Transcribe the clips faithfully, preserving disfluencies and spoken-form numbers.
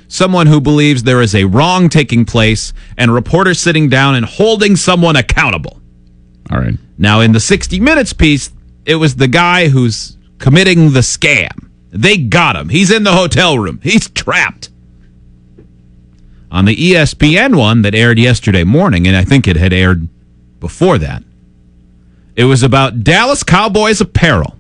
someone who believes there is a wrong taking place and a reporter sitting down and holding someone accountable. All right. Now, in the sixty minutes piece, it was the guy who's committing the scam. They got him. He's in the hotel room. He's trapped. On the E S P N one that aired yesterday morning, and I think it had aired before that, it was about Dallas Cowboys apparel.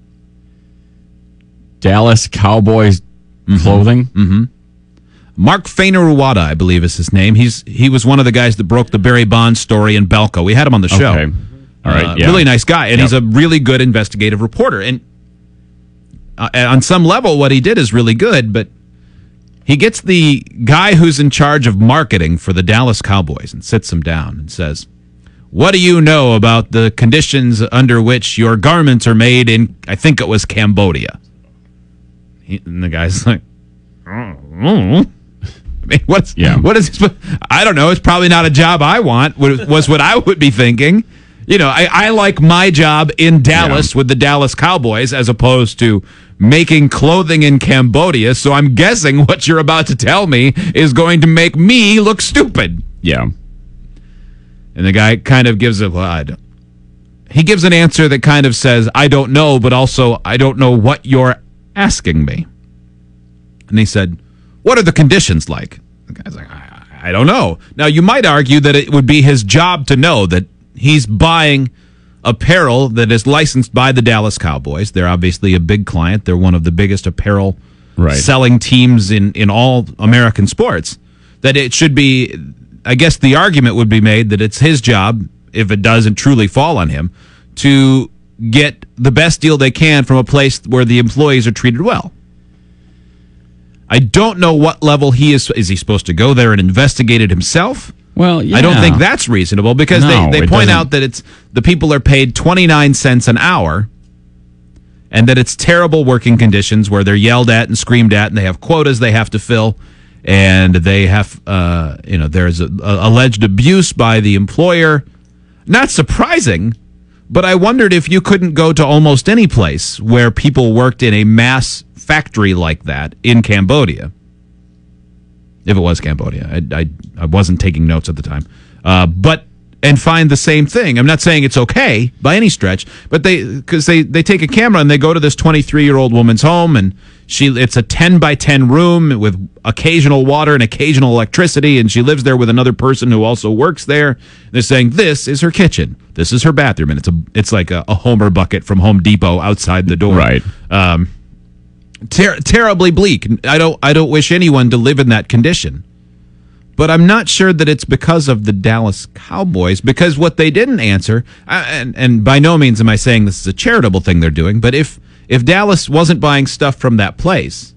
Dallas Cowboys clothing? Mm-hmm. Mark Fainaruwada, I believe is his name. He's He was one of the guys that broke the Barry Bonds story in Belco. We had him on the show. Okay. All right. Uh, yeah. Really nice guy, and Yep. he's a really good investigative reporter. And uh, on some level, what he did is really good, but he gets the guy who's in charge of marketing for the Dallas Cowboys and sits him down and says, "What do you know about the conditions under which your garments are made in, I think it was Cambodia?" He, and the guy's like, "Oh, I mean, what's, Yeah. what is this? I don't know. It's probably not a job I want," was what I would be thinking. You know, I, I like my job in Dallas Yeah. with the Dallas Cowboys as opposed to making clothing in Cambodia. So I'm guessing what you're about to tell me is going to make me look stupid. Yeah. And the guy kind of gives a, well, I don't, he gives an answer that kind of says, "I don't know, but also I don't know what you're asking me." And he said, "What are the conditions like?" The guy's like, I, I don't know. Now, you might argue that it would be his job to know that he's buying apparel that is licensed by the Dallas Cowboys. They're obviously a big client. They're one of the biggest apparel Right. selling teams in, in all American sports. That it should be, I guess the argument would be made that it's his job, if it doesn't truly fall on him, to get the best deal they can from a place where the employees are treated well. I don't know what level he is. Is he supposed to go there and investigate it himself? Well, yeah. I don't think that's reasonable because No, they, they it point doesn't. out that it's the people are paid twenty-nine cents an hour and that it's terrible working conditions where they're yelled at and screamed at and they have quotas they have to fill and they have, uh, you know, there's a, a alleged abuse by the employer. Not surprising, but I wondered if you couldn't go to almost any place where people worked in a mass factory like that in Cambodia. If it was Cambodia. I, I, I wasn't taking notes at the time. Uh, but, and find the same thing. I'm not saying it's okay by any stretch, but they, because they, they take a camera and they go to this twenty-three-year-old woman's home and she, it's a ten by ten room with occasional water and occasional electricity, and she lives there with another person who also works there. They're saying this is her kitchen, this is her bathroom, and it's a, it's like a, a Homer bucket from Home Depot outside the door. Right. Um, Ter- terribly bleak. I don't. I don't wish anyone to live in that condition. But I'm not sure that it's because of the Dallas Cowboys. Because what they didn't answer, uh, and and by no means am I saying this is a charitable thing they're doing. But if if Dallas wasn't buying stuff from that place,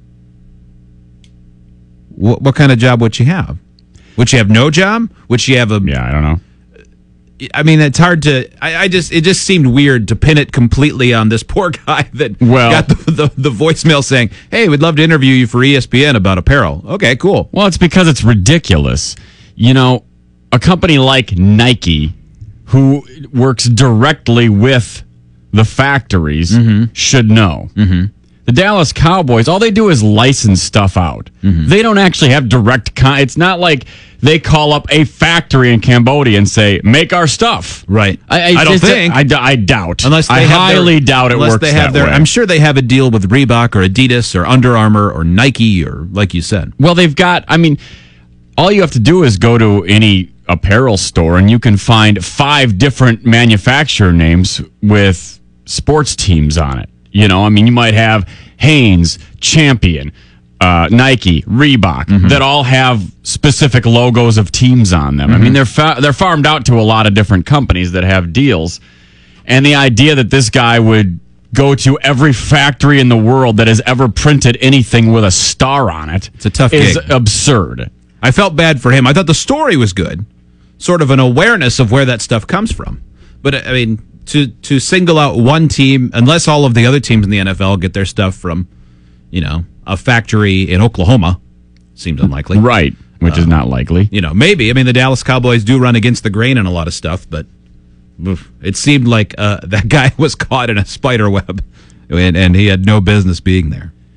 what, what kind of job would she have? Would she have no job? Would she have a? Yeah, I don't know. I mean, it's hard to. I, I just. It just seemed weird to pin it completely on this poor guy that Well- got the, the the voicemail saying, "Hey, we'd love to interview you for E S P N about apparel." Okay, cool. Well, it's because it's ridiculous. You know, a company like Nike, who works directly with the factories, should know. Mm-hmm. The Dallas Cowboys, all they do is license stuff out. Mm-hmm. They don't actually have direct con- it's not like they call up a factory in Cambodia and say, "Make our stuff." Right. I, I don't it's a- think. I, d- I doubt. Unless they I have highly their, doubt it unless works they have that their, way. I'm sure they have a deal with Reebok or Adidas or Under Armour or Nike or like you said. Well, they've got, I mean, all you have to do is go to any apparel store and you can find five different manufacturer names with sports teams on it. You know, I mean, you might have Hanes, Champion, uh, Nike, Reebok, mm-hmm. that all have specific logos of teams on them. Mm-hmm. I mean, they're fa- they're farmed out to a lot of different companies that have deals. And the idea that this guy would go to every factory in the world that has ever printed anything with a star on it, it's a tough is gig. absurd. I felt bad for him. I thought the story was good, sort of an awareness of where that stuff comes from. But I mean, to to single out one team, unless all of the other teams in the N F L get their stuff from, you know, a factory in Oklahoma, seems unlikely. Right, which Uh, is not likely. You know, maybe. I mean, the Dallas Cowboys do run against the grain in a lot of stuff, but oof, it seemed like uh, that guy was caught in a spider web, and, and he had no business being there.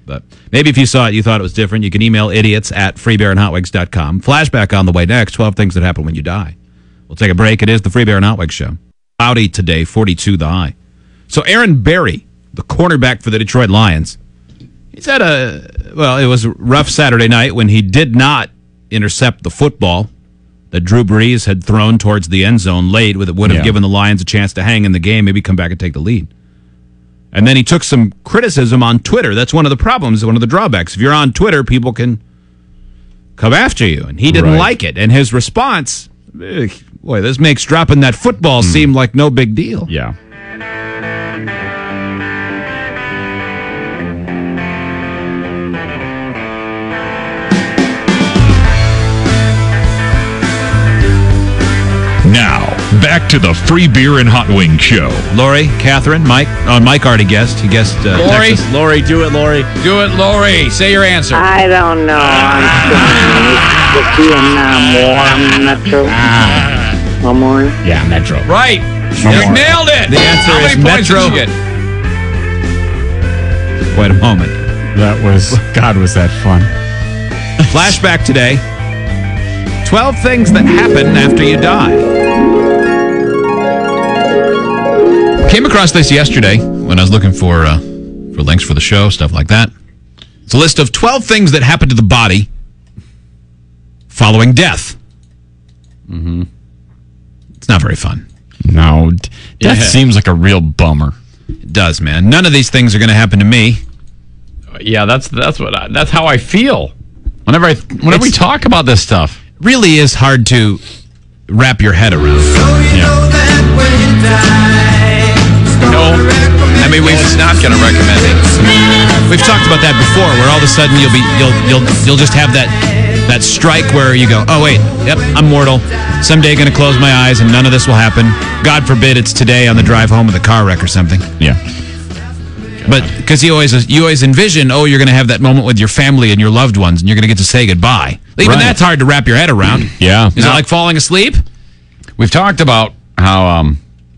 But maybe if you saw it, you thought it was different. You can email idiots at free beer and hot wigs dot com. Flashback on the way next. twelve things that happen when you die. We'll take a break. It is the Free Beer and Hot Wigs Show. Cloudy today, forty-two the high. So Aaron Berry, the cornerback for the Detroit Lions, he's had a, well, it was a rough Saturday night when he did not intercept the football that Drew Brees had thrown towards the end zone late, with it would have Yeah. given the Lions a chance to hang in the game, maybe come back and take the lead. And then he took some criticism on Twitter. That's one of the problems, one of the drawbacks. If you're on Twitter, people can come after you. And he didn't Right. like it. And his response, eh, boy, this makes dropping that football seem like no big deal. Yeah. Now, back to the Free Beer and Hot Wing Show. Lori, Catherine, Mike. Oh, Mike already guessed. He guessed uh, Lori? Texas. Lori, do it, Lori. Do it, Lori. Say your answer. I don't know. I'm just Vietnam War. I'm not sure. One more. Yeah, Metro. Right. More. You nailed it. The answer How is many points Metro. did you get? Wait a moment. That was, God, was that fun. Flashback today. twelve things that happen after you die. Came across this yesterday when I was looking for uh, for links for the show, stuff like that. It's a list of twelve things that happen to the body following death. Mm-hmm. It's not very fun. No, d- that Yeah. seems like a real bummer. It does, man. None of these things are going to happen to me. Yeah, that's that's what I, that's how I feel. Whenever I whenever we It's- talk about this stuff. Really is hard to wrap your head around. No, I mean we're not going to recommend it. We've talked about that before, where all of a sudden you'll be you'll you'll you'll just have that that strike where you go, oh wait, yep, I'm mortal. Someday going to close my eyes and none of this will happen. God forbid it's today on the drive home with a car wreck or something. Yeah. But because you always you always envision, oh, you're going to have that moment with your family and your loved ones, and you're going to get to say goodbye. Even Right. that's hard to wrap your head around. Yeah. Is it like falling asleep? We've talked about how um,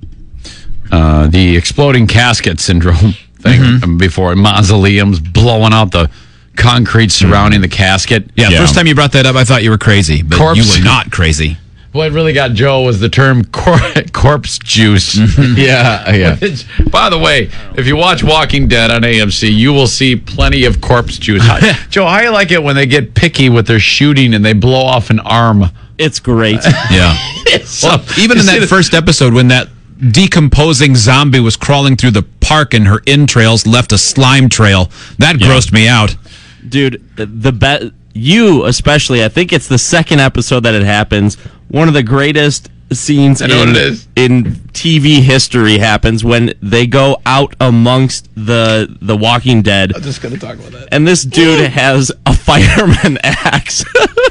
uh, the exploding casket syndrome thing before, mausoleums blowing out the concrete surrounding the casket. Yeah, Yeah. First time you brought that up, I thought you were crazy, but Corpse. you were not crazy. What really got Joe was the term cor- corpse juice. Yeah, yeah. Which, by the way, if you watch Walking Dead on A M C, you will see plenty of corpse juice. How- Joe, how you like it when they get picky with their shooting and they blow off an arm? It's great. Yeah. It's Well, so- even you in see that the- first episode when that decomposing zombie was crawling through the park and her entrails left a slime trail, that grossed me out. Dude, the bet you especially, I think it's the second episode that it happens. One of the greatest scenes I know what in, it is. in T V history happens when they go out amongst the the Walking Dead. I'm just going to talk about that. And this dude has a fireman axe.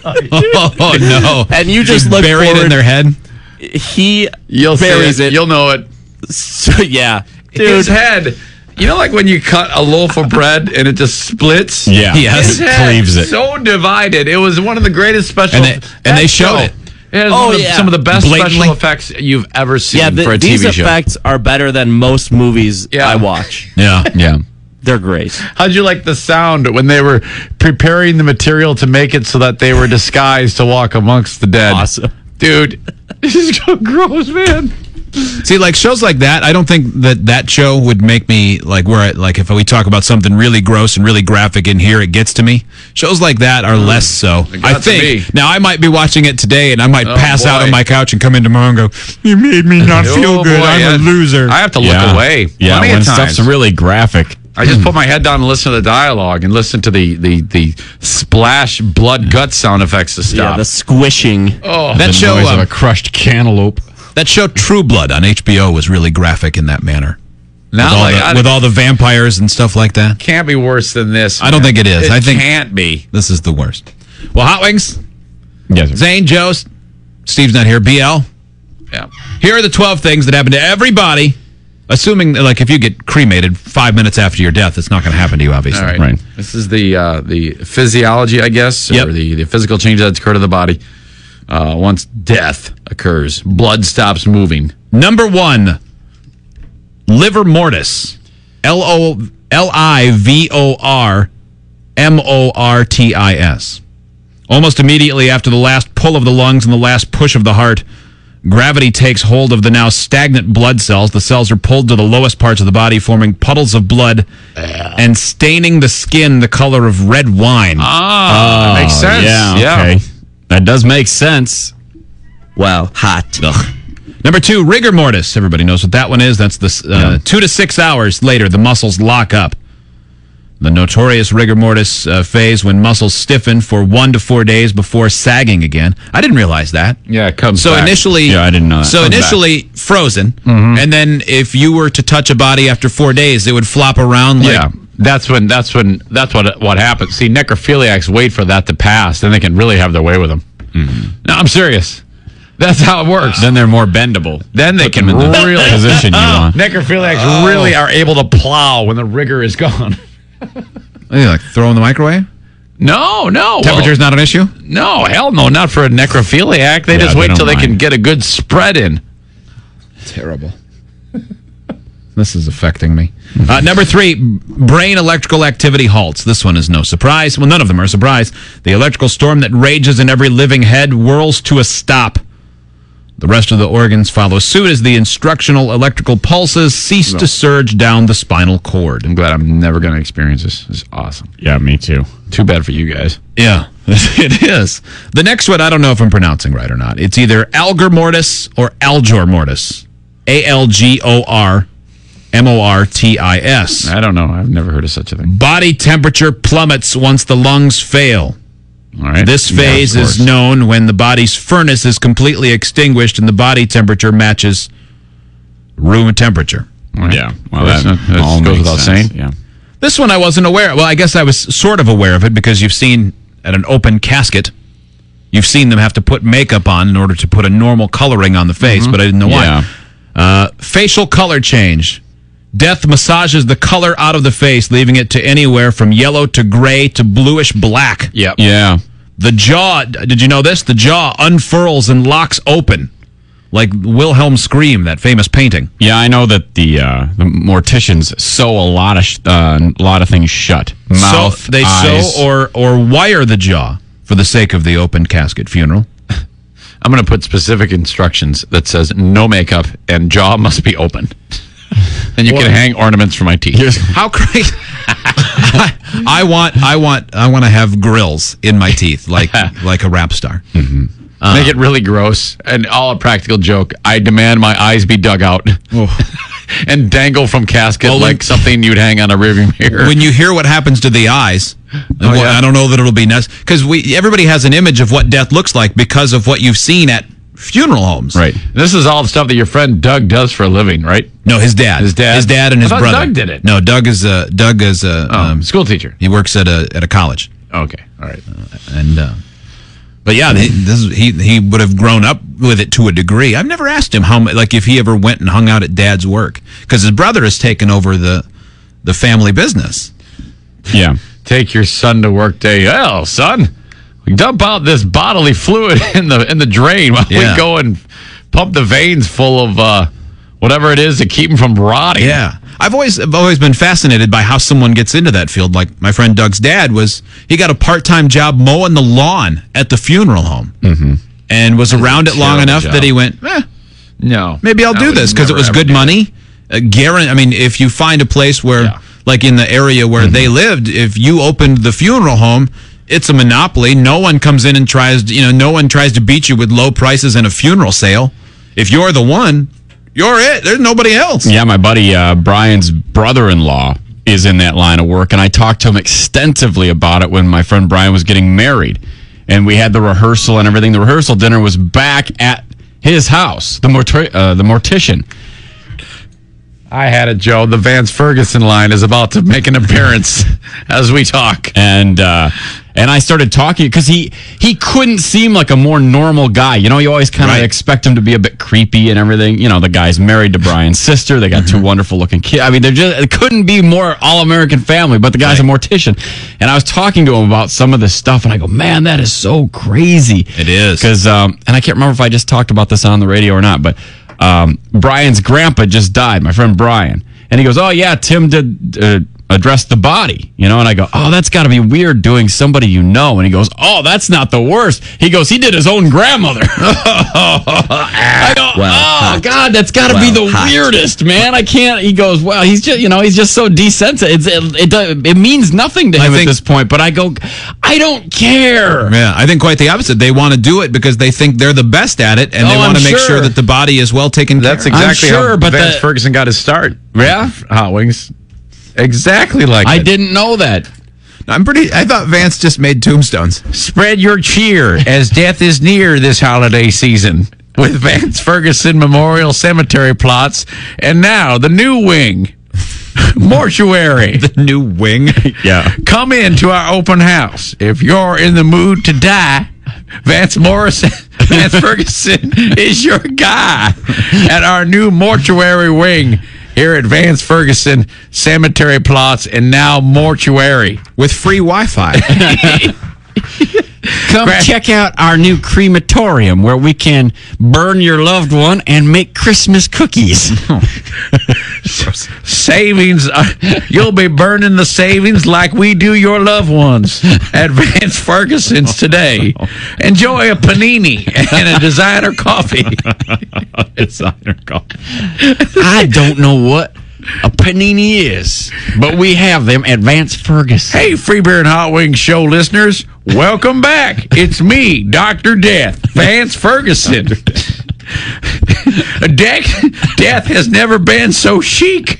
Oh, no. And you just look bury it in forward- their head. He You'll see buries it. it. You'll know it. So, yeah. His Dude, head. You know, like when you cut a loaf of bread and it just splits? Yeah. Yes. His It head cleaves it. so divided. It was one of the greatest special. And they- and that they showed show, it. It has Oh, one of the- yeah. some of the best Blatantly. special effects you've ever seen yeah, the, for a T V these show. effects are better than most movies Yeah. I watch. Yeah. Yeah. They're great. How'd you like the sound when they were preparing the material to make it so that they were disguised to walk amongst the dead? Awesome. Dude, this is so gross, man. See, like shows like that, I don't think that that show would make me like where, I, like, if we talk about something really gross and really graphic in here, it gets to me. Shows like that are less so. It I got to think. me. Now, I might be watching it today, and I might Oh, pass out boy. on my couch and come in tomorrow and go, "You made me not Oh, feel good. boy, I'm yeah. a loser." I have to look yeah. away. Yeah, Plenty when of times. stuff's really graphic. I just put my head down and listen to the dialogue and listen to the the, the splash blood gut sound effects to Yeah, stop. the squishing. oh, that The show, noise um, of a crushed cantaloupe. that show, True Blood on H B O, was really graphic in that manner. now with, all like, the, I- with all the vampires and stuff like that. can't be worse than this. I don't man. think it is. It I think- can't be. This is the worst. Well, Hot Wings, Yes. sir. Zane, Joe, Steve's not here. B L, Yeah. here are the twelve things that happen to everybody. Assuming, like, if you get cremated five minutes after your death, it's not going to happen to you, obviously. All right. Right. This is the uh, the physiology, I guess, Yep. or the, the physical change that's occurred to the body uh, once death occurs. Blood stops moving. Number one, livor mortis. L O L I V O R M O R T I S. Almost immediately after the last pull of the lungs and the last push of the heart, gravity takes hold of the now stagnant blood cells. The cells are pulled to the lowest parts of the body, forming puddles of blood and staining the skin the color of red wine. Ah, that makes sense. Yeah, okay. That does make sense. Wow, hot. Ugh. Number two, rigor mortis. Everybody knows what that one is. That's the uh, yeah. two to six hours later, the muscles lock up. The notorious rigor mortis uh, phase when muscles stiffen for one to four days before sagging again. I didn't realize that. Yeah, it comes so back. initially, yeah, I didn't know that. So Comes initially back. frozen, mm-hmm. and then if you were to touch a body after four days, it would flop around. Like, yeah, that's when that's when that's what what happens. See, necrophiliacs wait for that to pass, then they can really have their way with them. Mm-hmm. No, I'm serious. That's how it works. Then they're more bendable. Then they Put can them in the really position you want. Necrophiliacs Oh. really are able to plow when the rigor is gone. you like throw in the microwave. No, no. Temperature's well, not an issue. No, hell no, not for a necrophiliac. They Yeah, just they wait don't till they mind. can get a good spread in. Terrible. This is affecting me. Uh, number three, brain electrical activity halts. This one is no surprise. Well, none of them are a surprise. The electrical storm that rages in every living head whirls to a stop. The rest of the organs follow suit as the instructional electrical pulses cease to surge down the spinal cord. I'm glad I'm never going to experience this. It's awesome. Yeah, me too. Too bad for you guys. Yeah, it is. The next one, I don't know if I'm pronouncing right or not. It's either algor mortis or algor mortis. A L G O R M O R T I S. I don't know. I've never heard of such a thing. Body temperature plummets once the lungs fail. All right. This Yeah, phase of is course. known when the body's furnace is completely extinguished and the body temperature matches room temperature. All right. Yeah. Well, That's that, not- that all goes makes without sense. saying. Yeah. This one I wasn't aware. Well, I guess I was sort of aware of it because you've seen at an open casket, you've seen them have to put makeup on in order to put a normal coloring on the face, but I didn't know Yeah. why. Uh, facial color change. Death massages the color out of the face, leaving it to anywhere from yellow to gray to bluish black. Yep. Yeah. The jaw, did you know this? The jaw unfurls and locks open, like Wilhelm Scream, that famous painting. Yeah, I know that the uh, the morticians sew a lot of sh- uh, a lot of things shut. Mouth, so they eyes. sew or or wire the jaw for the sake of the open casket funeral. I'm going to put specific instructions that says no makeup and jaw must be open. And you can hang ornaments for my teeth. How great! I, I want, I want, I want to have grills in my teeth, like like a rap star. Uh, Make it really gross and all a practical joke. I demand my eyes be dug out and dangle from casket Well, like when- something you'd hang on a rearview mirror. When you hear what happens to the eyes, well, yeah. I don't know that it'll be necessary because we everybody has an image of what death looks like because of what you've seen at funeral homes. Right. This is all the stuff that your friend Doug does for a living, right? No, his dad, His dad? his dad, and I his thought brother. Doug did it. No, Doug is a Doug is a Oh, um, school teacher. he works at a at a college. Okay, all right. And uh, but yeah, he, this is, he he would have grown up with it to a degree. I've never asked him how mu- like if he ever went and hung out at Dad's work because his brother has taken over the the family business. Yeah. Take your son to work day. Well, son, we dump out this bodily fluid in the in the drain while Yeah. we go and pump the veins full of uh, whatever it is to keep them from rotting. Yeah, I've always I've always been fascinated by how someone gets into that field. Like my friend Doug's dad was, he got a part time job mowing the lawn at the funeral home, mm-hmm. and was around it long terrible enough job. that he went, eh, No, maybe I'll I do would this because it never was ever good do money. Uh, guarantee. I mean, if you find a place where, Yeah. like in the area where they lived, if you opened the funeral home, it's a monopoly. No one comes in and tries. To, you know, no one tries to beat you with low prices in a funeral sale. If you're the one, you're it. There's nobody else. Yeah, my buddy uh, Brian's brother-in-law is in that line of work, and I talked to him extensively about it when my friend Brian was getting married, and we had the rehearsal and everything. The rehearsal dinner was back at his house, the morti- uh, the mortician. I had it, Joe. The Vance Ferguson line is about to make an appearance as we talk. And uh, and I started talking because he he couldn't seem like a more normal guy. You know, you always kind of Right. expect him to be a bit creepy and everything. You know, the guy's married to Brian's sister. They got two wonderful looking kids. I mean, they're just it couldn't be more all American family. But the guy's a mortician, and I was talking to him about some of this stuff, and I go, man, that is so crazy. It is. Because um, and I can't remember if I just talked about this on the radio or not, but um, Brian's grandpa just died. My friend Brian. And he goes, oh, yeah, Tim did uh, address the body, you know? And I go, oh, that's got to be weird doing somebody you know. And he goes, oh, that's not the worst. He goes, he did his own grandmother. I go, Well, oh, hot. God, that's got to be Well, the hot. weirdest, man. I can't. He goes, well, he's just, you know, he's just so desensitized. It's, it, it, does- it means nothing to I him at think- this point. But I go, I don't care. Yeah, I think quite the opposite. They want to do it because they think they're the best at it, and they Oh, want to I'm make sure. sure that the body is well taken That's care of. exactly sure, how but Vance the- Ferguson got his start. Yeah? Hot Wings. Exactly like I it. didn't know that. I'm pretty. I thought Vance just made tombstones. Spread your cheer as death is near this holiday season with Vance Ferguson Memorial Cemetery plots. And now the new wing, Mortuary. The new wing. Yeah. Come into our open house. If you're in the mood to die, Vance Morrison, Vance Ferguson is your guy at our new mortuary wing here at Vance Ferguson Cemetery Plots and now Mortuary. With free Wi-Fi. Come Gra- check out our new crematorium where we can burn your loved one and make Christmas cookies. Savings, uh, you'll be burning the savings like we do your loved ones at Vance Ferguson's today. Enjoy a panini and a designer coffee. Designer coffee. I don't know what a panini is, but we have them at Vance Ferguson. Hey, Free Beer and Hot Wings show listeners, welcome back. It's me, Doctor Death, Vance Ferguson. Death, death has never been so chic.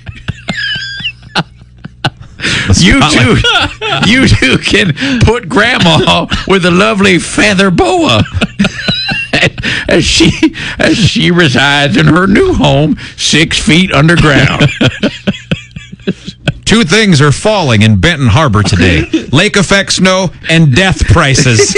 You too, you too can put Grandma with a lovely feather boa as she as she resides in her new home, six feet underground. Two things are falling in Benton Harbor today: lake effect snow and death prices.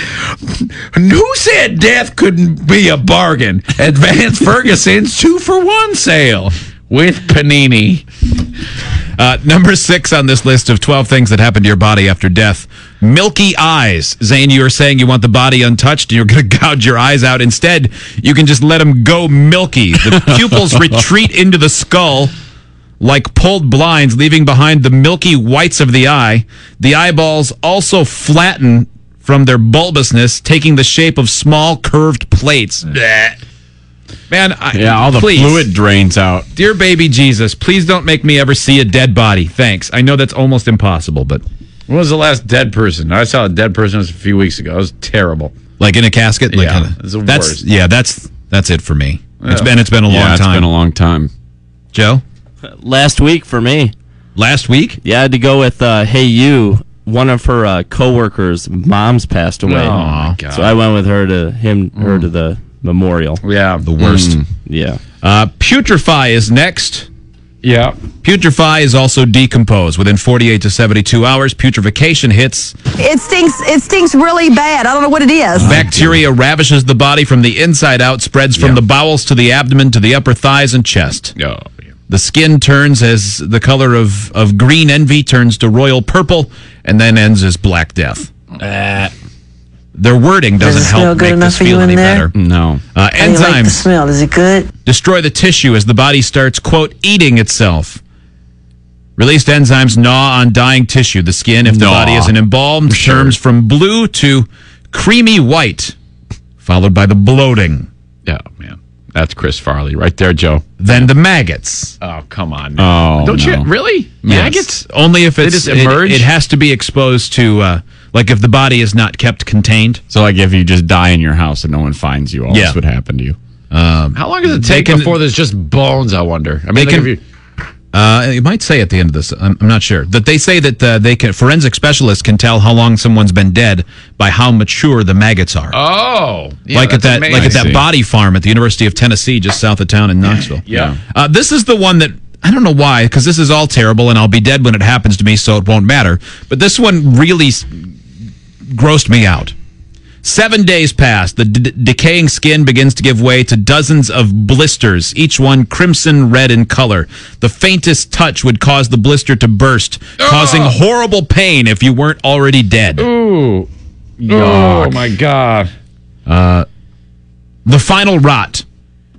Who said death couldn't be a bargain? At Vance Ferguson's two for one sale with Panini. Uh, number six on this list of twelve things that happen to your body after death: milky eyes. Zane, you were saying you want the body untouched and you're going to gouge your eyes out. Instead, you can just let them go milky. The pupils retreat into the skull like pulled blinds, leaving behind the milky whites of the eye. The eyeballs also flatten from their bulbousness, taking the shape of small curved plates. Blech. Man, I, Yeah, all the please, fluid drains out. dear baby Jesus, please don't make me ever see a dead body. Thanks. I know that's almost impossible, but When was the last dead person? I saw a dead person a few weeks ago. It was terrible. like in a casket, like Yeah, kinda- it's the that's worst. yeah, that's that's it for me. It's Yeah. been it's been a long Yeah, it's time. been a long time. Joe, Last week for me. last week. Yeah, I had to go with uh, Hey You. One of her uh, coworkers' moms passed away. Oh, my God. So I went with her to him, her to the memorial. Yeah. The worst. Yeah. Uh, putrefy is next. Yeah. Putrefy is also decompose. Within forty-eight to seventy-two hours, putrefaction hits. It stinks. It stinks really bad. I don't know what it is. Bacteria ravishes the body from the inside out, spreads from Yeah. the bowels to the abdomen to the upper thighs and chest. Oh, The skin turns as the color of, of green envy turns to royal purple and then ends as black death. Their wording doesn't Does it smell help good make enough this for you feel in any there? better. No. Uh, How do you like the enzymes smell? Is it good? destroy the tissue as the body starts, quote, eating itself. Released enzymes gnaw on dying tissue. The skin, if the Gnaw. body isn't embalmed, turns from blue to creamy white, followed by the bloating. yeah, man. That's Chris Farley right there, Joe. Then the maggots. Oh, come on. Oh, Don't no. you? Really? Maggots? Yes. Only if it's just it- emerge? It, has to be exposed to, uh, like if the body is not kept contained. So, like, if you just die in your house and no one finds you, all Yeah. this would happen to you. How long does it They take can- before there's just bones, I wonder? I mean, They like can- if you, Uh, it might say at the end of this. I'm, I'm not sure that they say that uh, they can. Forensic specialists can tell how long someone's been dead by how mature the maggots are. oh. Yeah, like at that's that, like amazing. at that see. body farm at the University of Tennessee, just south of town in Knoxville. Yeah. Uh, this is the one that I don't know why, because this is all terrible, and I'll be dead when it happens to me, so it won't matter. But this one really s- grossed me out. Seven days pass. The d- decaying skin begins to give way to dozens of blisters, each one crimson red in color. The faintest touch would cause the blister to burst, causing horrible pain if you weren't already dead. Ooh. Oh, my God. The final rot.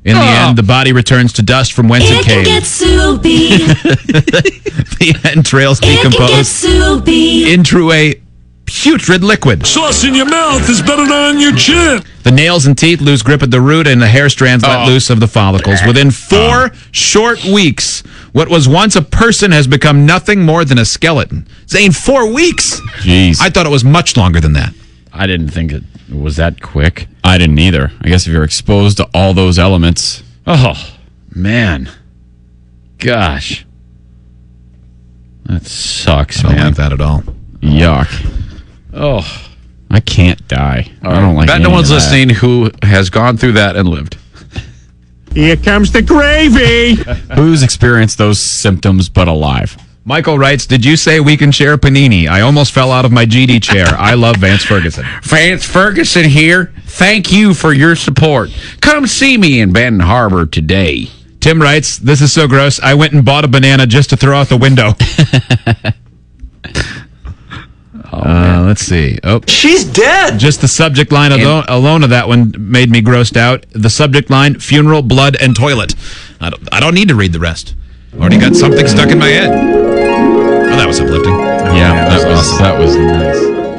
In the Oh. end, the body returns to dust from whence it, It came. can get soupy. The entrails It can get decompose soupy. into a putrid liquid. Sauce in your mouth is better than on your chin. The nails and teeth lose grip at the root, and the hair strands let Oh. loose of the follicles. Within four short weeks, what was once a person has become nothing more than a skeleton. Zane, four weeks? Jeez. I thought it was much longer than that. I didn't think it was that quick. I didn't either. I guess if you're exposed to all those elements. Oh, man. Gosh. That sucks, I don't man. like that at all. Yuck. Oh. I can't die. I don't like Bet any no one's of that. listening who has gone through that and lived. Here comes the gravy. Who's experienced those symptoms but alive? Michael writes, did you say we can share a panini? I almost fell out of my G D chair. I love Vance Ferguson. Vance Ferguson here. Thank you for your support. Come see me in Benton Harbor today. Tim writes, this is so gross. I went and bought a banana just to throw out the window. uh, let's see. Oh, She's dead. just the subject line alone, alone of that one made me grossed out. The subject line, funeral, blood, and toilet. I don't, I don't need to read the rest. Already got something stuck in my head. Oh, that was uplifting. Yeah, that was that was nice.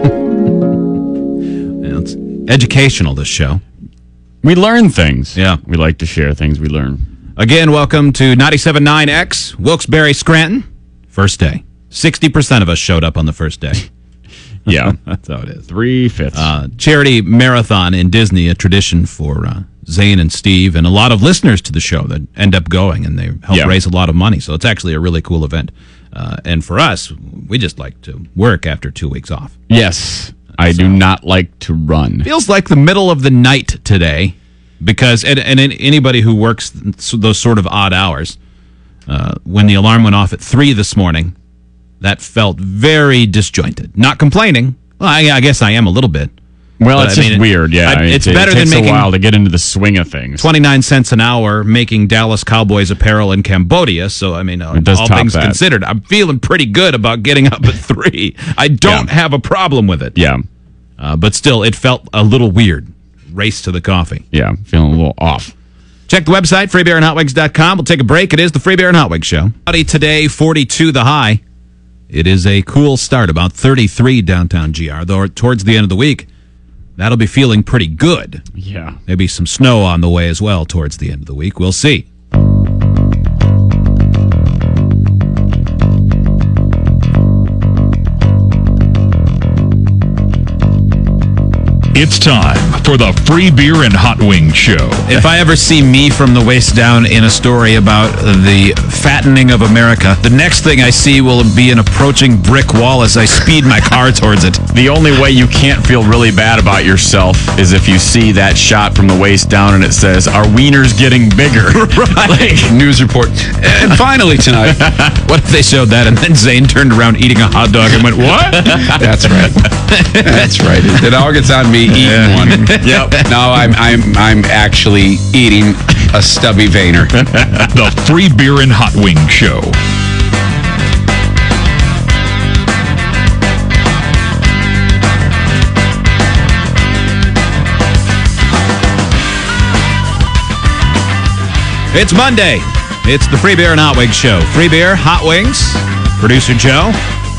Yeah, it's educational, this show. We learn things. Yeah. We like to share things we learn. Again, welcome to ninety-seven point nine X, Wilkes-Barre, Scranton. First day. sixty percent of us showed up on the first day. Yeah. That's how it is. Three fifths. Uh, charity marathon in Disney, a tradition for uh, Zane and Steve, and a lot of listeners to the show that end up going, and they help Yeah. raise a lot of money. So it's actually a really cool event. Uh, and for us, we just like to work after two weeks off. yes. I do not like to run. Feels like the middle of the night today, because and, and anybody who works those sort of odd hours, uh, when the alarm went off at three this morning, that felt very disjointed. Not complaining. Well, I, I guess I am a little bit. Well, But it's I just mean, it- weird. Yeah. I- I mean, it's it, better it than takes making a while to get into the swing of things. twenty-nine cents an hour making Dallas Cowboys apparel in Cambodia. So, I mean, uh, It does all top things that. considered, I'm feeling pretty good about getting up at three. I don't Yeah. have a problem with it. Yeah. Uh, but still, it felt a little weird. Race to the coffee. Yeah. Feeling a little off. Check the website, free beer and hot wings dot com. We'll take a break. It is the Free Beer and Hot Wings Show. Cloudy today, forty-two the high. It is a cool start, about thirty-three downtown G R, though towards the end of the week, that'll be feeling pretty good. Yeah. Maybe some snow on the way as well towards the end of the week. We'll see. It's time for the Free Beer and Hot Wings Show. If I ever see me from the waist down in a story about the fattening of America, the next thing I see will be an approaching brick wall as I speed my car towards it. The only way you can't feel really bad about yourself is if you see that shot from the waist down and it says, "Our wiener's getting bigger." Like, news report. And finally tonight. What if they showed that and then Zane turned around eating a hot dog and went, "What?" That's right. That's right. It, it all gets on me eating one. Yep. Now I'm I'm I'm actually eating a stubby Vayner. The Free Beer and Hot Wings Show. It's Monday. It's the Free Beer and Hot Wings Show. Free Beer, Hot Wings, producer Joe.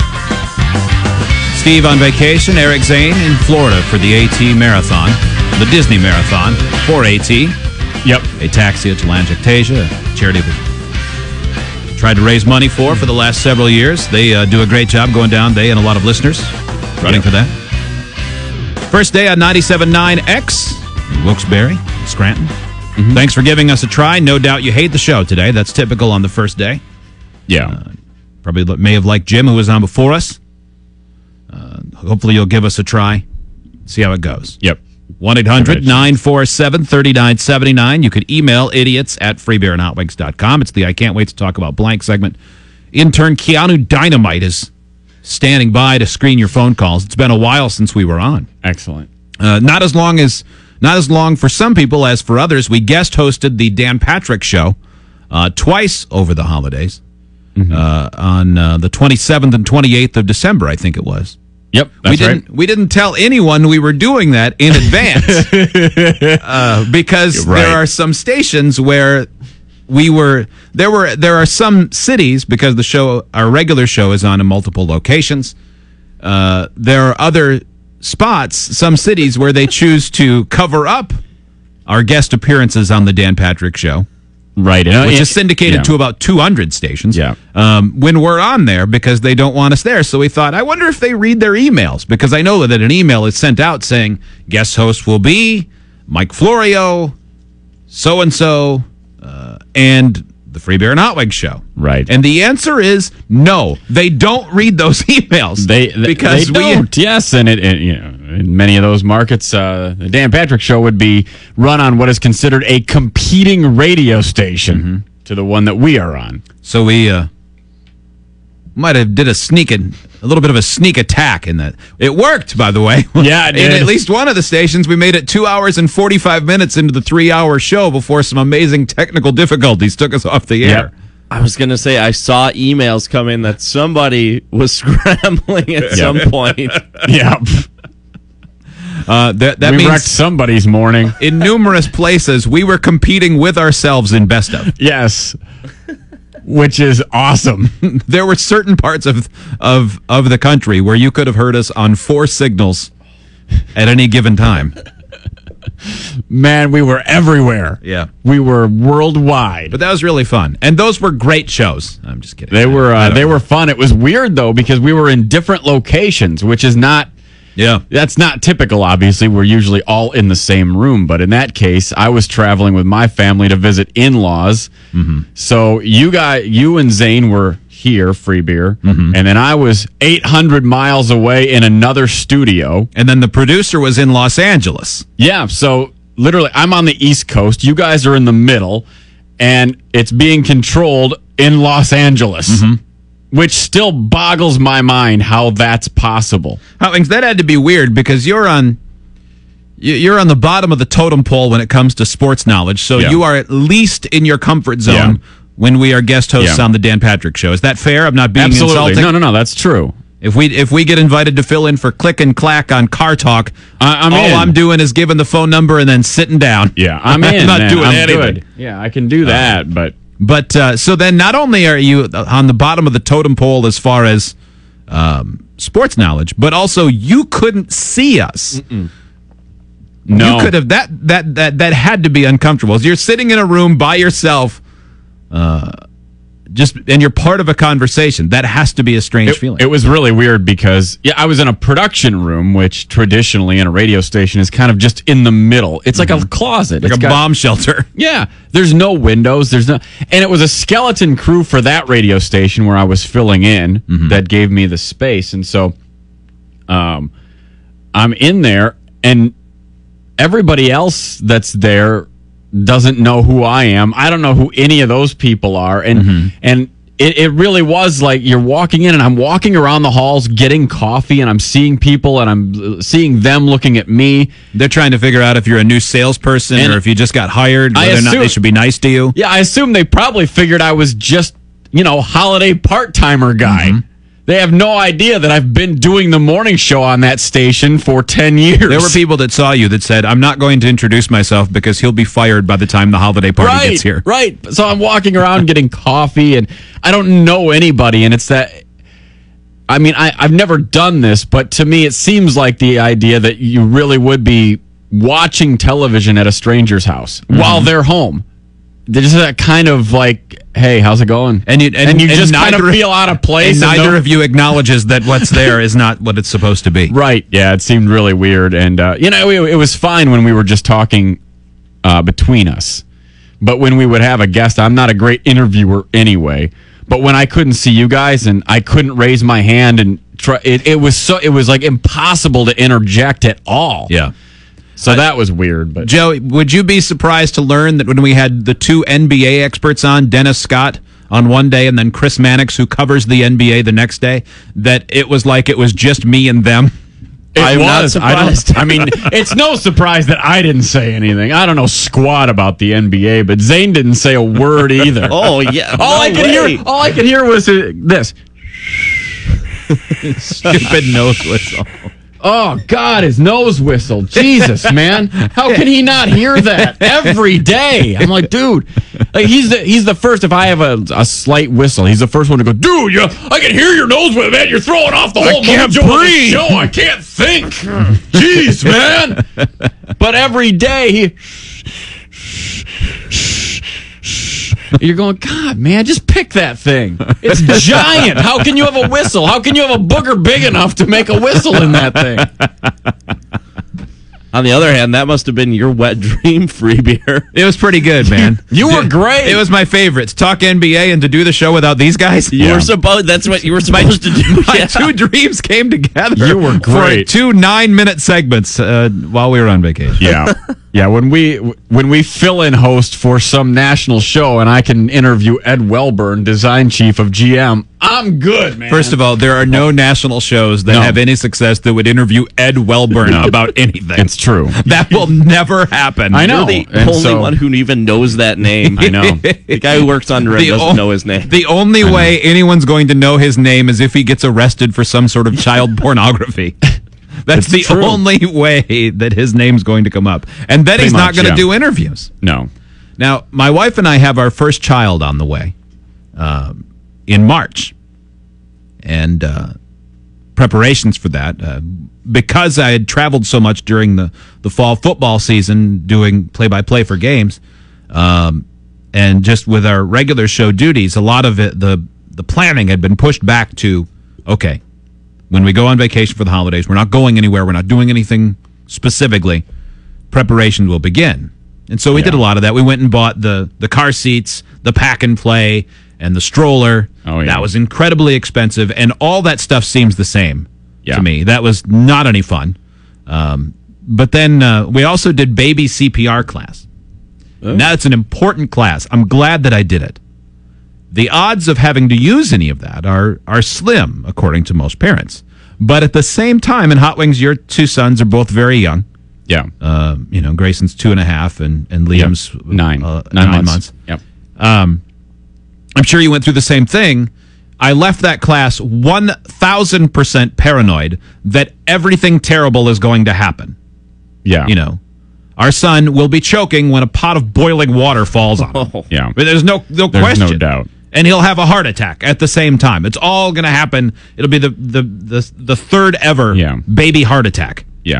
Steve on vacation, Eric Zane in Florida for the AT Marathon, the Disney Marathon for AT. Yep. Ataxia Telangiectasia, a charity we've tried to raise money for for the last several years. They uh, do a great job going down, they and a lot of listeners running for that. First day on ninety-seven point nine X, in Wilkes-Barre, Scranton. Thanks for giving us a try. No doubt you hate the show today. That's typical on the first day. Yeah. Probably may have liked Jim, who was on before us. Uh, hopefully you'll give us a try. See how it goes. Yep. one eight hundred nine four seven three nine seven nine. You could email idiots at free beer and hot wings dot com. It's the I Can't Wait to Talk About Blank segment. Intern Keanu Dynamite is standing by to screen your phone calls. It's been a while since we were on. Excellent. Uh, not as long as not as long for some people as for others. We guest hosted the Dan Patrick Show uh, twice over the holidays. Uh, on uh, the twenty-seventh and twenty-eighth of December, I think it was. Yep, that's we didn't right. we didn't tell anyone we were doing that in advance uh, because Right. there are some stations where we were there were there are some cities because the show our regular show is on in multiple locations. Uh, there are other spots, some cities where they choose to cover up our guest appearances on the Dan Patrick Show. Right. And, Which uh, is syndicated yeah. to about two hundred stations. Yeah. Um, when we're on there because they don't want us there. So we thought, I wonder if they read their emails because I know that an email is sent out saying guest host will be Mike Florio, so and so, and the Free Beer and Hot Wings Show. Right. And the answer is no. They don't read those emails. They, they because they we don't. Yes, and it, it you know in many of those markets, uh, the Dan Patrick Show would be run on what is considered a competing radio station Mm-hmm. to the one that we are on. So we uh, might have did a sneak in, a little bit of a sneak attack in that. It worked, by the way. Yeah, it In did. at least one of the stations, we made it two hours and forty-five minutes into the three-hour show before some amazing technical difficulties took us off the air. Yep. I was going to say, I saw emails come in that somebody was scrambling at some point. Yeah, Uh, that that we means wrecked somebody's morning. in numerous places we were competing with ourselves in best of. Yes, which is awesome. There were certain parts of of of the country where you could have heard us on four signals at any given time. Man, we were everywhere. Yeah. We were worldwide. But that was really fun, and those were great shows. I'm just kidding. They were I uh, don't they know. were fun. It was weird though because we were in different locations, which is not Yeah. that's not typical. Obviously, we're usually all in the same room, but in that case, I was traveling with my family to visit in-laws. Mm-hmm. So you guys, you and Zane were here, Free Beer, Mm-hmm. and then I was eight hundred miles away in another studio. And then the producer was in Los Angeles. Yeah, so literally, I'm on the East Coast. You guys are in the middle, and it's being controlled in Los Angeles, which still boggles my mind how that's possible. Hot Wings, that had to be weird because you're on you- you're on the bottom of the totem pole when it comes to sports knowledge. So Yeah. you are at least in your comfort zone Yeah. when we are guest hosts Yeah. on the Dan Patrick Show. Is that fair? I'm not being Absolutely, insulting. no, no, no, that's true. If we if we get invited to fill in for Click and Clack on Car Talk, I- I'm all in. I'm doing is giving the phone number and then sitting down. Yeah, I'm in. not man. doing I'm anything. good. Yeah, I can do that, but But uh, so then, not only are you on the bottom of the totem pole as far as um, sports knowledge, but also you couldn't see us. no. You could have that that that that had to be uncomfortable. You're sitting in a room by yourself, uh, just and you're part of a conversation. That has to be a strange It, feeling. it was really weird because yeah, I was in a production room, which traditionally in a radio station is kind of just in the middle. It's like a closet, like It's a got- bomb shelter. Yeah, there's no windows. There's no, and it was a skeleton crew for that radio station where I was filling in that gave me the space, and so, um, I'm in there, and everybody else that's there doesn't know who I am. I don't know who any of those people are, and and. It, it really was like you're walking in and I'm walking around the halls getting coffee and I'm seeing people and I'm seeing them looking at me. They're trying to figure out if you're a new salesperson And or if you just got hired, I whether or not they assume- should be nice to you. Yeah, I assume they probably figured I was just, you know, holiday part-timer guy. They have no idea that I've been doing the morning show on that station for ten years. There were people that saw you that said, I'm not going to introduce myself because he'll be fired by the time the holiday party right, gets here. Right. So I'm walking around getting coffee and I don't know anybody. And it's that, I mean, I, I've never done this, but to me, it seems like the idea that you really would be watching television at a stranger's house while they're home. There's that kind of like, hey, how's it going? And you, and, you and just kind of neither- feel out of place. And and neither no- of you acknowledges that what's there is not what it's supposed to be. Right. Yeah, it seemed really weird. And, uh, you know, it, it was fine when we were just talking uh, between us. But when we would have a guest, I'm not a great interviewer anyway. But when I couldn't see you guys and I couldn't raise my hand and try, it, it was so, it was like impossible to interject at all. Yeah. So that was weird. But Joe, would you be surprised to learn that when we had the two N B A experts on, Dennis Scott on one day and then Chris Mannix, who covers the N B A the next day, that it was like it was just me and them? it I'm not was. I, don't, surprised. I mean, it's no surprise that I didn't say anything. I don't know squat about the N B A, but Zane didn't say a word either. Oh, yeah. all no I could way. hear, all I could hear was uh, this. Stupid nose whistle. Oh, God, his nose whistle. Jesus, man. How can he not hear that every day? I'm like, dude, like he's the he's the first, if I have a, a slight whistle, he's the first one to go, dude, you, I can hear your nose whistle, man. You're throwing off the whole can't mojo of the breathe. show. I can't think. Jeez, man. But every day, he... You're going, God, man, just pick that thing. It's giant. How can you have a whistle? How can you have a booger big enough to make a whistle in that thing? On the other hand, that must have been your wet dream, Free Beer. It was pretty good, man. You were great. It was my favorite. To talk N B A and to do the show without these guys. You Yeah. were supposed. That's what you were supposed to do. My Yeah. two dreams came together. You were great. For two nine-minute segments uh, while we were on vacation. Yeah. Yeah, when we when we fill in host for some national show and I can interview Ed Welburn, design chief of G M, I'm good, man. First of all, there are no national shows that No. have any success that would interview Ed Welburn about anything. It's true. That will never happen. I know. You're the And only so- one who even knows that name. I know. The guy who works under him The doesn't o- know his name. The only way anyone's going to know his name is if he gets arrested for some sort of child pornography. That's It's the true. only way that his name's going to come up. And then Pretty he's not much, going to yeah. do interviews. No. Now, my wife and I have our first child on the way um, in March. And uh, preparations for that, uh, because I had traveled so much during the, the fall football season doing play-by-play for games, um, and just with our regular show duties, a lot of it, the, the planning had been pushed back to, okay, when we go on vacation for the holidays, we're not going anywhere, we're not doing anything specifically, preparations will begin. And so we did a lot of that. We went and bought the, the car seats, the pack and play, and the stroller. Oh, yeah. That was incredibly expensive, and all that stuff seems the same Yeah. to me. That was not any fun. Um, but then uh, we also did baby C P R class. Now it's an important class. I'm glad that I did it. The odds of having to use any of that are are slim, according to most parents. But at the same time, in Hot Wings, your two sons are both very young. Yeah. Uh, you know, Grayson's two and a half, and and Liam's Nine. uh, nine, nine months. months. Yep. Um, I'm sure you went through the same thing. I left that class one thousand percent paranoid that everything terrible is going to happen. Yeah. You know, our son will be choking when a pot of boiling water falls on him. Yeah. But there's no no There's question. no doubt. And he'll have a heart attack at the same time. It's all going to happen. It'll be the, the the the third ever Yeah. baby heart attack. Yeah.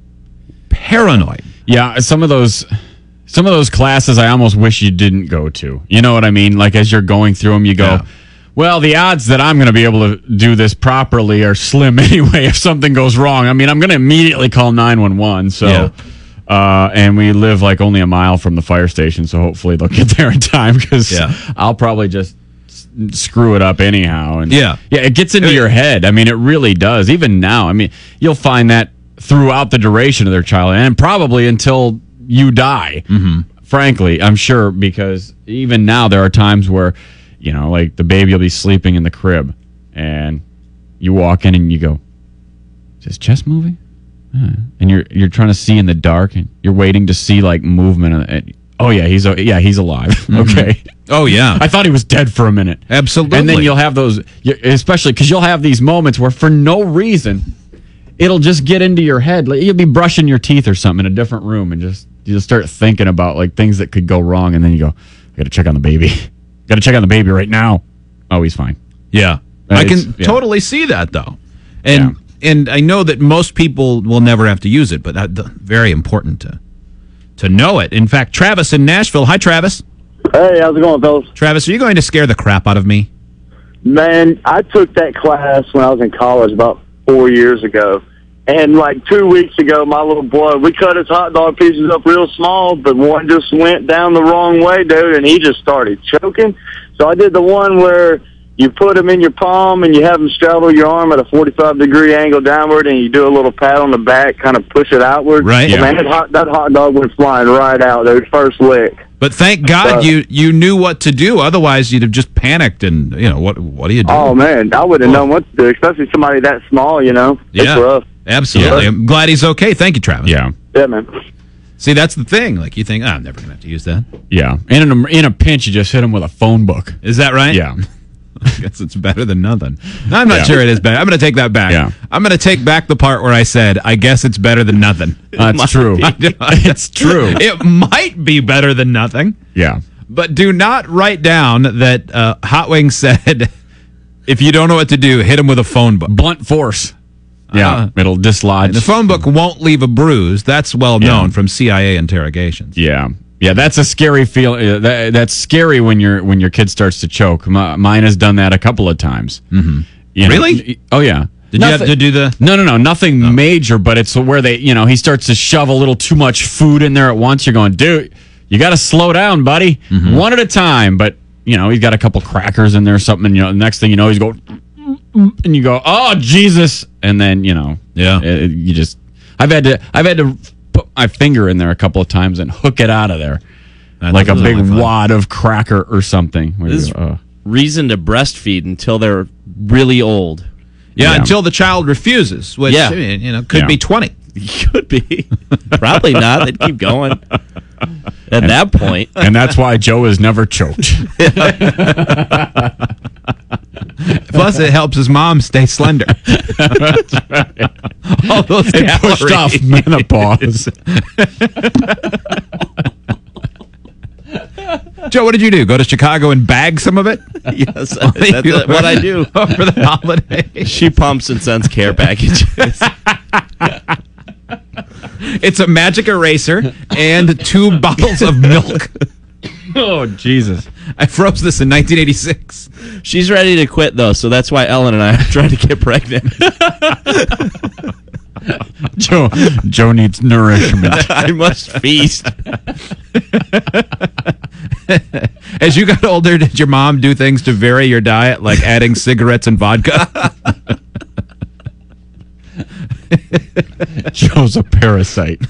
Paranoid. Yeah, some of those some of those classes I almost wish you didn't go to. You know what I mean? Like as you're going through them, you go, Yeah. well, the odds that I'm going to be able to do this properly are slim anyway if something goes wrong. I mean, I'm going to immediately call nine one one. So, Yeah. uh, and we live like only a mile from the fire station, so hopefully they'll get there in time because Yeah. I'll probably just s- screw it up anyhow. And Yeah. yeah, it gets into your head. I mean, it really does. Even now, I mean, you'll find that throughout the duration of their child and probably until you die. Mm-hmm. Frankly, I'm sure, because even now there are times where, you know, like the baby will be sleeping in the crib and you walk in and you go, is his chest moving? Uh, and you're you're trying to see in the dark and you're waiting to see like movement. And, oh yeah, he's yeah he's alive. Okay. Oh, yeah. I thought he was dead for a minute. Absolutely. And then you'll have those, you- especially because you'll have these moments where for no reason, it'll just get into your head. Like you'll be brushing your teeth or something in a different room and just you'll start thinking about like things that could go wrong. And then you go, I got to check on the baby. Got to check on the baby right now. Oh, he's fine. Yeah. Uh, I it's- can yeah. totally see that, though. And and I know that most people will never have to use it, but that's very important to to know it. In fact, Travis in Nashville. Hi, Travis. Hey, how's it going, fellas? Travis, are you going to scare the crap out of me? Man, I took that class when I was in college about four years ago. And like two weeks ago, my little boy, we cut his hot dog pieces up real small, but one just went down the wrong way, dude, and he just started choking. So I did the one where you put him in your palm and you have him straddle your arm at a forty-five degree angle downward, and you do a little pat on the back, kind of push it outward. Right. Well, Yeah. man, that hot, that hot dog went flying right out, dude, first lick. But thank God Uh, you you knew what to do. Otherwise, you'd have just panicked and, you know, what what do you do? Oh, man, I wouldn't have known what to do, especially somebody that small, you know. It's yeah, rough. absolutely. Yeah. I'm glad he's okay. Thank you, Travis. Yeah. Yeah, man. See, that's the thing. Like, you think, oh, I'm never going to have to use that. Yeah. And in a, in a pinch, you just hit him with a phone book. Is that right? Yeah. I guess it's better than nothing. No, I'm not Yeah. sure it is better. I'm going to take that back. Yeah. I'm going to take back the part where I said, I guess it's better than nothing. That's true. It's true. It might be better than nothing, Yeah. but do not write down that uh, Hot Wings said, if you don't know what to do, hit him with a phone book. Blunt force. Yeah. Uh, It'll dislodge. The phone book won't leave a bruise. That's well known Yeah. from C I A interrogations. Yeah. Yeah, that's a scary feeling. Uh, that, that's scary when your when your kid starts to choke. My, mine has done that a couple of times. Mm-hmm. Really? Oh, yeah. Did you have to do the... No, no, no, nothing major, but it's where they, you know, he starts to shove a little too much food in there at once. You're going, dude, you got to slow down, buddy. Mm-hmm. One at a time. But, you know, he's got a couple crackers in there or something. And, you know, the next thing you know, he's going, and you go, oh, Jesus. And then, you know, Yeah. it- you just, I've had to, I've had to put my finger in there a couple of times and hook it out of there. That like a doesn't big look fun. wad of cracker or something. Where This you go, oh. reason to breastfeed until they're really old. Yeah, Yeah. until the child refuses, which, Yeah. I mean, you know, could Yeah. be twenty. Could be. Probably not. They'd keep going. At that point. And that's why Joe has never choked. Plus, it helps his mom stay slender. All those It pushed off calories. menopause. Joe, what did you do? Go to Chicago and bag some of it? Yes, that's what I do. Over the holidays. She pumps and sends care packages. It's a magic eraser and two bottles of milk. Oh, Jesus. I froze this in nineteen eighty-six. She's ready to quit, though, so that's why Ellen and I are trying to get pregnant. Joe, Joe needs nourishment. I must feast. As you got older, did your mom do things to vary your diet, like adding cigarettes and vodka? Joe's a parasite.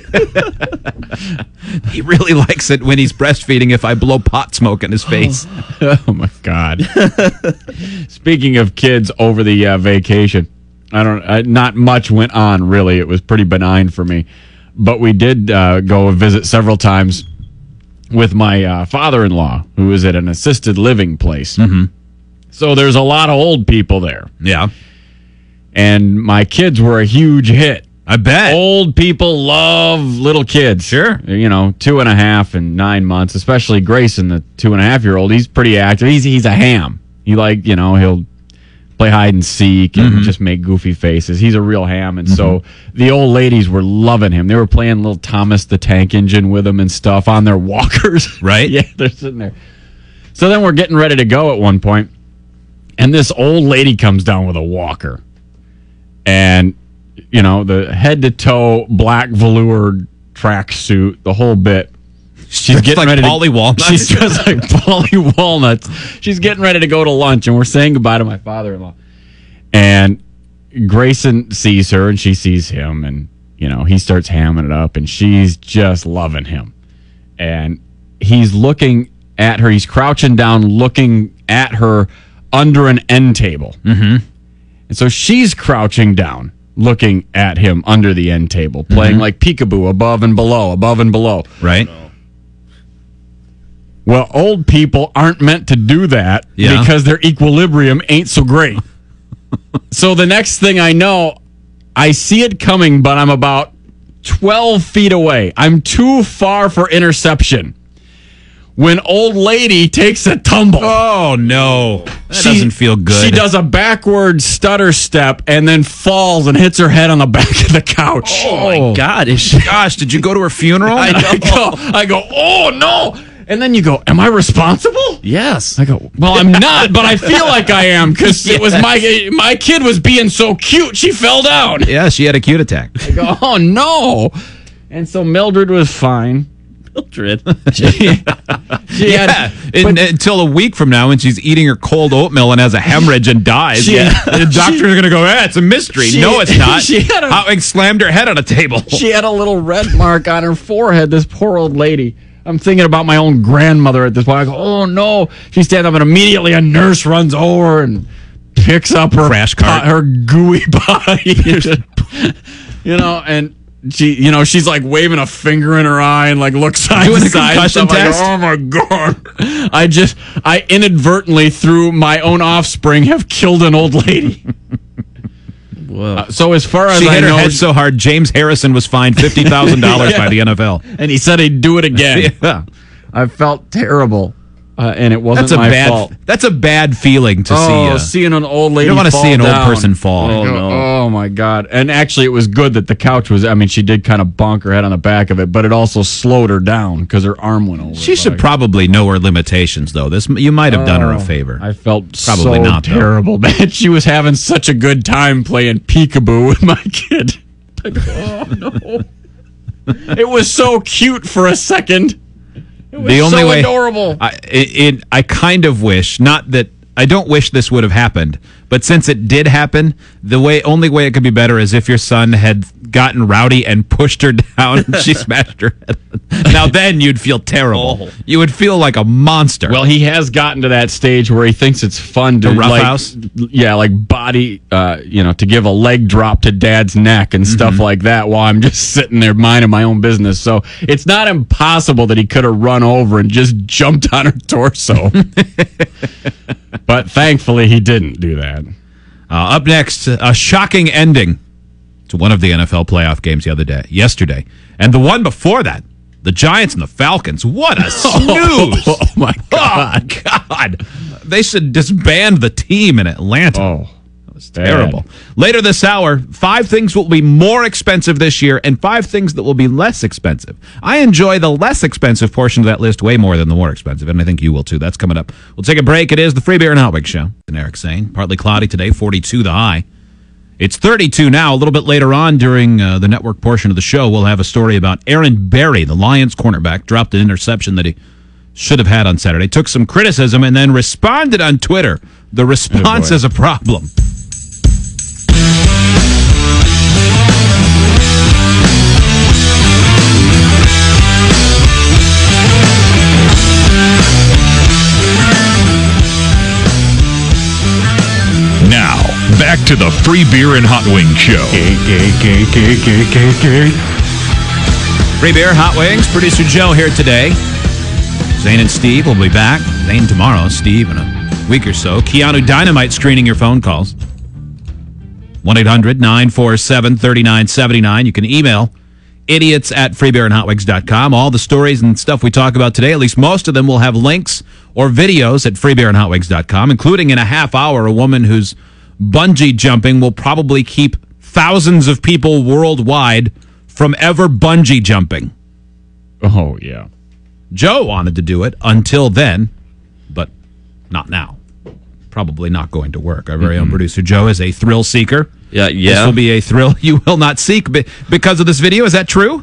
He really likes it when he's breastfeeding if I blow pot smoke in his face. Oh, my God. Speaking of kids over the uh, vacation, I don't. I, not much went on, really. It was pretty benign for me. But we did uh, go visit several times with my uh, father-in-law, who was at an assisted living place. Mm-hmm. So there's a lot of old people there. Yeah. And my kids were a huge hit. I bet. Old people love little kids. Sure. You know, two and a half and nine months, especially Grayson, the two and a half year old. He's pretty active. He's he's a ham. He like, you know, he'll play hide and seek and Mm-hmm. just make goofy faces. He's a real ham. And so the old ladies were loving him. They were playing little Thomas the Tank Engine with him and stuff on their walkers. Right. Yeah, they're sitting there. So then we're getting ready to go at one point, and this old lady comes down with a walker. And, you know, the head to toe black velour track suit, the whole bit. She's Dressed getting like ready Polly to, Walnuts. She's dressed like Polly Walnuts. She's getting ready to go to lunch, and we're saying goodbye to my father-in-law. And Grayson sees her, and she sees him, and, you know, he starts hamming it up, and she's just loving him. And he's looking at her. He's crouching down, looking at her under an end table. Mm-hmm. And so she's crouching down, looking at him under the end table, playing like peekaboo above and below, above and below. Right. Well, old people aren't meant to do that Yeah. because their equilibrium ain't so great. So the next thing I know, I see it coming, but I'm about twelve feet away. I'm too far for interception. When old lady takes a tumble. Oh, no. That doesn't feel good. She does a backward stutter step and then falls and hits her head on the back of the couch. Oh, my God. Is she... Gosh, did you go to her funeral? I go, I go, oh, no. And then you go, am I responsible? Yes. I go, well, I'm not, but I feel like I am because it was my my kid was being so cute, she fell down. Yeah, she had a cute attack. I go, oh, no. And so Mildred was fine. Mildred. She, she Yeah, had, in- but- until a week from now when she's eating her cold oatmeal and has a hemorrhage and dies. She- Yeah. The doctor's going to go, eh, it's a mystery. She- no, it's not. she had a- Hot Wings slammed her head on a table. she had a little red mark on her forehead, this poor old lady. I'm thinking about my own grandmother at this point. I go, oh, no. She stands up and immediately a nurse runs over and picks up her Crash cart. her gooey body. You know, and she, you know, she's like waving a finger in her eye and like looks side Doing to a side. concussion I'm like, test? oh my god! I just, I inadvertently through my own offspring have killed an old lady. Whoa. Uh, so as far as She I hit her know, head so hard, James Harrison was fined fifty thousand dollars Yeah. by the N F L. and he said he'd do it again. Yeah. I felt terrible, uh, and it wasn't That's a my bad. fault. That's a bad feeling to oh, see. Uh, seeing an old lady. you don't want to fall see an old down. person fall. Oh, no. Oh my god! And actually, it was good that the couch was. I mean, she did kind of bonk her head on the back of it, but it also slowed her down because her arm went over. She But should I- probably know her limitations, though. This you might have done her a favor. I felt Probably so not, though. terrible, man. She was having such a good time playing peekaboo with my kid. Like, oh no! It was so cute for a second. It was the only so way, adorable. I, it, it, I kind of wish, not that I don't wish this would have happened, but since it did happen, the way only way it could be better is if your son had gotten rowdy and pushed her down and she smashed her head. Now then you'd feel terrible. Oh. You would feel like a monster. Well, he has gotten to that stage where he thinks it's fun to To like, roughhouse? yeah, like body, uh, you know, to give a leg drop to dad's neck and stuff Mm-hmm. like that while I'm just sitting there minding my own business. So it's not impossible that he could have run over and just jumped on her torso. But thankfully, he didn't do that. Uh, up next, a shocking ending to one of the N F L playoff games the other day, yesterday, and the one before that, the Giants and the Falcons. What a snooze! Oh my god! Oh, God, they should disband the team in Atlanta. Oh, It's terrible. Later this hour, five things will be more expensive this year and five things that will be less expensive. I enjoy the less expensive portion of that list way more than the more expensive, and I think you will too. That's coming up. We'll take a break. It is the Free Beer and Hot Wings Show. And Eric saying, partly cloudy today, forty-two the high. It's thirty-two now. A little bit later on during uh, the network portion of the show, we'll have a story about Aaron Berry, the Lions cornerback, dropped an interception that he should have had on Saturday, took some criticism, and then responded on Twitter. The response boy. is a problem. Now, back to the Free Beer and Hot Wing Show. Free Beer, Hot Wings, producer Joe here today. Zane and Steve will be back. Zane tomorrow, Steve in a week or so. Keanu Dynamite screening your phone calls. one eight hundred nine four seven three nine seven nine. You can email idiots at free beer and hot wings dot com. All the stories and stuff we talk about today, at least most of them, will have links or videos at free beer and hot wings dot com, including in a half hour, a woman who's bungee jumping will probably keep thousands of people worldwide from ever bungee jumping. Oh yeah. Joe wanted to do it until then, but not now. Probably not going to work. Our very own producer Joe is a thrill seeker. Yeah, This yeah. will be a thrill you will not seek be- because of this video. Is that true?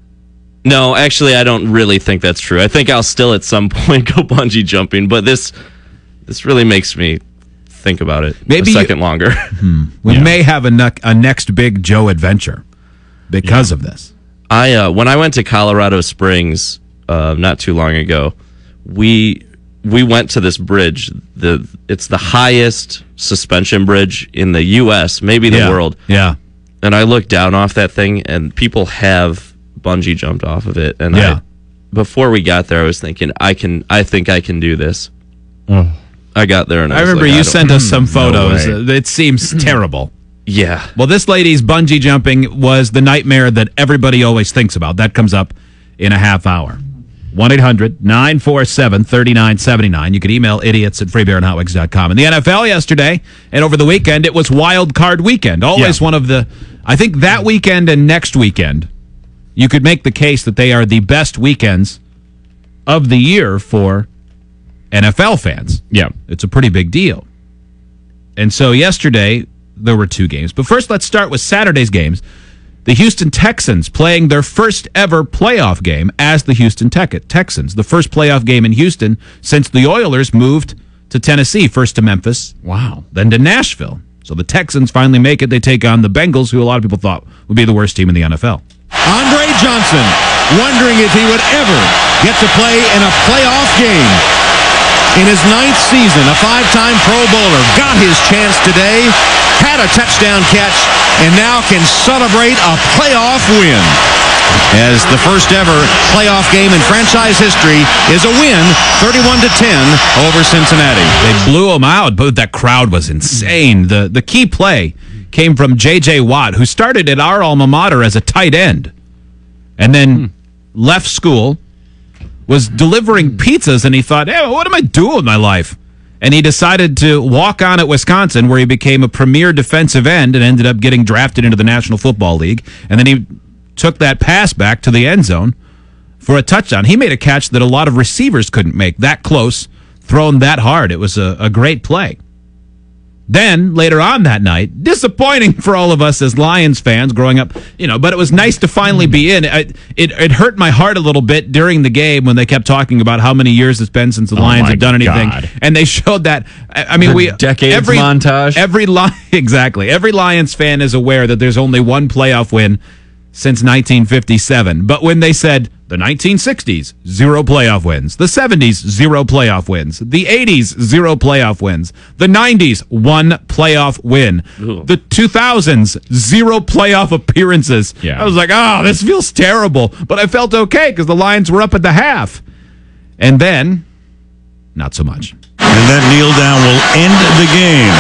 No, actually, I don't really think that's true. I think I'll still at some point go bungee jumping, but this this really makes me think about it Maybe a you- second longer. We may have a, ne- a next big Joe adventure because of this. I uh, when I went to Colorado Springs uh, not too long ago, we we went to this bridge. The it's the highest suspension bridge in the U S, maybe the yeah. world. Yeah. And I looked down off that thing, and people have bungee jumped off of it. And Yeah. I, before we got there, I was thinking, I can, I think I can do this. Oh. I got there, and I, I was remember like, you I don't- sent us some photos. way. Uh, it seems terrible. Yeah. Well, this lady's bungee jumping was the nightmare that everybody always thinks about. That comes up in a half hour. one eight hundred nine four seven three nine seven nine. You can email idiots at free beer and hot wings dot com. In the N F L yesterday and over the weekend, it was wild card weekend. Always Yeah. one of the, I think that weekend and next weekend, you could make the case that they are the best weekends of the year for N F L fans. Yeah. It's a pretty big deal. And so yesterday, there were two games. But first, let's start with Saturday's games. The Houston Texans playing their first ever playoff game as the Houston Tech- Texans. The first playoff game in Houston since the Oilers moved to Tennessee, first to Memphis, Wow. then to Nashville. So the Texans finally make it. They take on the Bengals, who a lot of people thought would be the worst team in the N F L. Andre Johnson wondering if he would ever get to play in a playoff game. In his ninth season, a five-time Pro Bowler got his chance today, had a touchdown catch, and now can celebrate a playoff win. As the first ever playoff game in franchise history is a win, thirty-one to ten over Cincinnati. They blew them out, but that crowd was insane. The the key play came from J J. Watt, who started at our alma mater as a tight end and then hmm. left school, was delivering pizzas, and he thought, hey, what am I doing with my life? And he decided to walk on at Wisconsin, where he became a premier defensive end and ended up getting drafted into the National Football League. And then he took that pass back to the end zone for a touchdown. He made a catch that a lot of receivers couldn't make, that close, thrown that hard. It was a, a great play. Then, later on that night, disappointing for all of us as Lions fans growing up, you know, but it was nice to finally be in. It, it, it hurt my heart a little bit during the game when they kept talking about how many years it's been since the oh Lions have done anything. God. And they showed that, I, I mean, the we... Decades every, montage. Every li- Exactly. Every Lions fan is aware that there's only one playoff win since nineteen fifty-seven. But when they said the nineteen sixties, zero playoff wins. The seventies, zero playoff wins. The eighties, zero playoff wins. The nineties, one playoff win. Ugh. The two thousands, zero playoff appearances. Yeah. I was like, oh, this feels terrible. But I felt okay because the Lions were up at the half. And then, not so much. And that kneel down will end the game.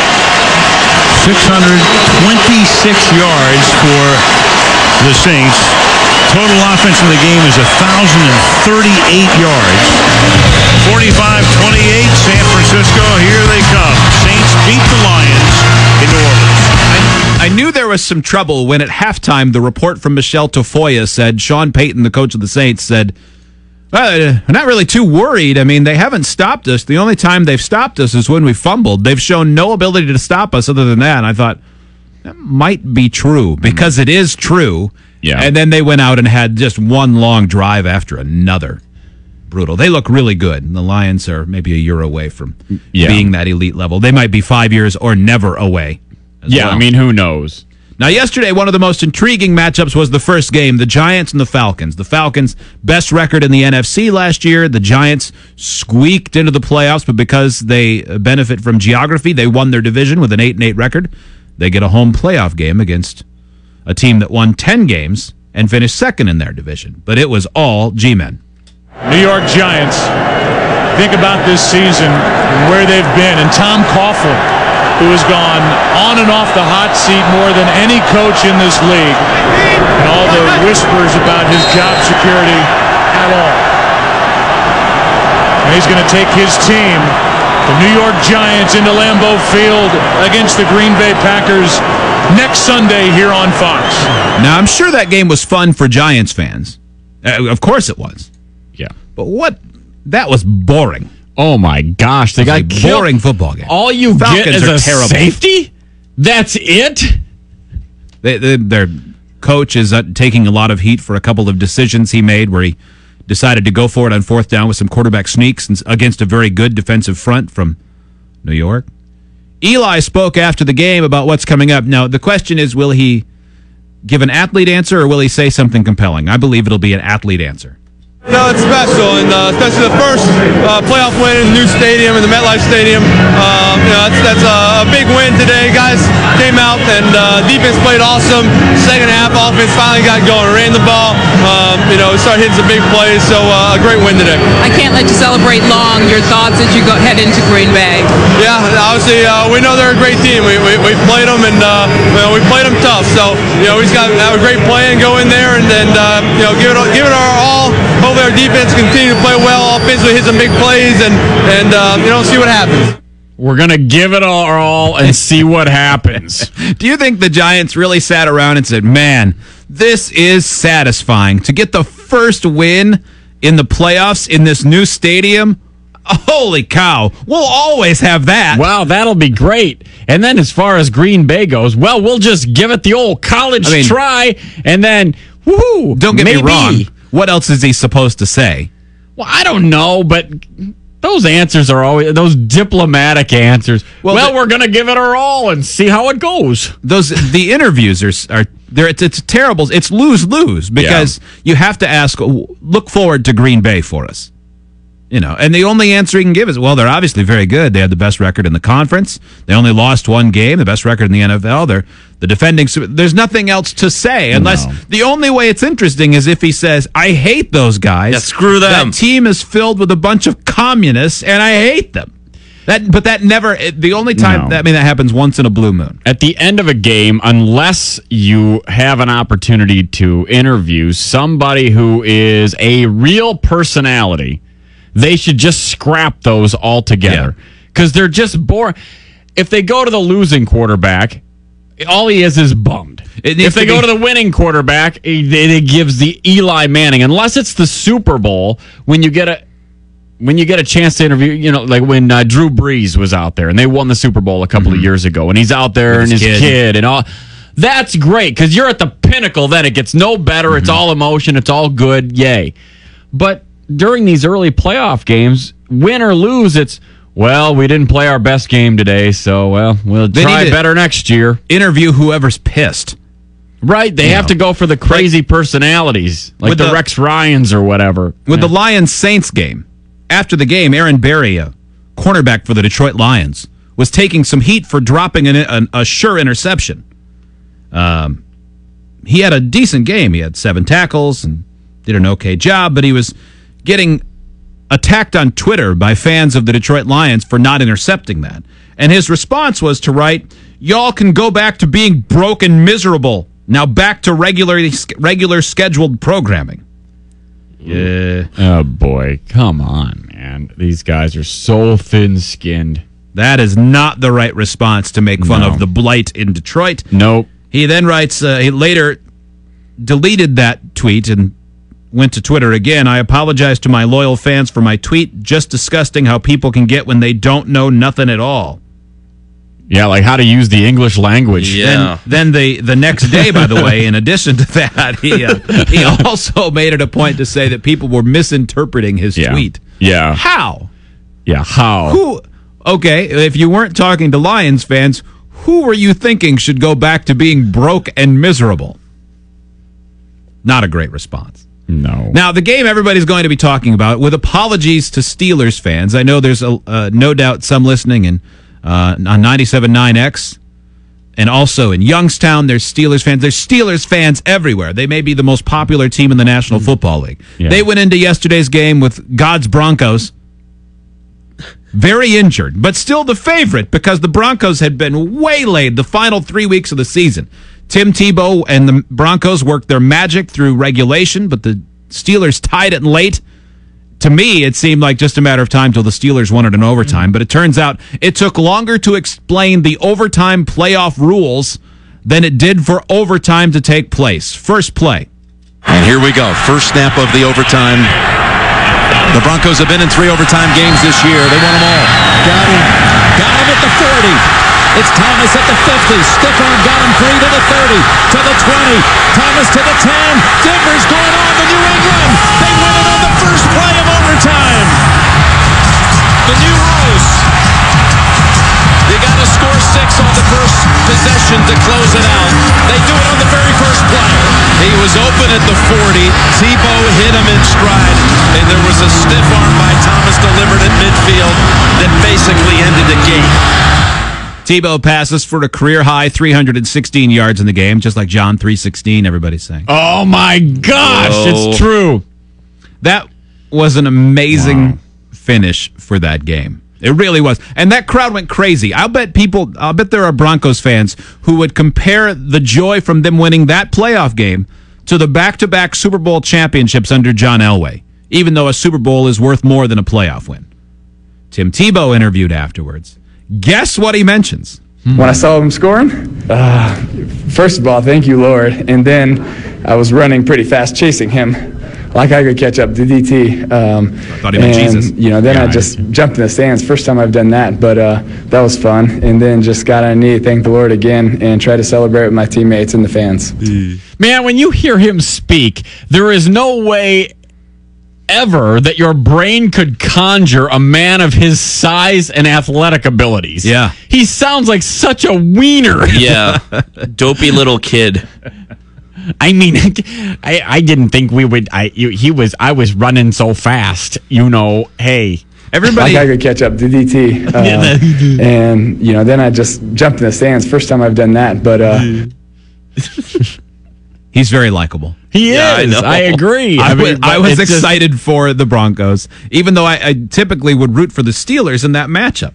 six hundred twenty-six yards for the Saints. Total offense in the game is one thousand thirty-eight yards. forty-five twenty-eight, San Francisco. Here they come. Saints beat the Lions in New Orleans. I, I knew there was some trouble when at halftime the report from Michelle Tafoya said, Sean Payton, the coach of the Saints, said, well, I'm not really too worried. I mean, they haven't stopped us. The only time they've stopped us is when we fumbled. They've shown no ability to stop us other than that. And I thought, that might be true because it is true. Yeah. And then they went out and had just one long drive after another. Brutal. They look really good. And the Lions are maybe a year away from yeah. being that elite level. They might be five years or never away. Yeah, well. I mean, who knows? Now, yesterday, one of the most intriguing matchups was the first game, the Giants and the Falcons. The Falcons' best record in the N F C last year. The Giants squeaked into the playoffs, but because they benefit from geography, they won their division with an eight and eight record. They get a home playoff game against a team that won ten games and finished second in their division. But it was all G-men. New York Giants, think about this season and where they've been. And Tom Coughlin, who has gone on and off the hot seat more than any coach in this league. And all the whispers about his job security at all. And he's going to take his team, the New York Giants, into Lambeau Field against the Green Bay Packers next Sunday here on Fox. Now, I'm sure that game was fun for Giants fans. Uh, of course it was. Yeah. But what? That was boring. Oh, my gosh. They got a killed. Boring football game. All you Falcons get is are a terrible. safety? That's it? They, they, their coach is uh, taking a lot of heat for a couple of decisions he made where he decided to go for it on fourth down with some quarterback sneaks against a very good defensive front from New York. Eli spoke after the game about what's coming up. Now, the question is, will he give an athlete answer or will he say something compelling? I believe it'll be an athlete answer. No, it's special, and uh, especially the first uh, playoff win in the new stadium, in the MetLife Stadium. Um, you know, that's, that's a big win today. Guys came out, and uh, defense played awesome. Second half, offense finally got going, ran the ball. Um, you know, started hitting some big plays, so uh, a great win today. I can't let you celebrate long. Your thoughts as you go head into Green Bay? Yeah, obviously, uh, we know they're a great team. We, we, we played them, and uh, you know, we played them tough. So, you know, we just got to have a great plan, go in there, and, and uh, you know, give it, give it our all. Hopefully our defense continue to play well, offensively hit some big plays, and, and uh, you know, see what happens. We're going to give it our all and see what happens. Do you think the Giants really sat around and said, man, this is satisfying to get the first win in the playoffs in this new stadium? Holy cow. We'll always have that. Wow, that'll be great. And then as far as Green Bay goes, well, we'll just give it the old college I mean, try, and then, woohoo, don't get maybe. me wrong. What else is he supposed to say? Well, I don't know, but those answers are always those diplomatic answers. Well, well the, we're going to give it our all and see how it goes. Those the interviews are are there. It's, it's terrible. It's lose lose because yeah. you have to ask. Look forward to Green Bay for us. You know, and the only answer he can give is, well, they're obviously very good. They had the best record in the conference. They only lost one game, the best record in the N F L. They're the defending. There's nothing else to say unless No. the only way it's interesting is if he says, I hate those guys. Yeah, screw them. That team is filled with a bunch of communists, and I hate them. That, but that never. it- The only time No. that I mean that happens once in a blue moon. At the end of a game, unless you have an opportunity to interview somebody who is a real personality, they should just scrap those altogether because they're just boring. If they go to the losing quarterback, all he is is bummed. It needs If they to go be- to the winning quarterback, it, it gives the Eli Manning. Unless it's the Super Bowl, when you get a when you get a chance to interview, you know, like when uh, Drew Brees was out there and they won the Super Bowl a couple of years ago, and he's out there With and his his kid. kid. and all. That's great because you're at the pinnacle. Then it gets no better. It's all emotion. It's all good. Yay! But during these early playoff games, win or lose, it's well, we didn't play our best game today, so well, we'll They try need to- better next year. Interview whoever's pissed. Right? They You have know. to go for the crazy personalities, like With the, the- Rex Ryans or whatever. With Yeah. the Lions Saints game, after the game, Aaron Berry, a cornerback for the Detroit Lions, was taking some heat for dropping an, an, a sure interception. Um, he had a decent game. He had seven tackles and did an okay job, but he was getting attacked on Twitter by fans of the Detroit Lions for not intercepting that. And his response was to write, "Y'all can go back to being broke and miserable. Now back to regular regular scheduled programming." Yeah. Oh boy, come on, man! These guys are so thin-skinned. That is not the right response to make fun No. of the blight in Detroit. Nope. He then writes, uh, he later deleted that tweet and went to Twitter again. "I apologize to my loyal fans for my tweet. Just disgusting how people can get when they don't know nothing at all." Yeah, like how to use the English language. Yeah. Then, then the, the next day, by the way, in addition to that, he uh, he also made it a point to say that people were misinterpreting his Yeah. tweet. Yeah. How? Yeah. How? Who? Okay, if you weren't talking to Lions fans, who were you thinking should go back to being broke and miserable? Not a great response. No. Now, the game everybody's going to be talking about, with apologies to Steelers fans. I know there's a, uh, no doubt some listening in, uh, on ninety-seven point nine X, and also in Youngstown, there's Steelers fans. There's Steelers fans everywhere. They may be the most popular team in the National Football League. Yeah. They went into yesterday's game with God's Broncos, very injured, but still the favorite because the Broncos had been waylaid the final three weeks of the season. Tim Tebow and the Broncos worked their magic through regulation, but the Steelers tied it late. To me, it seemed like just a matter of time till the Steelers won it in overtime, but it turns out it took longer to explain the overtime playoff rules than it did for overtime to take place. First play. And here we go. First snap of the overtime. The Broncos have been in three overtime games this year. They won them all. Got him. Got him at the forty. It's Thomas at the fifty. Stiff arm got him free to the thirty. To the twenty. Thomas to the ten. Denver's going on to New England. They win it on the first play of overtime. The new rules. You got to score six on the first possession to close it out. They do it on the very first play. He was open at the forty. Tebow hit him in stride, and there was a stiff arm by Thomas delivered at midfield that basically ended the game. Tebow passes for a career-high three hundred sixteen yards in the game, just like John three sixteen, everybody's saying. Oh, my gosh. Whoa. It's true. That was an amazing finish for that game. It really was. And that crowd went crazy. I'll bet people, I'll bet there are Broncos fans who would compare the joy from them winning that playoff game to the back-to-back Super Bowl championships under John Elway, even though a Super Bowl is worth more than a playoff win. Tim Tebow interviewed afterwards. Guess what he mentions? When I saw him scoring, uh, first of all, thank you, Lord. And then I was running pretty fast, chasing him, like I could catch up to D T. Um, I thought he meant and, Jesus. You know, then Yeah, I just jumped in the stands. First time I've done that, but uh, that was fun. And then just got on a knee, thank the Lord again, and try to celebrate with my teammates and the fans. Man, when you hear him speak, there is no way ever that your brain could conjure a man of his size and athletic abilities. Yeah. He sounds like such a wiener. Yeah. Dopey little kid. I mean, I I didn't think we would. I you, he was. I was running so fast. You know. Hey, everybody. Like I could catch up to D T. Uh, and you know, then I just jumped in the stands. First time I've done that, but. Uh, He's very likable. He Yeah, I is. know. I, agree. I, I, was- mean, I but was it's just- excited for the Broncos, even though I, I typically would root for the Steelers in that matchup.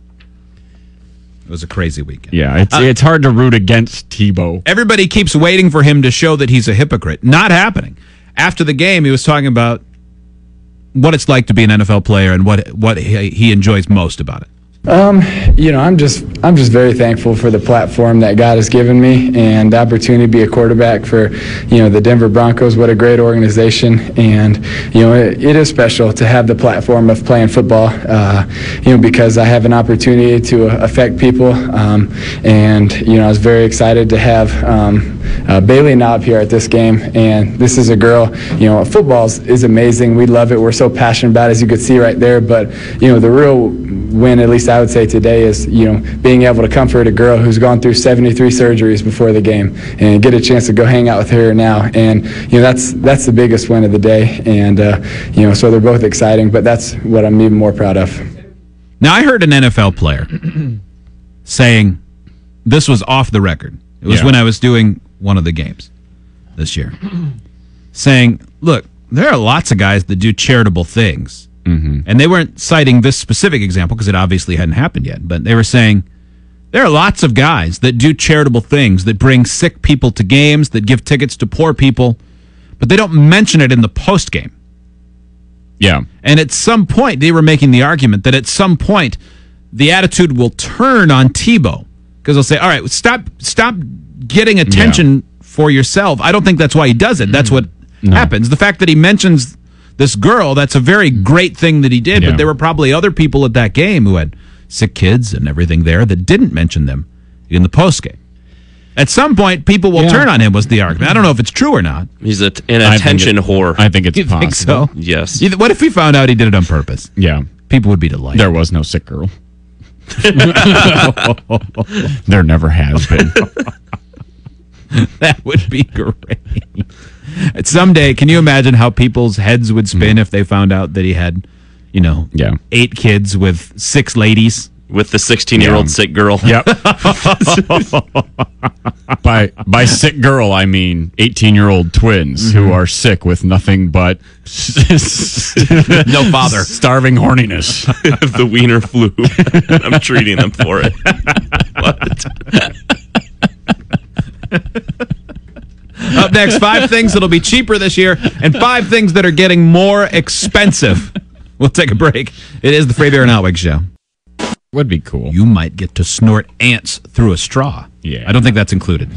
It was a crazy weekend. yeah, it's Uh, it's hard to root against Tebow. Everybody keeps waiting for him to show that he's a hypocrite. Not happening. After the game, he was talking about what it's like to be an N F L player and what what he, he enjoys most about it. Um, you know, I'm just I'm just very thankful for the platform that God has given me and the opportunity to be a quarterback for, you know, the Denver Broncos. What a great organization, and you know, it, it is special to have the platform of playing football. Uh, you know, because I have an opportunity to uh, affect people, um, and you know, I was very excited to have um, uh, Bailey Knob here at this game, and this is a girl. You know, football is, is amazing. We love it. We're so passionate about it, as you could see right there. But you know, the real win, at least I would say today, is you know being able to comfort a girl who's gone through seventy-three surgeries before the game and get a chance to go hang out with her now, and you know that's that's the biggest win of the day, and uh, you know so they're both exciting, but that's what I'm even more proud of. Now, I heard an N F L player saying this was off the record. It was Yeah. when I was doing one of the games this year, saying, "Look, there are lots of guys that do charitable things." Mm-hmm. And they weren't citing this specific example because it obviously hadn't happened yet. But they were saying there are lots of guys that do charitable things, that bring sick people to games, that give tickets to poor people, but they don't mention it in the post game. Yeah. And at some point, they were making the argument that at some point, the attitude will turn on Tebow because they'll say, "All right, stop, stop getting attention for yourself." I don't think that's why he does it. That's what No. happens. The fact that he mentions this girl, that's a very great thing that he did, Yeah. but there were probably other people at that game who had sick kids and everything there that didn't mention them in the post game. At some point, people will Yeah. turn on him, was the argument. I don't know if it's true or not. He's a, an I think attention it- whore. I think it's You possible. think so? yes. You th- What if he found out he did it on purpose? Yeah. People would be delighted. There was no sick girl. There never has been. That would be great. Someday, can you imagine how people's heads would spin if they found out that he had, you know, Yeah. eight kids with six ladies? With the sixteen-year-old Yeah. sick girl. Yep. by by sick girl, I mean eighteen-year-old twins who are sick with nothing but No father. starving horniness. The wiener flu. I'm treating them for it. What? Up next, five things that'll be cheaper this year and five things that are getting more expensive. We'll take a break. It is the Free Beer and Hot Wings Show. Would be cool. You might get to snort ants through a straw. Yeah. I don't think that's included.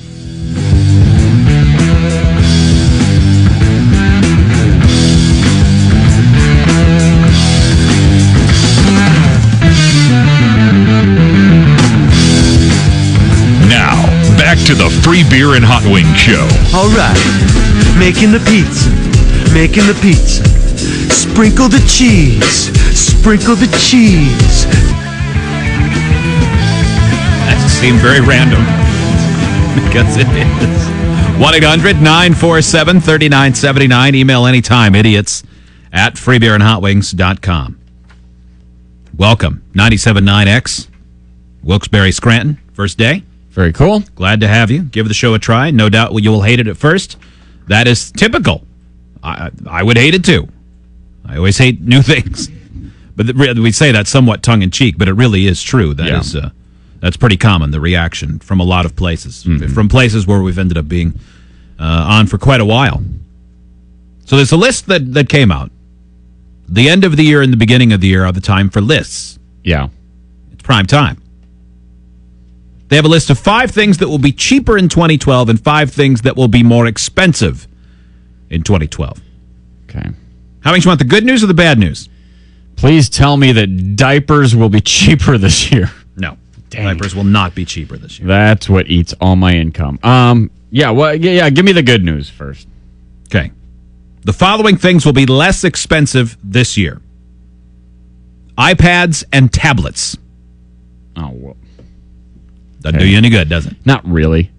Now, back to the Free Beer and Hot Wing Show. All right, making the pizza, making the pizza. Sprinkle the cheese, sprinkle the cheese. That just seemed very random. Because it is. one eight hundred nine four seven three nine seven nine. Email anytime, idiots at free beer and hot wings dot com. Welcome, ninety-seven point nine X, Wilkes-Barre, Scranton. First day. Very cool. Glad to have you. Give the show a try. No doubt you will hate it at first. That is typical. I, I would hate it too. I always hate new things. But the, we say that somewhat tongue-in-cheek, but it really is true. That Yeah. is, uh, that's pretty common, the reaction from a lot of places. From places where we've ended up being uh, on for quite a while. So there's a list that, that came out. The end of the year and the beginning of the year are the time for lists. Yeah. It's prime time. They have a list of five things that will be cheaper in twenty twelve and five things that will be more expensive in twenty twelve. Okay. How much you want, the good news or the bad news? Please tell me that diapers will be cheaper this year. No. Diapers will not be cheaper this year. That's what eats all my income. Um. Yeah. Well. Yeah. yeah give me the good news first. Okay. The following things will be less expensive this year. iPads and tablets. Oh. Well, Doesn't do you any good, does it? not really.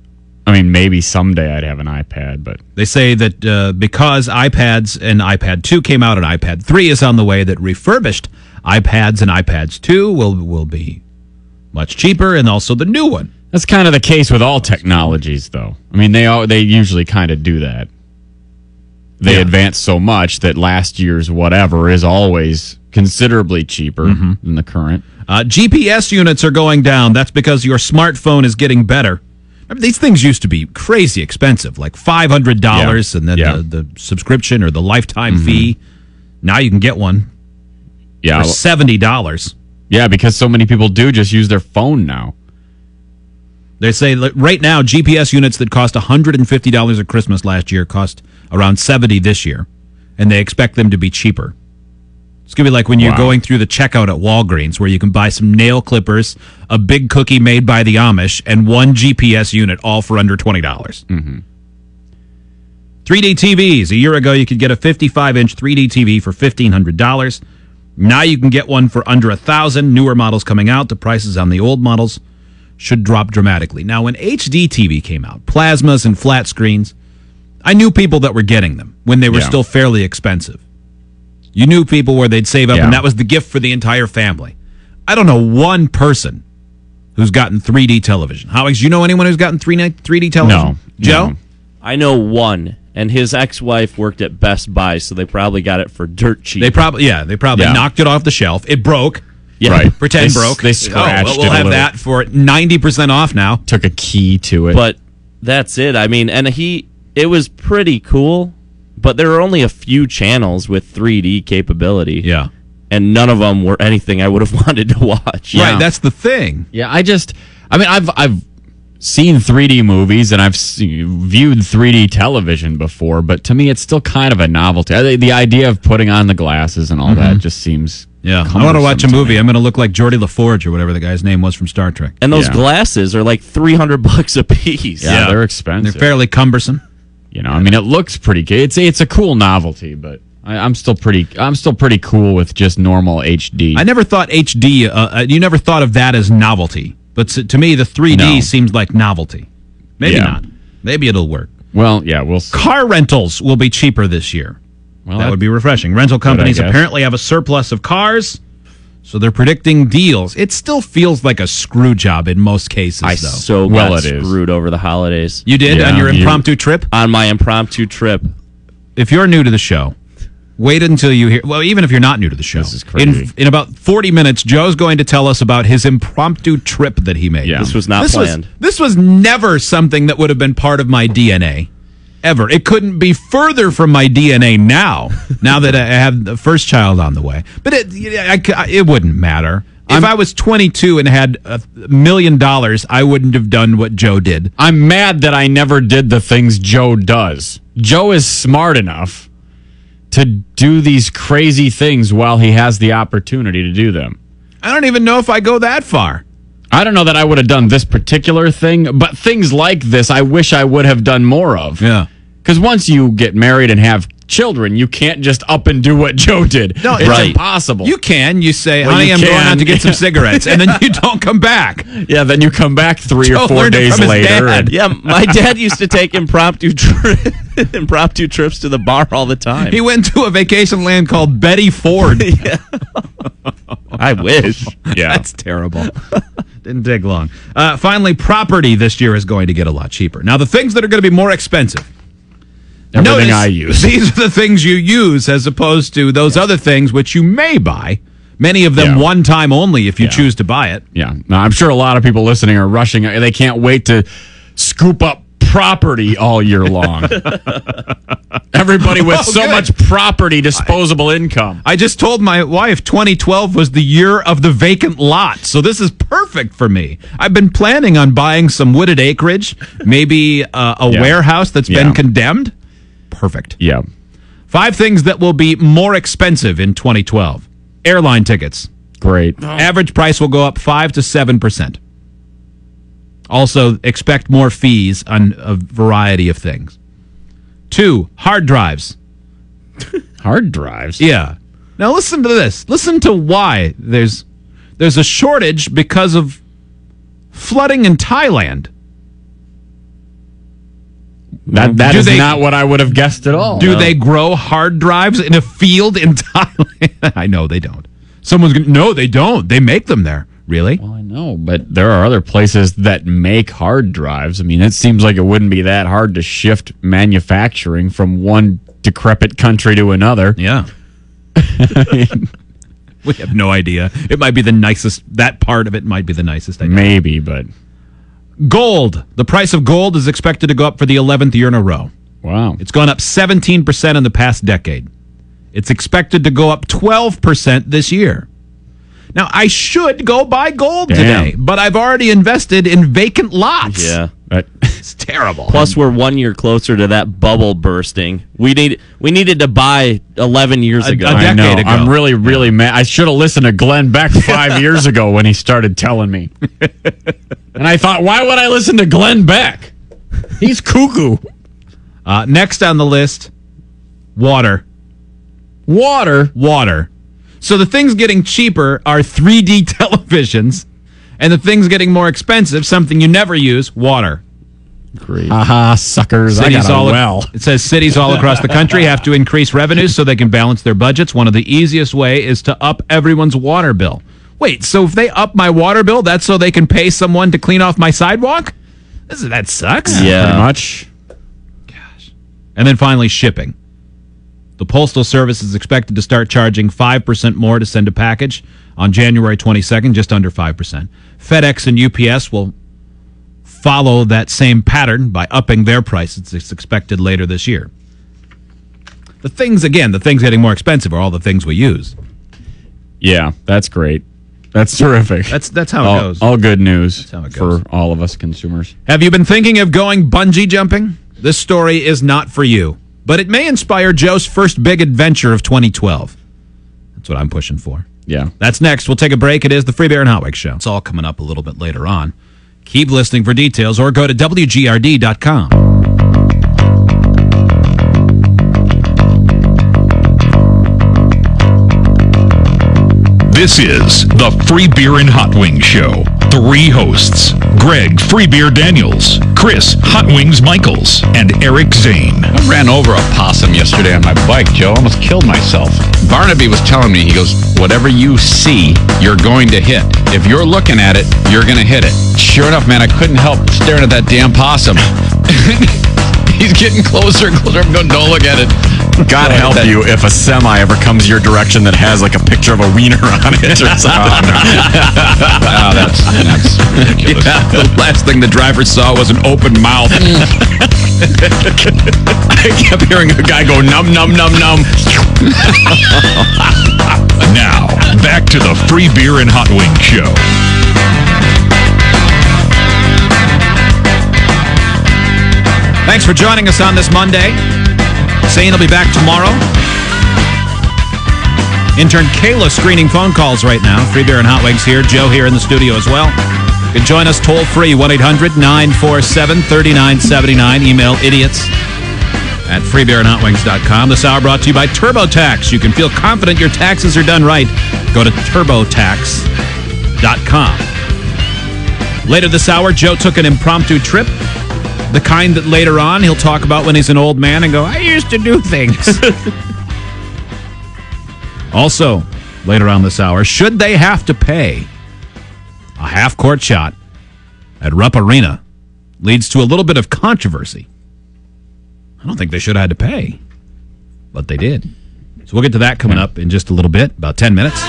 I mean, maybe someday I'd have an iPad, but They say that uh, because iPads and iPad two came out and iPad three is on the way, that refurbished iPads and iPads two will will be much cheaper, and also the new one. that's kind of the case with all technologies, though. I mean, they all, they usually kind of do that. They Yeah. advance so much that last year's whatever is always considerably cheaper Mm-hmm. than the current. Uh, G P S units are going down. That's because your smartphone is getting better. Remember, these things used to be crazy expensive, like five hundred dollars, Yeah. and then Yeah. the, the subscription or the lifetime fee. Now you can get one Yeah, for seventy dollars. yeah, because so many people do just use their phone now. They say like, right now, G P S units that cost one hundred fifty dollars at Christmas last year cost around seventy dollars this year, and they expect them to be cheaper. It's going to be like when you're Wow. going through the checkout at Walgreens, where you can buy some nail clippers, a big cookie made by the Amish, and one G P S unit, all for under twenty dollars. Mm-hmm. three D T Vs. A year ago, you could get a fifty-five inch three D T V for fifteen hundred dollars. Now you can get one for under one thousand dollars. Newer models coming out. The prices on the old models should drop dramatically. Now, when H D T V came out, plasmas and flat screens, I knew people that were getting them when they were Yeah. still fairly expensive. You knew people where they'd save up, Yeah. and that was the gift for the entire family. I don't know one person who's gotten three D television. Alex, you know anyone who's gotten three D television? No. Joe? No. I know one, and his ex-wife worked at Best Buy, so they probably got it for dirt cheap. They probably, yeah, they probably Yeah. knocked it off the shelf. It broke. Yeah. Right. Pretend They s- broke. they Oh, scratched well, we'll it a have little. that for ninety percent off now. Took a key to it. But that's it. I mean, and he, it was pretty cool, but there were only a few channels with three D capability. Yeah. And none of them were anything I would have wanted to watch. Yeah. Right, that's the thing. Yeah, I just, I mean, I've I've seen three D movies and I've se- viewed three D television before, but to me, it's still kind of a novelty. I- The idea of putting on the glasses and all that just seems. Yeah, I want to watch a cumbersome to movie. me. I'm going to look like Geordie LaForge or whatever the guy's name was from Star Trek. And those Yeah. glasses are like three hundred bucks a piece. Yeah, they're expensive. They're fairly cumbersome. You know, I mean, it looks pretty good. It's it's a cool novelty, but I, I'm still pretty I'm still pretty cool with just normal H D. I never thought H D, uh, uh, you never thought of that as novelty. But s- to me, the three D No. seems like novelty. Maybe Yeah. not. Maybe it'll work. Well, yeah, we'll see. Car rentals will be cheaper this year. Well, that would be refreshing. Rental companies guess. apparently have a surplus of cars, so they're predicting deals. It still feels like a screw job in most cases, I though. so Well, got it is. screwed over the holidays. You did Yeah, on your you- impromptu trip? On my impromptu trip. If you're new to the show, wait until you hear. Well, even if you're not new to the show, This is crazy. In, in about forty minutes, Joe's going to tell us about his impromptu trip that he made. Yeah. This was not this planned. Was, this was never something that would have been part of my D N A. Ever. It couldn't be further from my D N A now, now that I have the first child on the way. But it, I, I- it wouldn't matter. If I was twenty-two and had a million dollars, I wouldn't have done what Joe did. I'm mad that I never did the things Joe does. Joe is smart enough to do these crazy things while he has the opportunity to do them. I don't even know if I go that far. I don't know that I would have done this particular thing, but things like this I wish I would have done more of. Yeah. Because once you get married and have children, you can't just up and do what Joe did. No, it's right. impossible. You can. You say, Well, honey, you I'm going can. out to get some cigarettes. And then you don't come back. yeah, then you come back three Joe or four learned it days from his later. dad. and- Yeah, my dad used to take impromptu tri- impromptu trips to the bar all the time. He went to a vacation land called Betty Ford. I wish. yeah. That's terrible. Didn't take long. Uh, finally, property this year is going to get a lot cheaper. Now, the things that are going to be more expensive. Everything notice I use. These are the things you use as opposed to those other things which you may buy. Many of them Yeah. one time only if you Yeah. choose to buy it. Yeah. Now, I'm sure a lot of people listening are rushing. They can't wait to scoop up property all year long. Everybody with Oh, so good. much property, disposable income. I just told my wife twenty twelve was the year of the vacant lot, so this is perfect for me. I've been planning on buying some wooded acreage, maybe uh, a Yeah. warehouse that's Yeah. been condemned. Perfect. Yeah. Five things that will be more expensive in twenty twelve. Airline tickets. Great. Average price will go up five to seven percent. Also, expect more fees on a variety of things. Two, hard drives. Hard drives. Yeah. Now listen to this. Listen to why there's there's a shortage because of flooding in Thailand. That that Do is they- not what I would have guessed at all. Do No. they grow hard drives in a field in Thailand? I know they don't. Someone's going to, no, they don't. They make them there. Really? Well, I know, but there are other places that make hard drives. I mean, it seems like it wouldn't be that hard to shift manufacturing from one decrepit country to another. Yeah. We have no idea. It might be the nicest, that part of it might be the nicest idea. Maybe, but. Gold. The price of gold is expected to go up for the eleventh year in a row. Wow. It's gone up seventeen percent in the past decade. It's expected to go up twelve percent this year. Now, I should go buy gold Damn. today, but I've already invested in vacant lots. Yeah. But It's terrible. Plus, we're one year closer to that bubble bursting. We need we needed to buy eleven years A- ago. a I decade know. ago. I'm really, really mad. I should have listened to Glenn Beck five years ago when he started telling me. And I thought, why would I listen to Glenn Beck? He's cuckoo. Uh, next on the list, water. Water. Water. So the things getting cheaper are three D televisions, and the things getting more expensive, something you never use, water. Great. Haha, suckers. I got a all well. It says cities all across the country have to increase revenues so they can balance their budgets. One of the easiest way is to up everyone's water bill. Wait, so if they up my water bill, that's so they can pay someone to clean off my sidewalk? This is, that sucks. Yeah. Pretty much. And then finally, shipping. The Postal Service is expected to start charging five percent more to send a package on January twenty-second, just under five percent. FedEx and U P S will follow that same pattern by upping their prices. It's expected later this year. The things, again, the things getting more expensive are all the things we use. Yeah, that's great. That's terrific. That's that's how it all, goes. all good news how it goes. for all of us consumers. Have you been thinking of going bungee jumping? This story is not for you, but it may inspire Joe's first big adventure of twenty twelve. That's what I'm pushing for. Yeah. That's next. We'll take a break. It is the Free Beer and Hotwig Show. It's all coming up a little bit later on. Keep listening for details or go to W G R D dot com. This is the Free Beer and Hot Wings Show. Three hosts: Greg Free Beer Daniels, Chris Hot Wings Michaels, and Eric Zane. I ran over a possum yesterday on my bike, Joe. Almost killed myself. Barnaby was telling me, he goes, whatever you see, you're going to hit. If you're looking at it, you're going to hit it. Sure enough, man, I couldn't help staring at that damn possum. He's getting closer and closer. I'm going, don't look at it. God help that- you if a semi ever comes your direction that has like a picture of a wiener on it or something. Oh, that's, that's ridiculous. Yeah, the last thing the driver saw was an open mouth. I kept hearing a guy go num num num num. Now, back to the Free Beer and Hot Wings Show. Thanks for joining us on this Monday. Zane will be back tomorrow. Intern Kayla screening phone calls right now. Free Beer and Hot Wings here. Joe here in the studio as well. You can join us toll free, one eight hundred nine four seven three nine seven nine. Email idiots at free beer and hot wings dot com. This hour brought to you by TurboTax. You can feel confident your taxes are done right. Go to turbo tax dot com. Later this hour, Joe took an impromptu trip. The kind that later on he'll talk about when he's an old man and go, I used to do things. Also, later on this hour, should they have to pay? A half-court shot at Rupp Arena leads to a little bit of controversy. I don't think they should have had to pay, but they did. So we'll get to that coming up in just a little bit, about ten minutes.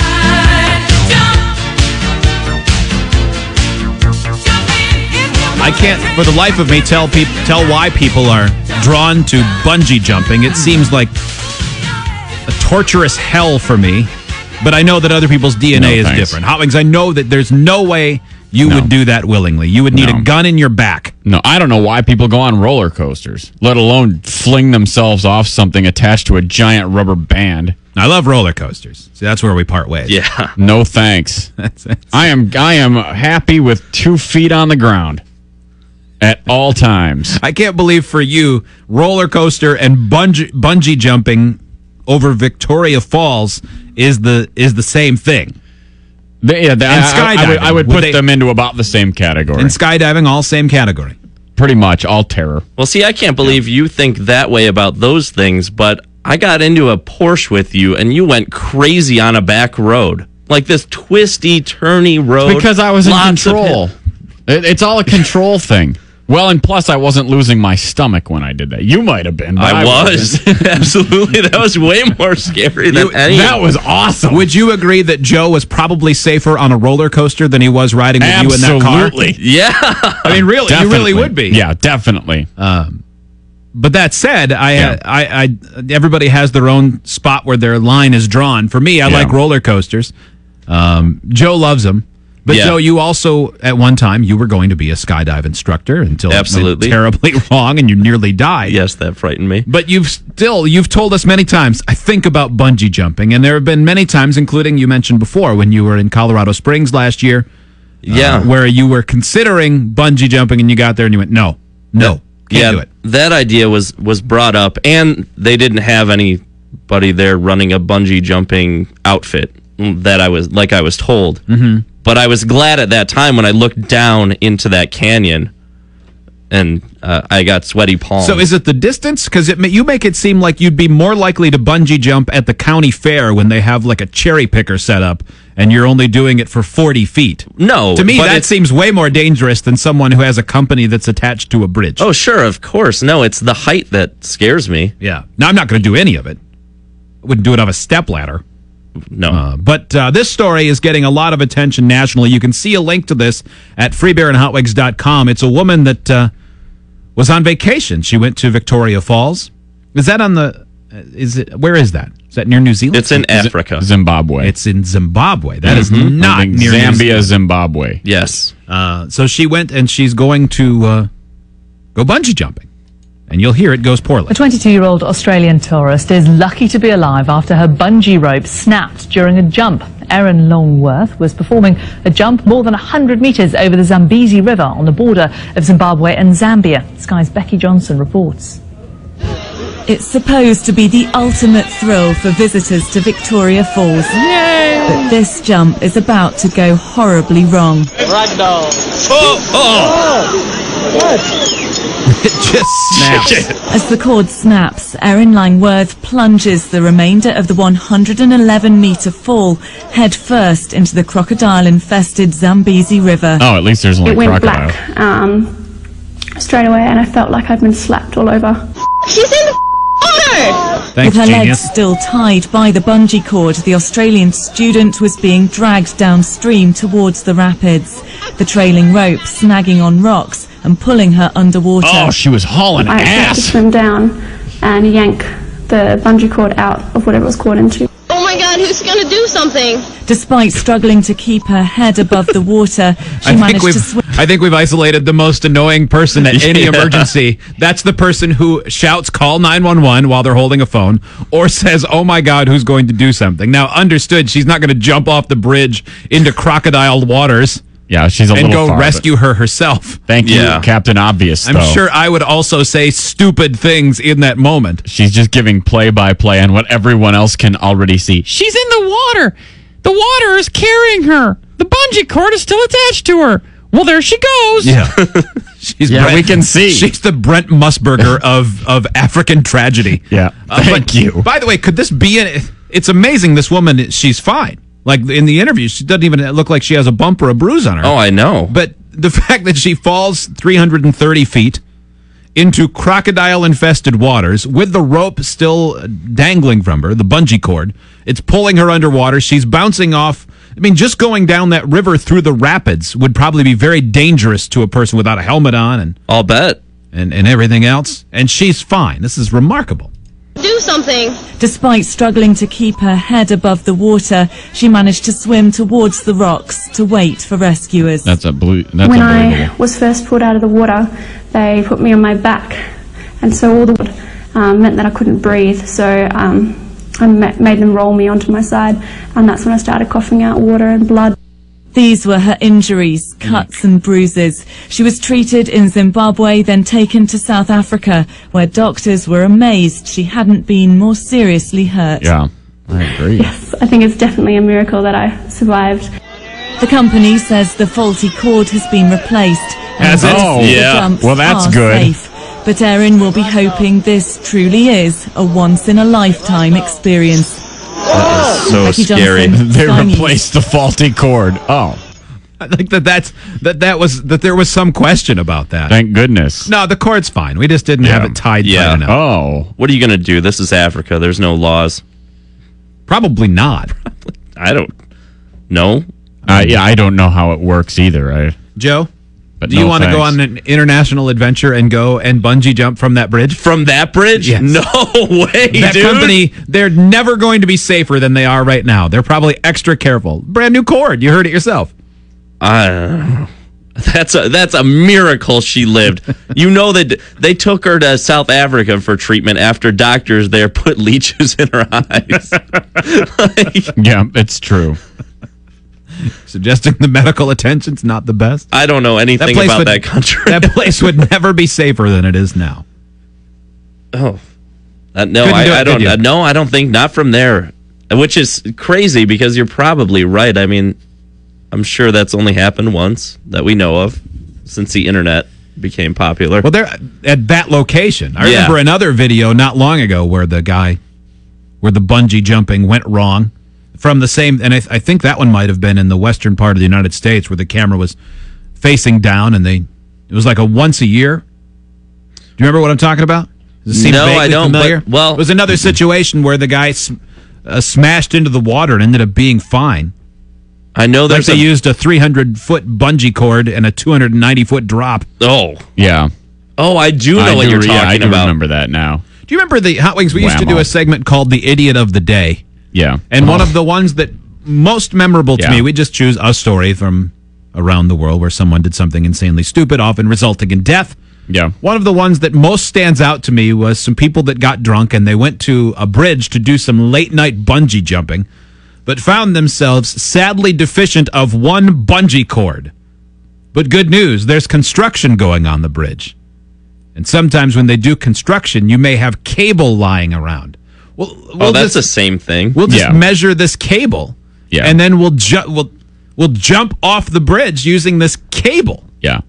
I can't, for the life of me, tell people tell why people are drawn to bungee jumping. It seems like a torturous hell for me, but I know that other people's D N A No, is thanks. different. Hot Wings, I know that there's no way you No. would do that willingly. You would need No. a gun in your back. No, I don't know why people go on roller coasters, let alone fling themselves off something attached to a giant rubber band. I love roller coasters. See, that's where we part ways. Yeah. No thanks. That's it. I am I am happy with two feet on the ground at all times. I can't believe for you, roller coaster and bungee, bungee jumping over Victoria Falls is the is the same thing. They, yeah, they, And I, I, I would, skydiving, I would would put they- them into about the same category. And skydiving, all same category. pretty much all terror. Well, see, I can't believe you think that way about those things, but I got into a Porsche with you, and you went crazy on a back road. Like this twisty, turny road. Because I was in Lots of control. hit- It, it's all a control thing. Well, and plus, I wasn't losing my stomach when I did that. You might have been. But I, I was. Absolutely. That was way more scary than You- any. That was awesome. Would you agree that Joe was probably safer on a roller coaster than he was riding with you in that car? Absolutely. Yeah. I mean, really, Definitely. you really would be. Yeah, definitely. Um, but that said, I, Yeah. I, I, everybody has their own spot where their line is drawn. For me, I Yeah. like roller coasters. Um, Joe loves them. But Yeah. Joe, you also at one time you were going to be a skydive instructor until Absolutely. it went terribly wrong and you nearly died. Yes, that frightened me. But you've still you've told us many times. I think about bungee jumping, and there have been many times, including you mentioned before when you were in Colorado Springs last year. Yeah. uh, where you were considering bungee jumping, and you got there and you went, no, no, can't yeah, do it. That idea was was brought up, and they didn't have anybody there running a bungee jumping outfit that I was like I was told. Mm-hmm. But I was glad at that time when I looked down into that canyon, and uh, I got sweaty palms. So is it the distance? Because it ma- you make it seem like you'd be more likely to bungee jump at the county fair when they have like a cherry picker set up, and you're only doing it for forty feet. No, to me but that it's- seems way more dangerous than someone who has a company that's attached to a bridge. Oh, sure, of course. No, it's the height that scares me. Yeah. Now I'm not going to do any of it. I wouldn't do it off a stepladder. No. Uh, but uh, this story is getting a lot of attention nationally. You can see a link to this at free beer and hot wigs dot com. It's a woman that uh, was on vacation. She went to Victoria Falls. Is that on the? Is it? Where is that? Is that near New Zealand? It's in Africa. Zimbabwe. It's in Zimbabwe. That is Mhm. not I think near New Zambia, Zealand. Zimbabwe. Yes. Uh, so she went and she's going to uh, go bungee jumping, and you'll hear it goes poorly. A twenty-two-year-old Australian tourist is lucky to be alive after her bungee rope snapped during a jump. Erin Longworth was performing a jump more than one hundred metres over the Zambezi River on the border of Zimbabwe and Zambia. Sky's Becky Johnson reports. It's supposed to be the ultimate thrill for visitors to Victoria Falls. Yay! But this jump is about to go horribly wrong. Ragdoll. Oh, oh. What? It just snaps. As the cord snaps, Erin Langworth plunges the remainder of the one hundred eleven metre fall head first into the crocodile-infested Zambezi River. Oh, at least there's only It went crocodile. black um, straight away, and I felt like I'd been slapped all over. She's in the water! Thanks, With her genius. legs still tied by the bungee cord, the Australian student was being dragged downstream towards the rapids, the trailing rope snagging on rocks and pulling her underwater. Oh, she was hauling I had to ass. swim down and yank the bungee cord out of whatever it was caught into. Oh my God, who's gonna do something? Despite struggling to keep her head above the water, she I think managed we've to swim. I think we've isolated the most annoying person at any Yeah. emergency. That's the person who shouts call nine one one while they're holding a phone or says, "Oh my God, who's going to do something?" Now, understood, she's not going to jump off the bridge into crocodile waters Yeah, she's a and little go far, but rescue her herself. Thank you, Yeah. Captain Obvious. I'm though. sure I would also say stupid things in that moment. She's just giving play-by-play on what everyone else can already see. She's in the water. The water is carrying her. The bungee cord is still attached to her. Well, there she goes. Yeah. She's Yeah, we can see. She's the Brent Musburger of, of African tragedy. Yeah. Uh, Thank but, you. By the way, could this be an... It's amazing this woman, she's fine. Like, in the interview, she doesn't even look like she has a bump or a bruise on her. Oh, I know. But the fact that she falls three hundred thirty feet into crocodile-infested waters with the rope still dangling from her, the bungee cord, it's pulling her underwater. She's bouncing off. I mean, just going down that river through the rapids would probably be very dangerous to a person without a helmet on and I'll bet. and, and everything else. And she's fine. This is remarkable. Do something. Despite struggling to keep her head above the water, she managed to swim towards the rocks to wait for rescuers. That's a blue. That's when unbelievable. I was first pulled out of the water, they put me on my back, and so all the water um, meant that I couldn't breathe. So um, I ma- made them roll me onto my side, and that's when I started coughing out water and blood. These were her injuries, cuts and bruises. She was treated in Zimbabwe, then taken to South Africa, where doctors were amazed she hadn't been more seriously hurt. Yeah, I agree. Yes, I think it's definitely a miracle that I survived. The company says the faulty cord has been replaced. Has it? Oh, the yeah. jumps Well, that's are good. Safe. But Erin will be hoping this truly is a once-in-a-lifetime experience. So Becky scary. Johnson, They Sky News. replaced the faulty cord. Oh, I think that that's that that was that there was some question about that. thank goodness. No, the cord's fine. We just didn't have Yeah. it tied Yeah. tight enough. Oh, What are you going to do? This is Africa. There's no laws. Probably not. I don't know. uh, yeah, I don't know how it works either. I, Joe, but do you no want to go thanks. on an international adventure and go and bungee jump from that bridge? From that bridge? Yes. No way, That dude. company, they're never going to be safer than they are right now. They're probably extra careful. Brand new cord. You heard it yourself. Uh, that's a that's a miracle she lived. You know that they took her to South Africa for treatment after doctors there put leeches in her eyes. Like, Yeah, it's true. Suggesting the medical attention's not the best. I don't know anything place about would- that country. That place would never be safer than it is now. Oh, Uh, no, Couldn't do it, I, I don't. could you? Uh, no, I don't think not from there. Which is crazy because you're probably right. I mean, I'm sure that's only happened once that we know of since the internet became popular. Well, they're at that location. I Yeah. remember another video not long ago where the guy, where the bungee jumping went wrong from the same, and I, I think that one might have been in the western part of the United States where the camera was facing down, and they, it was like a once a year. Do you remember what I'm talking about? Does it seem No, I vaguely don't, but- familiar? well- it was another situation where the guy sm- uh, smashed into the water and ended up being fine. I know Like there's they a, used a three hundred foot bungee cord and a two hundred ninety foot drop. oh Yeah. oh I do know I what do, you're yeah, I talking do about. remember that now. Do you remember the Hot Wings? We used to do Whammo. a segment called the Idiot of the Day. Yeah. And one of the ones that most memorable to Yeah. me, we just choose a story from around the world where someone did something insanely stupid, often resulting in death. Yeah. One of the ones that most stands out to me was some people that got drunk and they went to a bridge to do some late night bungee jumping, but found themselves sadly deficient of one bungee cord. But good news, there's construction going on the bridge. And sometimes when they do construction, you may have cable lying around. Well, oh, we'll that's just, the same thing. We'll just Yeah. measure this cable. Yeah. And then we'll ju- we'll we'll jump off the bridge using this cable. Yeah.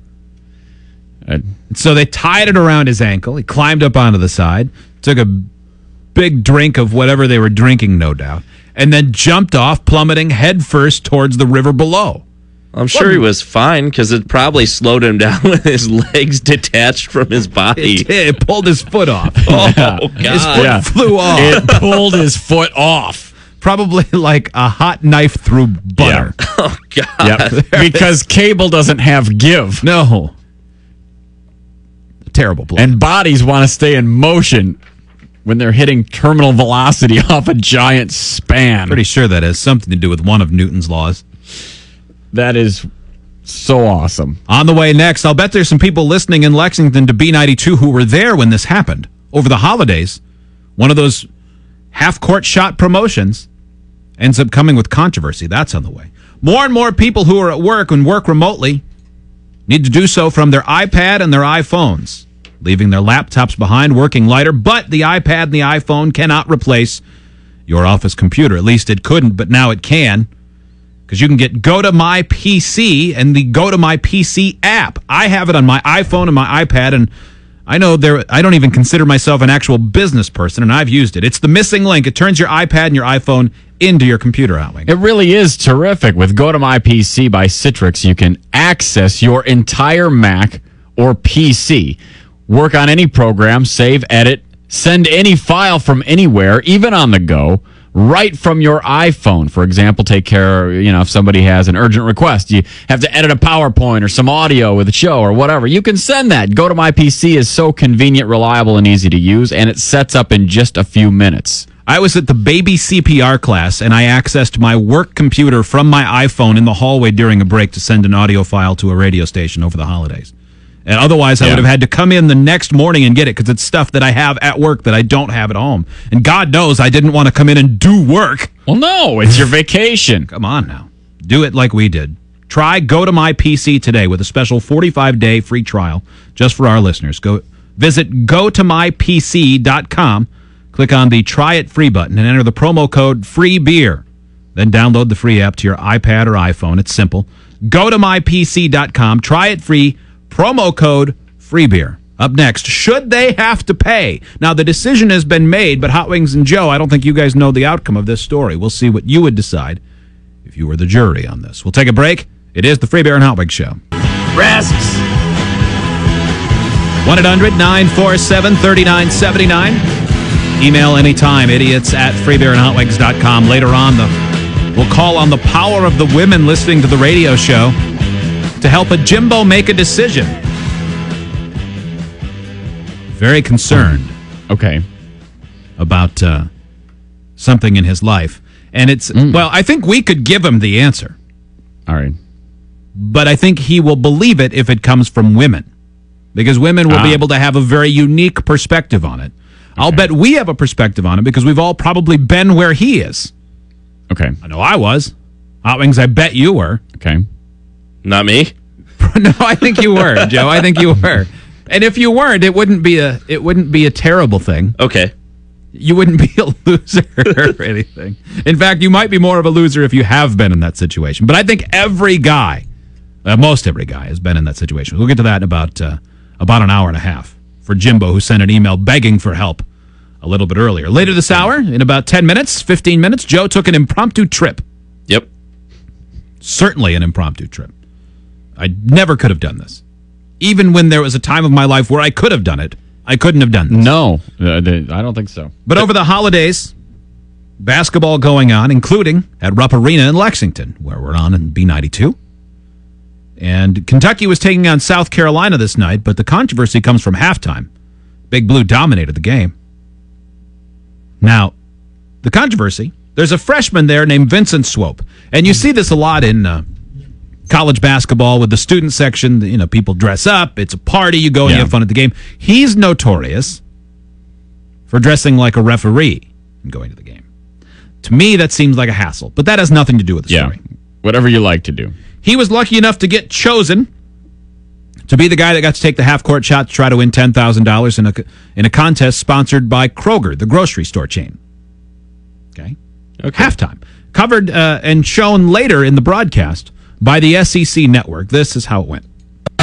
Uh, So they tied it around his ankle. He climbed up onto the side, took a big drink of whatever they were drinking, no doubt, and then jumped off, plummeting headfirst towards the river below. I'm sure he was fine because it probably slowed him down with his legs detached from his body. It, did. It pulled his foot off. Oh, His God. foot Yeah. flew off. it pulled his foot off. Probably like a hot knife through butter. Oh, God. Yep. Because cable doesn't have give. No. Terrible blow. And bodies want to stay in motion when they're hitting terminal velocity off a giant span. Pretty sure that has something to do with one of Newton's laws. That is so awesome. On the way next, I'll bet there's some people listening in Lexington to B ninety-two who were there when this happened over the holidays. One of those half-court shot promotions ends up coming with controversy. That's on the way. More and more people who are at work and work remotely need to do so from their iPad and their iPhones, leaving their laptops behind, working lighter. But the iPad and the iPhone cannot replace your office computer. At least it couldn't, but now it can. Because you can get Go to My P C and the Go to My P C app. I have it on my iPhone and my iPad, and I know there. I don't even consider myself an actual business person, and I've used it. It's the missing link. It turns your iPad and your iPhone into your computer, Outwing. It really is terrific. With Go to My P C by Citrix, you can access your entire Mac or P C, work on any program, save, edit, send any file from anywhere, even on the go, right from your iPhone. For example, take care, you know, if somebody has an urgent request, you have to edit a PowerPoint or some audio with a show or whatever, you can send that. Go to My P C is so convenient, reliable, and easy to use, and it sets up in just a few minutes. I was at the baby C P R class, and I accessed my work computer from my iPhone in the hallway during a break to send an audio file to a radio station over the holidays. And otherwise, I Yeah. would have had to come in the next morning and get it because it's stuff that I have at work that I don't have at home. And God knows I didn't want to come in and do work. Well, no, it's your vacation. Come on now. Do it like we did. Try Go to My P C today with a special forty-five day free trial just for our listeners. Go visit go to my p c dot com, click on the Try It Free button, and enter the promo code FREEBEER. Then download the free app to your iPad or iPhone. It's simple. Go to my p c dot com. Try it free. Promo code FREEBEER. Up next, should they have to pay? Now, the decision has been made, but Hot Wings and Joe, I don't think you guys know the outcome of this story. We'll see what you would decide if you were the jury on this. We'll take a break. It is the Free Beer and Hot Wings Show. Risks. one eight hundred nine four seven three nine seven nine. Email anytime, idiots at free beer and hot wings dot com. Later on, the, we'll call on the power of the women listening to the radio show to help a Jimbo make a decision. Very concerned. Okay. About uh, something in his life. And it's, mm. well, I think we could give him the answer. All right. But I think he will believe it if it comes from women. Because women will ah. be able to have a very unique perspective on it. Okay. I'll bet we have a perspective on it because we've all probably been where he is. Okay. I know I was. Hot Wings, I bet you were. Okay. Not me. No, I think you were, Joe. I think you were. And if you weren't, it wouldn't be a it wouldn't be a terrible thing. Okay. You wouldn't be a loser or anything. In fact, you might be more of a loser if you have been in that situation. But I think every guy, uh, most every guy, has been in that situation. We'll get to that in about uh, about an hour and a half for Jimbo, who sent an email begging for help a little bit earlier. Later this hour, in about ten minutes, fifteen minutes, Joe took an impromptu trip. Yep. Certainly an impromptu trip. I never could have done this. Even when there was a time of my life where I could have done it, I couldn't have done this. No, uh, I don't think so. But over the holidays, basketball going on, including at Rupp Arena in Lexington, where we're on in B ninety-two. And Kentucky was taking on South Carolina this night, but the controversy comes from halftime. Big Blue dominated the game. Now, the controversy, there's a freshman there named Vincent Swope. And you see this a lot in uh, college basketball with the student section. You know, people dress up. It's a party. You go and yeah. you have fun at the game. He's notorious for dressing like a referee and going to the game. To me, that seems like a hassle, but that has nothing to do with the yeah. story. Whatever you like to do. He was lucky enough to get chosen to be the guy that got to take the half-court shot to try to win ten thousand dollars in a, in a contest sponsored by Kroger, the grocery store chain. Okay? okay. Halftime. Covered uh, and shown later in the broadcast by the S E C network. This is how it went.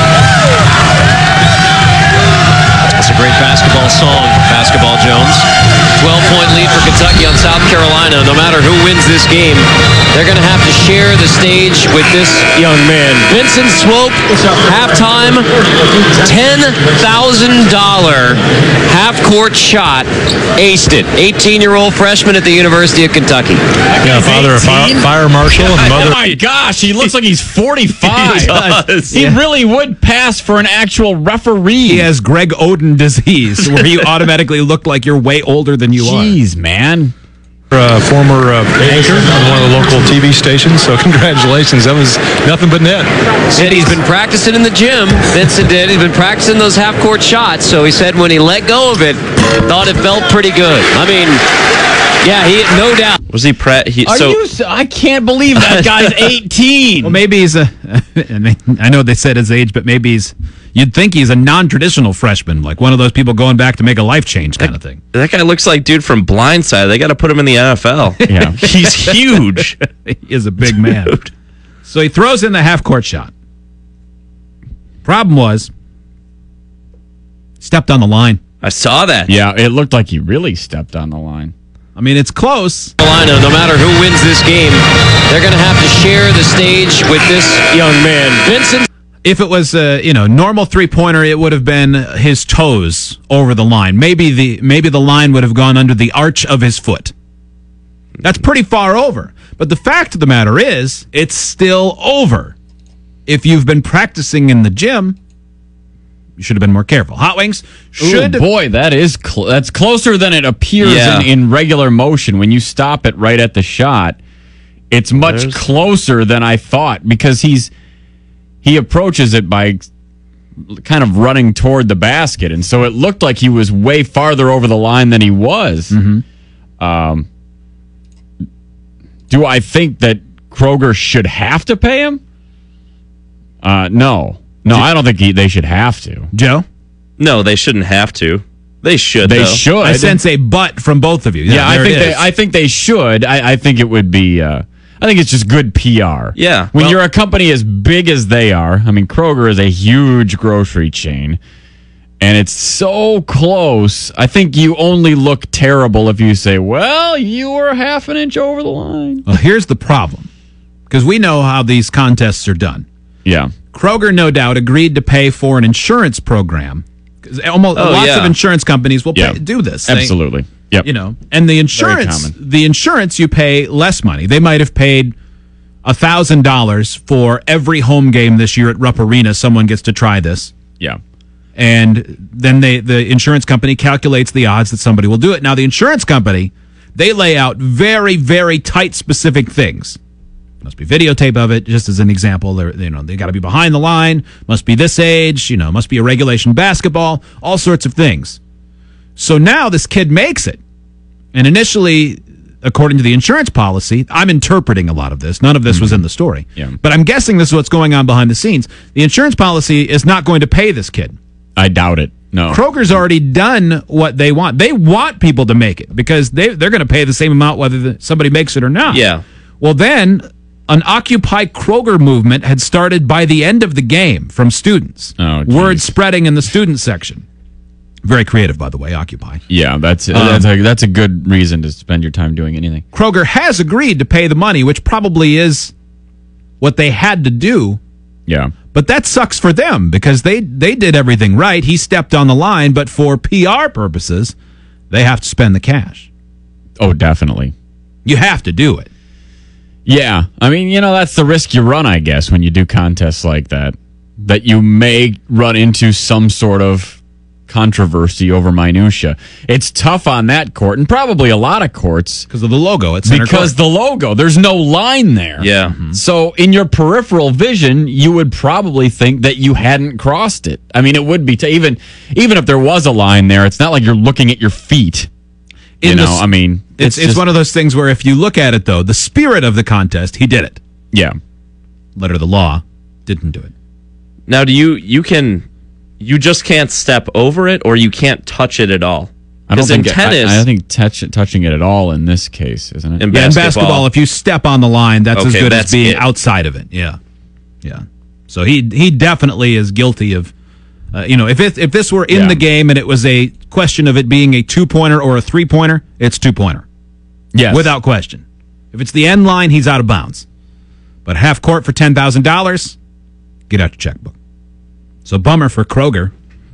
That's a great basketball song, Basketball Jones. twelve-point lead for Kentucky on South Carolina. No matter who wins this game, they're going to have to share the stage with this young man. Vincent Swope, halftime, ten thousand dollars half-court shot. Aced it. eighteen-year-old freshman at the University of Kentucky. Yeah, father of fire, fire marshal and mother. Oh my gosh, he looks like he's forty-five. He does. He Yeah. really would pass for an actual referee. He has Greg Oden disease, where you automatically look like you're way older than you are. Jeez, man. Uh, former uh, anchor on one of the local T V stations, so congratulations. That was nothing but net. Said he's been practicing in the gym. Vincent did. He's been practicing those half-court shots, so he said when he let go of it, thought it felt pretty good. I mean, yeah, he no doubt. Was he pre? He, Are so, you? I can't believe that guy's eighteen. Well, maybe he's a. I mean, I know they said his age, but maybe he's. You'd think he's a non-traditional freshman, like one of those people going back to make a life change kind that, of thing. That guy looks like dude from Blindside. They got to put him in the N F L. Yeah, he's huge. He is a big man. Dude. So he throws in the half-court shot. Problem was, stepped on the line. I saw that. Yeah, it looked like he really stepped on the line. I mean, it's close. Carolina, no matter who wins this game, they're going to have to share the stage with this young man. Vincent. If it was a you know normal three-pointer, it would have been his toes over the line. Maybe the maybe the line would have gone under the arch of his foot. That's pretty far over. But the fact of the matter is, it's still over. If you've been practicing in the gym, you should have been more careful. Hot Wings should. Ooh, boy, that is cl- that's closer than it appears Yeah. in, in regular motion. When you stop it right at the shot, it's much There's- closer than I thought because he's he approaches it by kind of running toward the basket, and so it looked like he was way farther over the line than he was. Mm-hmm. Um, do I think that Kroger should have to pay him? Uh, no. No, I don't think he, they should have to. Joe? No, they shouldn't have to. They should. They though. should. I sense a but from both of you. Yeah, Yeah, I there think it they. is. I think they should. I, I think it would be. Uh, I think it's just good P R. Yeah. When well- you're a company as big as they are, I mean, Kroger is a huge grocery chain, and it's so close. I think you only look terrible if you say, well, you were half an inch over the line. Well, here's the problem, because we know how these contests are done. Yeah. Kroger, no doubt, agreed to pay for an insurance program. 'Cause almost Oh, lots yeah. of insurance companies will pay, Yeah. do this. They- Absolutely. Yep. You know, and the insurance, common. the insurance, you pay less money. They might have paid a thousand dollars for every home game this year at Rupp Arena. Someone gets to try this, Yeah. and then they, the insurance company calculates the odds that somebody will do it. Now, the insurance company, they lay out very, very tight, specific things. Must be videotape of it, just as an example. They're, you know, they got to be behind the line. Must be this age. You know, must be a regulation basketball. All sorts of things. So now this kid makes it. And initially, according to the insurance policy, I'm interpreting a lot of this. None of this was in the story. Yeah. But I'm guessing this is what's going on behind the scenes. The insurance policy is not going to pay this kid. I doubt it. No. Kroger's already done what they want. They want people to make it because they, they're going to pay the same amount whether the, somebody makes it or not. Yeah. Well, then an Occupy Kroger movement had started by the end of the game from students. Oh, geez. Word spreading in the student section. Very creative, by the way, Occupy. Yeah, that's Um, that's a that's a good reason to spend your time doing anything. Kroger has agreed to pay the money, which probably is what they had to do. Yeah. But that sucks for them because they, they did everything right. He stepped on the line, but for P R purposes, they have to spend the cash. Oh, definitely. You have to do it. Yeah. I mean, you know, that's the risk you run, I guess, when you do contests like that. That you may run into some sort of controversy over minutia. It's tough on that court, and probably a lot of courts. Because of the logo. It's center Because court. the logo. There's no line there. Yeah. So in your peripheral vision, you would probably think that you hadn't crossed it. I mean, it would be, t- even even if there was a line there, it's not like you're looking at your feet. You In the know, s- I mean, It's, it's, just- one of those things where if you look at it, though, the spirit of the contest, he did it. Yeah. Letter of the law, didn't do it. Now, do you you can you just can't step over it, or you can't touch it at all? I don't 'Cause in think tennis, I, I don't think touch, touching it at all in this case, isn't it? In Yeah, in basketball- basketball, if you step on the line, that's as Okay, good as that's being it. outside of it. Yeah, yeah. So he he definitely is guilty of, uh, you know, if it, if this were in Yeah. the game and it was a question of it being a two pointer or a three pointer, it's two pointer, Yes. without question. If it's the end line, he's out of bounds. But half court for ten thousand dollars, get out your checkbook. So bummer for Kroger.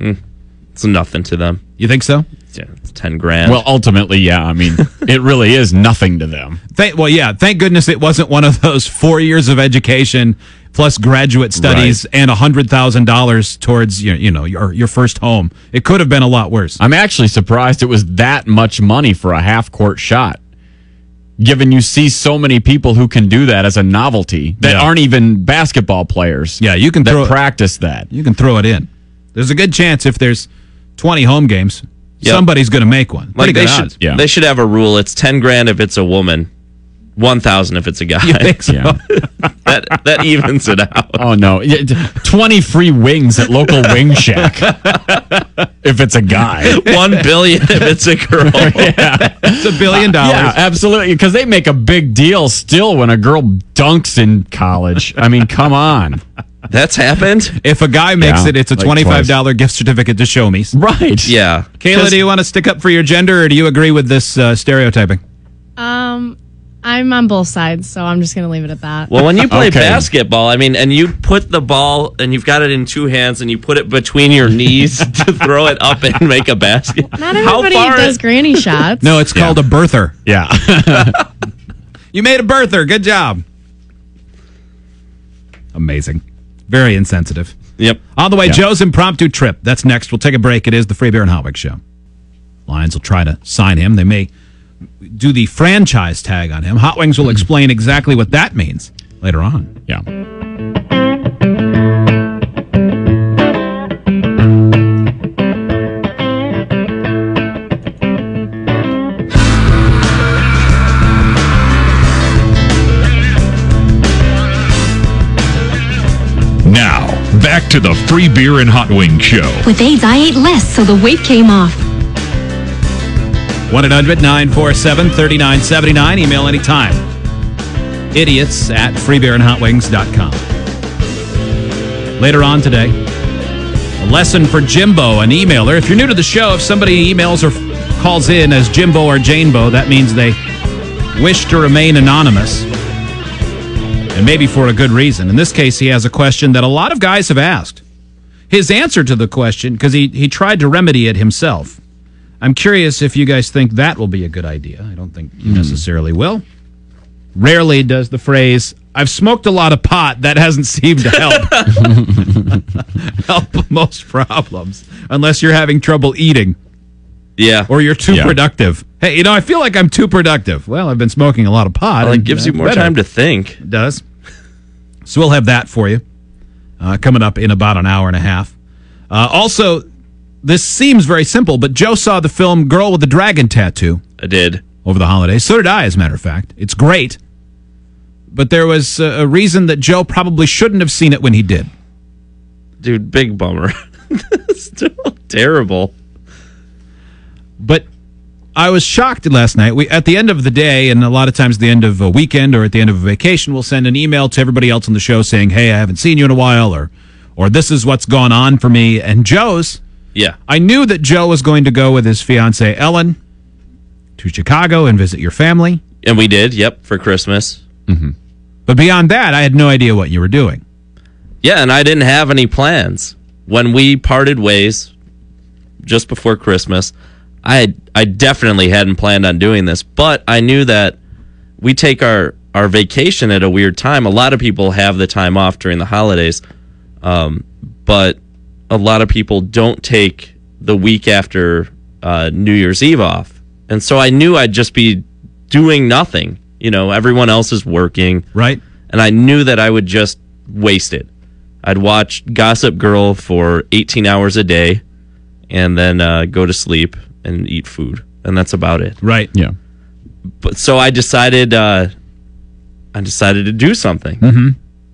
it's nothing to them. You think so? Yeah, it's ten grand. Well, ultimately, yeah. I mean, it really is nothing to them. Thank, well, yeah. Thank goodness it wasn't one of those four years of education plus graduate studies and a hundred thousand dollars towards your, you know, your your first home. It could have been a lot worse. I'm actually surprised it was that much money for a half court shot. Given you see so many people who can do that as a novelty that Yeah. aren't even basketball players. Yeah, you can that throw it- practice that. You can throw it in. There's a good chance if there's twenty home games, Yep. somebody's going to make one. like Pretty they good should odds. Yeah. they should have a rule. It's ten grand if it's a woman, one thousand if it's a guy. You think so? Yeah. that that evens it out. Oh no! Yeah, d- Twenty free wings at local Wing Shack. If it's a guy, One billion if it's a girl. yeah, It's a billion dollars. yeah, absolutely. Because they make a big deal still when a girl dunks in college. I mean, come on, That's happened. If a guy makes Yeah, it, it's a like twenty-five dollars gift certificate to Show Me. right? Yeah. Kayla, do you want to stick up for your gender, or do you agree with this uh, stereotyping? Um, I'm on both sides, so I'm just going to leave it at that. Well, when you play Okay. basketball, I mean, and you put the ball and you've got it in two hands and you put it between your knees to throw it up and make a basket. Not How everybody far does granny shots. No, it's called a birther. Yeah. You made a birther. Good job. Amazing. Very insensitive. Yep. On the way, Yeah. Joe's impromptu trip. That's next. We'll take a break. It is the Free Beer and Hotwig Show. Lions will try to sign him. They may do the franchise tag on him. Hot Wings will explain exactly what that means later on. Yeah. Now, back to the Free Beer and Hot Wing Show. With AIDS, I ate less, so the weight came off. one eight hundred nine four seven three nine seven nine. Email anytime. idiots at free beer and hot wings dot com. Later on today, a lesson for Jimbo, an emailer. If you're new to the show, if somebody emails or calls in as Jimbo or Janebo, that means they wish to remain anonymous, and maybe for a good reason. In this case, he has a question that a lot of guys have asked. His answer to the question, because he, he tried to remedy it himself. I'm curious if you guys think that will be a good idea. I don't think you Hmm. necessarily will. Rarely does the phrase, I've smoked a lot of pot, that hasn't seemed to help. help most problems, unless you're having trouble eating. Yeah. Or you're too Yeah. productive. Hey, you know, I feel like I'm too productive. Well, I've been smoking a lot of pot. Well, it and gives you that's more better. time to think. It does. So we'll have that for you uh, coming up in about an hour and a half. Uh, also, this seems very simple, but Joe saw the film Girl with the Dragon Tattoo. I did. Over the holidays. So did I, as a matter of fact. It's great. But there was a, a reason that Joe probably shouldn't have seen it when he did. Dude, big bummer. Still terrible. But I was shocked last night. We at the end of the day, and a lot of times at the end of a weekend or at the end of a vacation, we'll send an email to everybody else on the show saying, hey, I haven't seen you in a while, or or this is what's gone on for me. And Joe's, Yeah. I knew that Joe was going to go with his fiancée, Ellen, to Chicago and visit your family. And we did, yep, for Christmas. Mm-hmm. But beyond that, I had no idea what you were doing. Yeah, and I didn't have any plans. When we parted ways just before Christmas, I had, I definitely hadn't planned on doing this, but I knew that we take our, our vacation at a weird time. A lot of people have the time off during the holidays, um, but a lot of people don't take the week after uh, New Year's Eve off. And so I knew I'd just be doing nothing. You know, everyone else is working. Right. And I knew that I would just waste it. I'd watch Gossip Girl for eighteen hours a day and then uh, go to sleep and eat food. And that's about it. Right. Yeah. But so I decided uh, I decided to do something. Mm-hmm.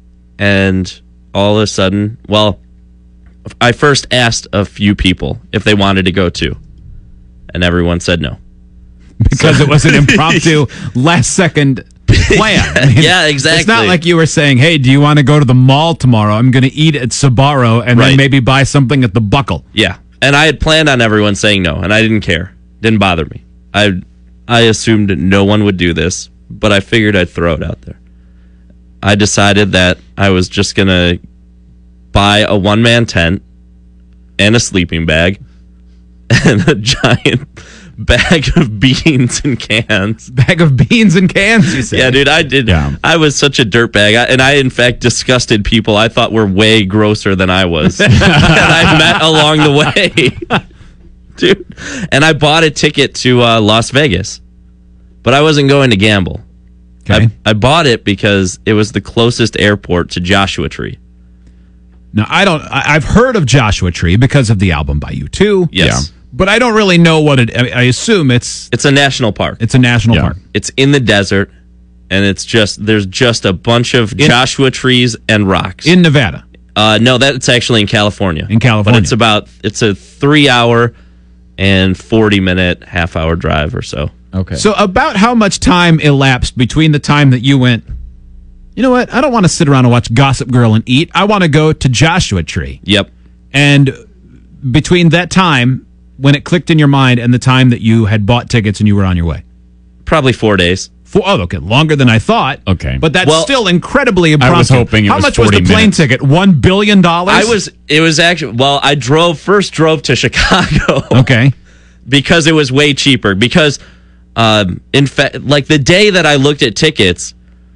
And all of a sudden, well, I first asked a few people if they wanted to go too. And everyone said no. Because it was an impromptu last second plan. I mean, Yeah, exactly. It's not like you were saying, hey, do you want to go to the mall tomorrow? I'm going to eat at Sbarro and Right. then maybe buy something at the Buckle. Yeah. And I had planned on everyone saying no, and I didn't care. Didn't bother me. I I assumed no one would do this, but I figured I'd throw it out there. I decided that I was just going to buy a one-man tent and a sleeping bag and a giant bag of beans and cans. Bag of beans and cans, you say? Yeah, dude, I did. Yeah. I was such a dirtbag. I, and I, in fact, disgusted people I thought were way grosser than I was. And I met along the way. Dude. And I bought a ticket to uh, Las Vegas. But I wasn't going to gamble. Okay. I, I bought it because it was the closest airport to Joshua Tree. Now, I don't, I, I've heard of Joshua Tree because of the album by U two. Yes. Yeah. But I don't really know what it, I, I assume it's, It's a national park. it's a national Yeah. park. It's in the desert. And it's just, there's just a bunch of In- Joshua trees and rocks. In Nevada. Uh, no, that's actually in California. In California. But it's about, it's a three hour and forty minute, half hour drive or so. Okay. So about how much time elapsed between the time that you went, you know what, I don't want to sit around and watch Gossip Girl and eat. I want to go to Joshua Tree. Yep. And between that time, when it clicked in your mind, and the time that you had bought tickets and you were on your way? Probably four days. Four, oh, okay, longer than I thought. Okay. But that's Well, still incredibly impromptu. I was hoping it How was much was the forty plane minutes. ticket? One billion dollars? I was, it was actually, well, I drove, first drove to Chicago. Okay. Because it was way cheaper. Because, um, in fact, like the day that I looked at tickets,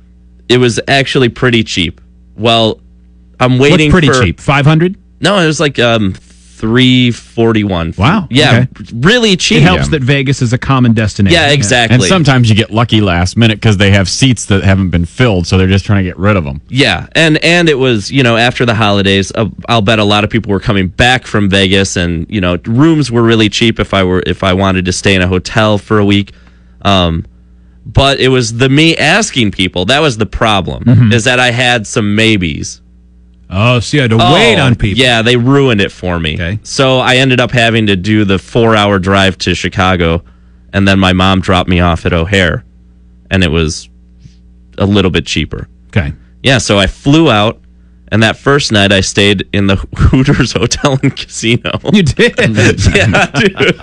it was actually pretty cheap. Well, I'm waiting What's pretty for, cheap? five hundred? No, it was like um three forty-one. Wow. Yeah, Okay. really cheap. It helps Yeah. that Vegas is a common destination. Yeah, exactly. And sometimes you get lucky last minute because they have seats that haven't been filled, so they're just trying to get rid of them. Yeah, and and it was, you know, after the holidays, uh, I'll bet a lot of people were coming back from Vegas, and you know, rooms were really cheap if I were if I wanted to stay in a hotel for a week. Um, but it was the me asking people that was the problem, Mhm. is that I had some maybes. Oh, so you had to wait on people. Yeah, they ruined it for me. Okay. So I ended up having to do the four-hour drive to Chicago, and then my mom dropped me off at O'Hare, and it was a little bit cheaper. Okay. Yeah, so I flew out, and that first night I stayed in the Hooters Hotel and Casino. You did? Yeah, dude.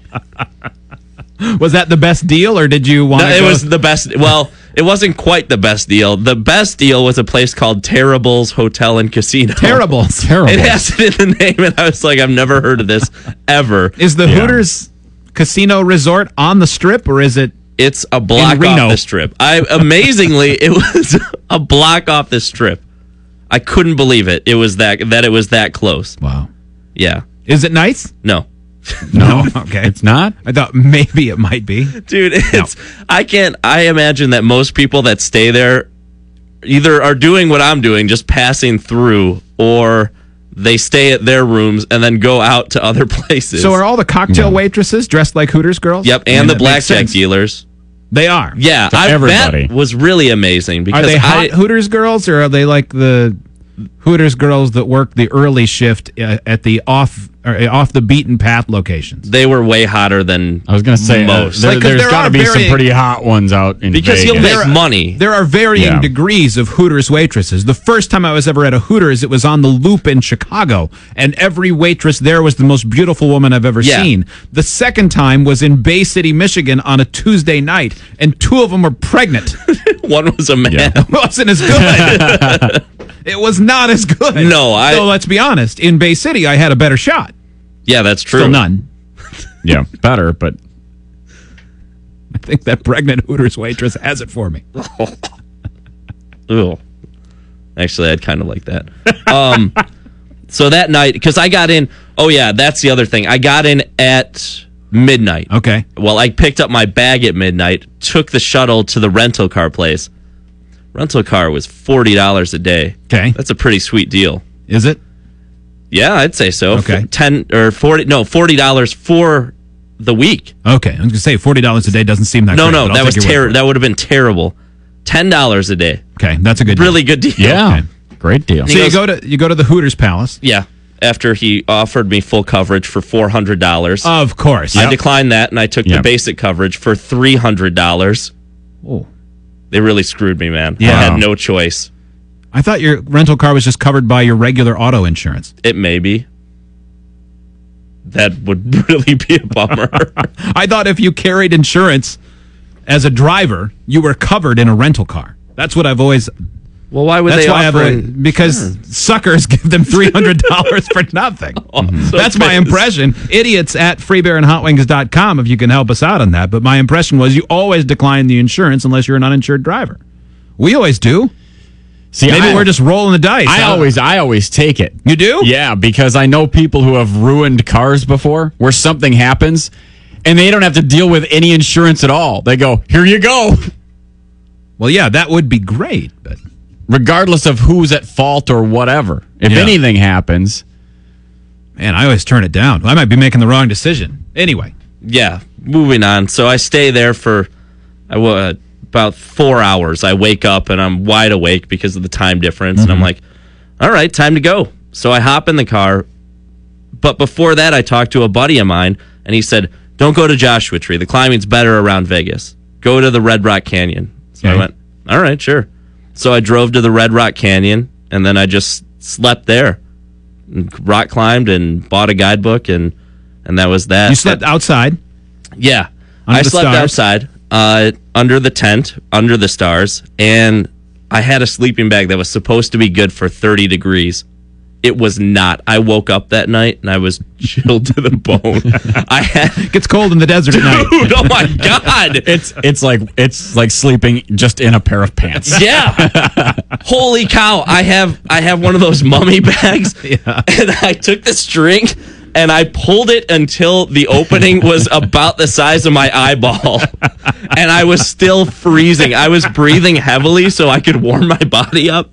Was that the best deal, or did you want No, to it go? was the best. Well, it wasn't quite the best deal. The best deal was a place called Terrible's Hotel and Casino. Terribles. Terrible. It has it in the name, and I was like, I've never heard of this ever. Is the Yeah. Hooters Casino Resort on the Strip, or is it? It's a block In Reno. off the Strip. I amazingly, it was a block off the Strip. I couldn't believe it. It was that that it was that close. Wow. Yeah. Is it nice? No. No, Okay. it's not. I thought maybe it might be. Dude, it's I can't I imagine that most people that stay there either are doing what I'm doing, just passing through, or they stay at their rooms and then go out to other places. So are all the cocktail waitresses dressed like Hooters girls? Yep, I mean, and the that makes blackjack sense. dealers. They are. Yeah, To I, everybody. that was really amazing because Are they hot I, Hooters girls, or are they like the Hooters girls that work the early shift uh, at the off or uh, off the beaten path locations? they were way hotter than I was going to say uh, most. there, Like, 'cause there's there got to are be very- some pretty hot ones out in because Vegas. you'll make There- money. There are varying Yeah. degrees of Hooters waitresses. The first time I was ever at a Hooters, it was on the Loop in Chicago, and every waitress there was the most beautiful woman I've ever Yeah. seen. The second time was in Bay City, Michigan on a Tuesday night, and two of them were pregnant. One was a man. Yeah. It wasn't as good. It was not as good. No, I- So let's be honest. In Bay City, I had a better shot. Yeah, that's true. Still none. Yeah, better, but I think that pregnant Hooters waitress has it for me. Ooh. Actually, I'd kind of like that. Um, so that night, because I got in, oh yeah, that's the other thing. I got in at midnight. Okay. Well, I picked up my bag at midnight, took the shuttle to the rental car place. Rental car was forty dollars a day. Okay. That's a pretty sweet deal. Is it? Yeah, I'd say so. Okay. F- ten or forty, no, forty dollars for the week. Okay. I was going to say forty dollars a day doesn't seem that No, great, no, but I'll that take was your word terrible. for it. That would have been terrible. ten dollars a day. Okay. That's a good deal. Really good deal. yeah, great deal. So He you goes- go to you go to the Hooters Palace. Yeah. After he offered me full coverage for four hundred dollars. Of course. I declined that, and I took the Yep. basic coverage for three hundred dollars. Oh. They really screwed me, man. Yeah. I had no choice. I thought your rental car was just covered by your regular auto insurance. It may be. That would really be a bummer. I thought if you carried insurance as a driver, you were covered in a rental car. That's what I've always. Well, why would That's they why I've offer always, it? because suckers give them three hundred dollars for nothing. Also That's my pays- impression. Idiots at free beer and hot wings dot com if you can help us out on that. But my impression was you always decline the insurance unless you're an uninsured driver. We always do. See, Maybe I, we're just rolling the dice. I Uh, always, I always take it. You do? Yeah, because I know people who have ruined cars before, where something happens, and they don't have to deal with any insurance at all. They go, "Here you go," Well, yeah, that would be great. But regardless of who's at fault or whatever. If Yeah. anything happens, man, I always turn it down. I might be making the wrong decision. Anyway, Yeah, moving on. So I stay there for I wa- about four hours. I wake up and I'm wide awake because of the time difference. And I'm like, all right, time to go. So I hop in the car. But before that, I talked to a buddy of mine, and he said, don't go to Joshua Tree. The climbing's better around Vegas. Go to the Red Rock Canyon. So I Okay. went, all right, sure. So I drove to the Red Rock Canyon, and then I just slept there. And rock climbed and bought a guidebook, and, and that was that. you slept outside. Yeah. Under I the slept stars? outside, uh, under the tent, under the stars, and I had a sleeping bag that was supposed to be good for thirty degrees. It was not. I woke up that night and I was chilled to the bone. I had It gets cold in the desert at night. Dude, oh my god. it's it's like it's like sleeping just in a pair of pants. Yeah. Holy cow. I have I have one of those mummy bags. Yeah. And I took the string and I pulled it until the opening was about the size of my eyeball. And I was still freezing. I was breathing heavily so I could warm my body up.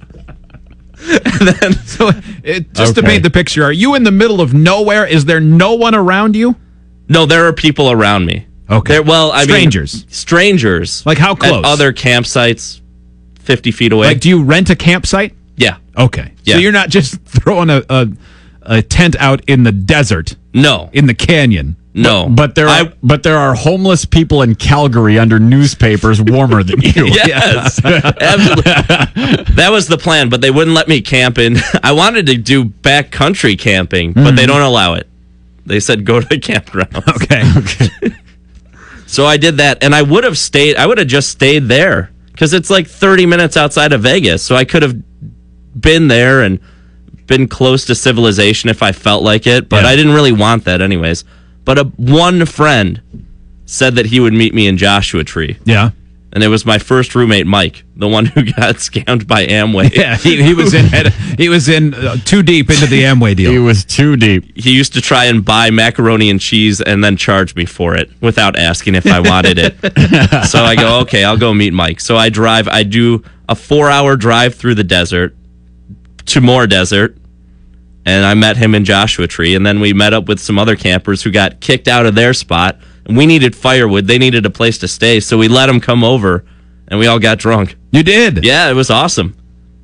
And then So, it, just to Okay. paint the picture, are you in the middle of nowhere? Is there no one around you? no, there are people around me. Okay. There, well, I Strangers. mean strangers. Like how close? At other campsites fifty feet away. Like, do you rent a campsite? yeah. Okay. Yeah. So you're not just throwing a, a, a tent out in the desert, No. in the canyon. No, but, but there are I- but there are homeless people in Calgary under newspapers warmer than you. Yes, absolutely. That was the plan, but they wouldn't let me camp in. I wanted to do backcountry camping, but they don't allow it. They said go to the campground. Okay. Okay. So I did that, and I would have stayed. I would have just stayed there because it's like thirty minutes outside of Vegas. So I could have been there and been close to civilization if I felt like it, but Yeah. I didn't really want that anyways. But a, one friend said that he would meet me in Joshua Tree. Yeah. And it was my first roommate, Mike, the one who got scammed by Amway. Yeah, he, he was in he was in uh, too deep into the Amway deal. He was too deep. He used to try and buy macaroni and cheese and then charge me for it without asking if I wanted it. So I go, okay, I'll go meet Mike. So I drive, I do a four-hour drive through the desert to more desert, and I met him in Joshua Tree, and then we met up with some other campers who got kicked out of their spot, and we needed firewood. They needed a place to stay, so we let them come over, and we all got drunk. You did? Yeah, it was awesome.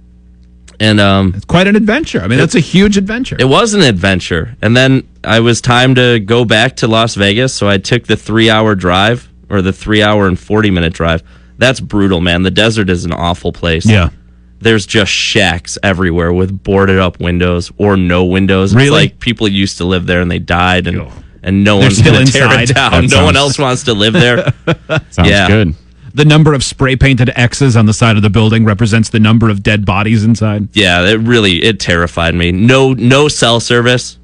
And um, It's quite an adventure. I mean, that's a huge adventure. it was an adventure. And then I was time to go back to Las Vegas, so I took the three-hour drive, or the three-hour and forty-minute drive. That's brutal, man. The desert is an awful place. Yeah. There's just shacks everywhere with boarded up windows or no windows. Really? It's like people used to live there and they died, and and no They're one's still going to tear inside. it down. That No sounds- one else wants to live there. Sounds Yeah. good. The number of spray painted X's on the side of the building represents the number of dead bodies inside. Yeah, it really it terrified me. No no cell service.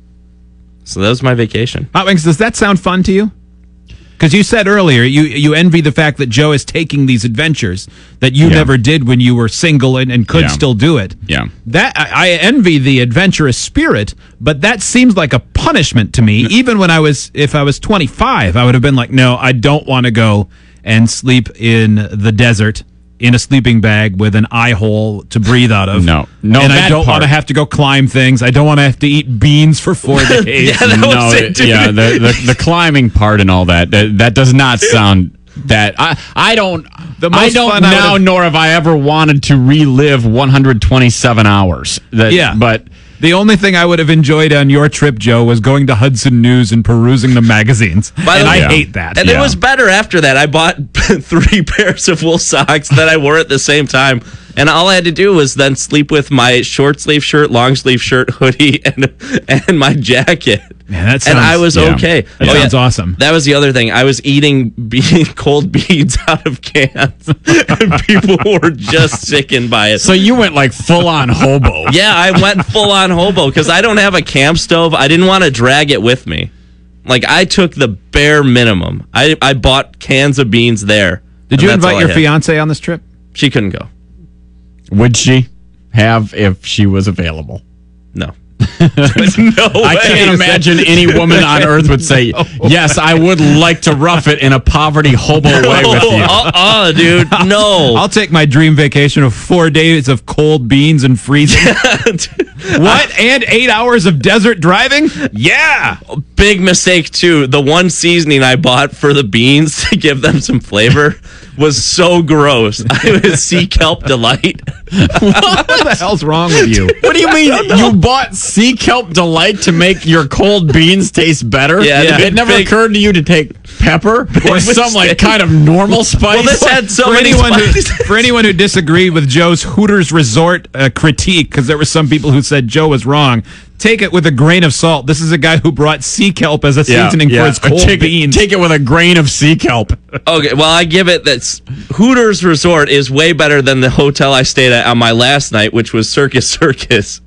So that was my vacation. Hot Wings, does that sound fun to you? Because you said earlier you you envy the fact that Joe is taking these adventures that you Yeah. never did when you were single and, and could Yeah. still do it. Yeah. That I, I envy the adventurous spirit, but that seems like a punishment to me. Even when I was, if I was twenty-five, I would have been like, no, I don't want to go and sleep in the desert in a sleeping bag with an eye hole to breathe out of. No. No, and I that don't part. want to have to go climb things. I don't want to have to eat beans for four days. Yeah, that no, was it, it- dude. yeah, the, the the climbing part and all that, that that does not sound that I I don't The I most don't fun I now would've- nor have I ever wanted to relive one hundred twenty-seven hours. That, Yeah. but The only thing I would have enjoyed on your trip, Joe, was going to Hudson News and perusing the magazines. By the and way- I Yeah. hate that. And Yeah. it was better after that. I bought three pairs of wool socks that I wore at the same time. And all I had to do was then sleep with my short sleeve shirt, long sleeve shirt, hoodie, and and my jacket. Man, that and sounds- I was yeah. okay. That sounds awesome. That was the other thing. I was eating be- cold beans out of cans, and people were just sickened by it. so you went like full on hobo. Yeah, I went full on hobo because I don't have a camp stove. I didn't want to drag it with me. Like, I took the bare minimum. I, I bought cans of beans there. Did and you that's all invite I your had. fiance on this trip? She couldn't go. Would she have if she was available? No. no I can't imagine any woman on earth would say, yes, I would like to rough it in a poverty hobo way with you. Uh-uh, dude. No. I'll take my dream vacation of four days of cold beans and freezing. What? And eight hours of desert driving? Yeah. Big mistake, too. The one seasoning I bought for the beans to give them some flavor was so gross. It was Sea Kelp Delight. What the hell's wrong with you? What do you mean? You bought Sea Kelp Delight to make your cold beans taste better? Yeah, the It never big- occurred to you to take pepper or some like mistake. kind of normal spice? Well, this had so for many anyone who, spices. for anyone who disagreed with Joe's Hooters Resort uh, critique, because there were some people who said Joe was wrong, take it with a grain of salt. This is a guy who brought sea kelp as a Yeah, seasoning yeah. for his cold take beans. It, take it with a grain of sea kelp. Okay, well, I give it that s- Hooters Resort is way better than the hotel I stayed at on my last night, which was Circus Circus.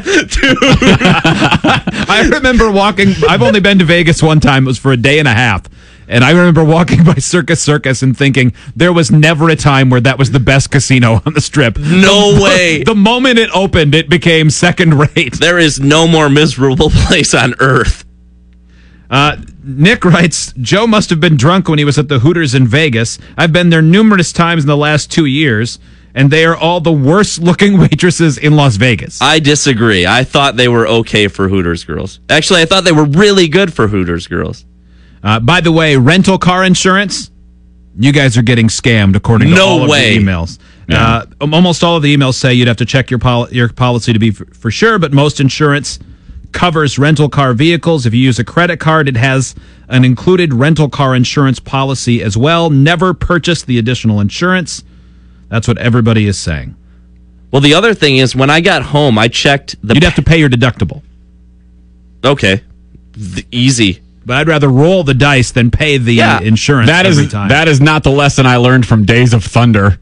I remember walking. I've only been to Vegas one time. It was for a day and a half. And I remember walking by Circus Circus and thinking there was never a time where that was the best casino on the strip. No The- way. The moment it opened, it became second rate. There is no more miserable place on earth. Uh, Nick writes, Joe must have been drunk when he was at the Hooters in Vegas. I've been there numerous times in the last two years, and they are all the worst looking waitresses in Las Vegas. I disagree. I thought they were okay for Hooters girls. Actually, I thought they were really good for Hooters girls. Uh, by the way, rental car insurance, you guys are getting scammed according to No all way. of the emails. Uh, um, almost all of the emails say you'd have to check your pol- your policy to be f- for sure, but most insurance covers rental car vehicles. If you use a credit card, it has an included rental car insurance policy as well. Never purchase the additional insurance. That's what everybody is saying. Well, the other thing is, when I got home, I checked the. You'd have to pay your deductible. Okay, the, easy. But I'd rather roll the dice than pay the Yeah. insurance That every is time. that is not the lesson I learned from Days of Thunder.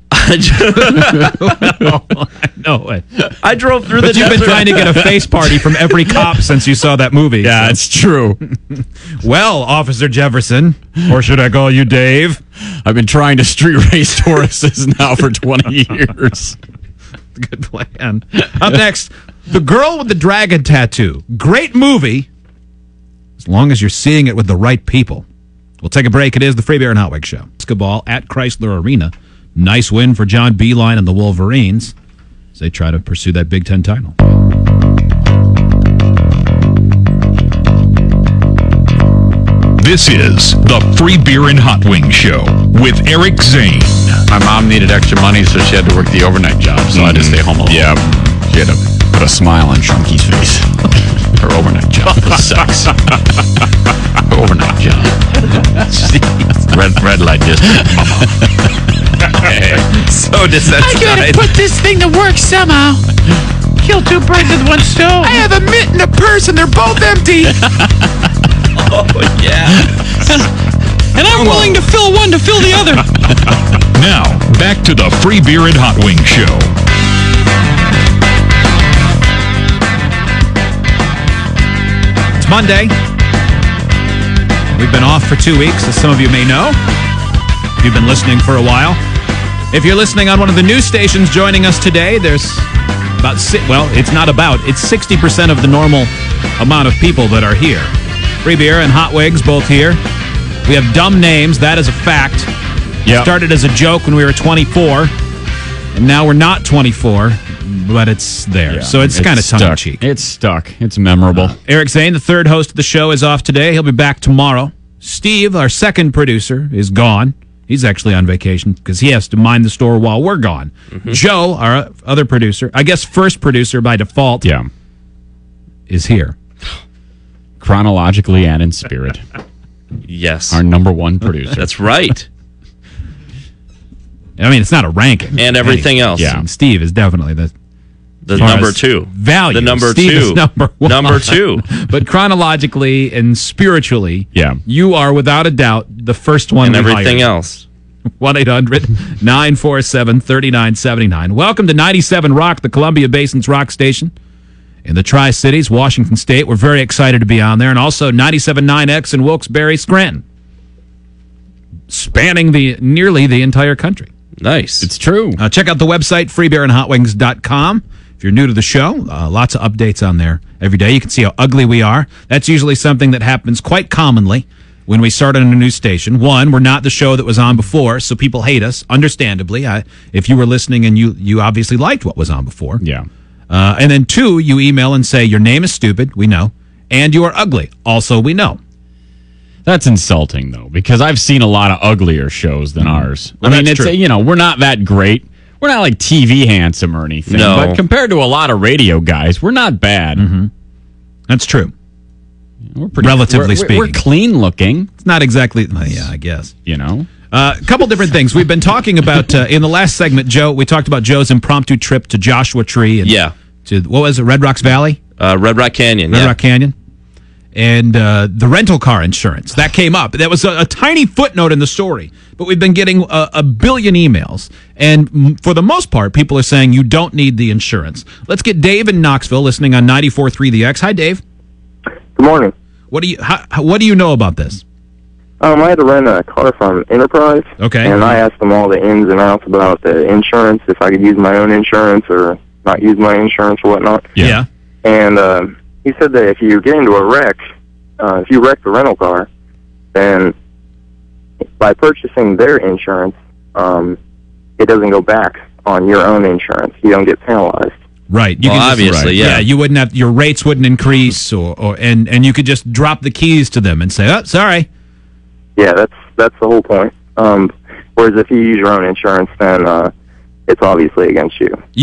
no, no way. I drove through But the you've been desert. trying to get a face party from every cop since you saw that movie. Yeah, so. it's true. Well, Officer Jefferson, or should I call you Dave? I've been trying to street race Tauruses now for twenty years. Good plan. Up next, The Girl with the Dragon Tattoo. Great movie, as long as you're seeing it with the right people. We'll take a break. It is the Free Beer and Hot Wings Show. Basketball at Chrysler Arena. Nice win for John Beilein and the Wolverines as they try to pursue that Big Ten title. This is the Free Beer and Hot Wings Show with Eric Zane. My mom needed extra money, so she had to work the overnight job, so I had to stay home alone. Yeah, she had to put a smile on Chunky's face. Her overnight job was sex. Her overnight job. red, red light district. Hey. So desensitized. put this thing to work somehow. Kill two birds with one stone. I have a mitt and a purse, and they're both empty. Oh, yeah. And I'm willing to fill one to fill the other. Now, back to the Free Beer and Hot Wings Show. It's Monday. We've been off for two weeks, as some of you may know. If you've been listening for a while. If you're listening on one of the news stations joining us today, there's about, si- well, it's not about, it's sixty percent of the normal amount of people that are here. Free Beer and Hot Wings, both here. We have dumb names, that is a fact. Yep. Started as a joke when we were twenty-four, and now we're not twenty-four, but it's there. Yeah, so it's, kind of stuck. tongue-in-cheek. It's stuck. It's memorable. Uh, Eric Zane, the third host of the show, is off today. He'll be back tomorrow. Steve, our second producer, is gone. He's actually on vacation because he has to mind the store while we're gone. Mm-hmm. Joe, our other producer, I guess first producer by default, yeah, is here. Chronologically and in spirit. Yes. Our number one producer. That's right. I mean, it's not a ranking. And everything else. Yeah. Steve is definitely the The as far number as two. value. The number Steve two. is number one. Number two. But chronologically and spiritually, yeah, you are without a doubt the first one. And we everything hired. else. one eight hundred nine four seven three nine seven nine. Welcome to ninety-seven Rock, the Columbia Basin's rock station in the Tri-Cities, Washington State. We're very excited to be on there. And also ninety-seven point nine X in Wilkes-Barre, Scranton, spanning the nearly the entire country. Nice. It's true. Uh, check out the website, free beer and hot wings dot com. If you're new to the show, uh, lots of updates on there every day. You can see how ugly we are. That's usually something that happens quite commonly when we start on a new station. One, we're not the show that was on before, so people hate us, understandably. I, if you were listening and you, you obviously liked what was on before. Yeah. Uh, and then two, you email and say, your name is stupid, we know, and you are ugly, also we know. That's insulting, though, because I've seen a lot of uglier shows than ours. Well, I mean, that's it's true. you know, we're not that great. We're not like T V handsome or anything. No. But compared to a lot of radio guys, we're not bad. Mm-hmm. That's true. We're pretty, Relatively we're, speaking. We're clean looking. It's not exactly, well, yeah, I guess. You know? Uh, a couple different things. We've been talking about, uh, in the last segment, Joe, we talked about Joe's impromptu trip to Joshua Tree. And Yeah. To, what was it, Red Rocks Valley? Uh, Red Rock Canyon. Red yeah. Rock Canyon. And uh, the rental car insurance. That came up. That was a, a tiny footnote in the story. But we've been getting a, a billion emails. And m- for the most part, people are saying you don't need the insurance. Let's get Dave in Knoxville listening on ninety-four point three The X. Hi, Dave. Good morning. What do you how, how- What do you know about this? Um, I had to rent a car from Enterprise. Okay. And I asked them all the ins and outs about the insurance, if I could use my own insurance or not use my insurance or whatnot. Yeah. And uh, he said that if you get into a wreck, uh, if you wreck the rental car, then by purchasing their insurance, um, it doesn't go back on your own insurance. You don't get penalized. Right. You Well, can just- obviously, yeah. You wouldn't have your rates wouldn't increase, or, or and and you could just drop the keys to them and say, "Oh, sorry." Yeah, that's that's the whole point. Um, whereas if you use your own insurance, then uh, it's obviously against you. Yeah.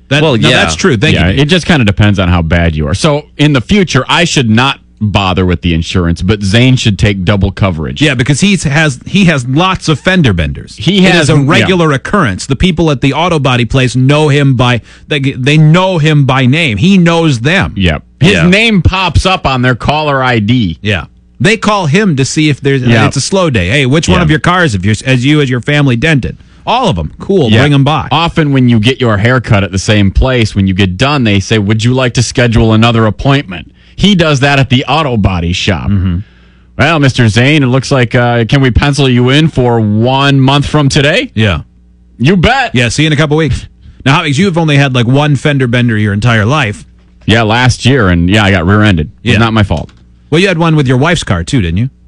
That, Well, no, yeah. that's true. Thank yeah, you. it just kind of depends on how bad you are. So in the future, I should not bother with the insurance, but Zane should take double coverage. Yeah, because he's has he has lots of fender benders. He It has- is a yeah. regular occurrence. The people at the auto body place know him by they they know him by name. He knows them. Yep. His Yeah. name pops up on their caller I D. Yeah. They call him to see if there's Yeah. it's a slow day. Hey, which one Yeah. of your cars if you as you as your family dented? All of them. Cool. Yeah. Bring them by. Often when you get your hair cut at the same place, when you get done, they say, would you like to schedule another appointment? He does that at the auto body shop. Mm-hmm. Well, Mister Zane, it looks like, uh, can we pencil you in for one month from today? Yeah. You bet. Yeah, see you in a couple weeks. Now, Hobbs, you've only had like one fender bender your entire life. Yeah, last year, and yeah, I got rear-ended. Yeah. It's not my fault. Well, you had one with your wife's car too, didn't you?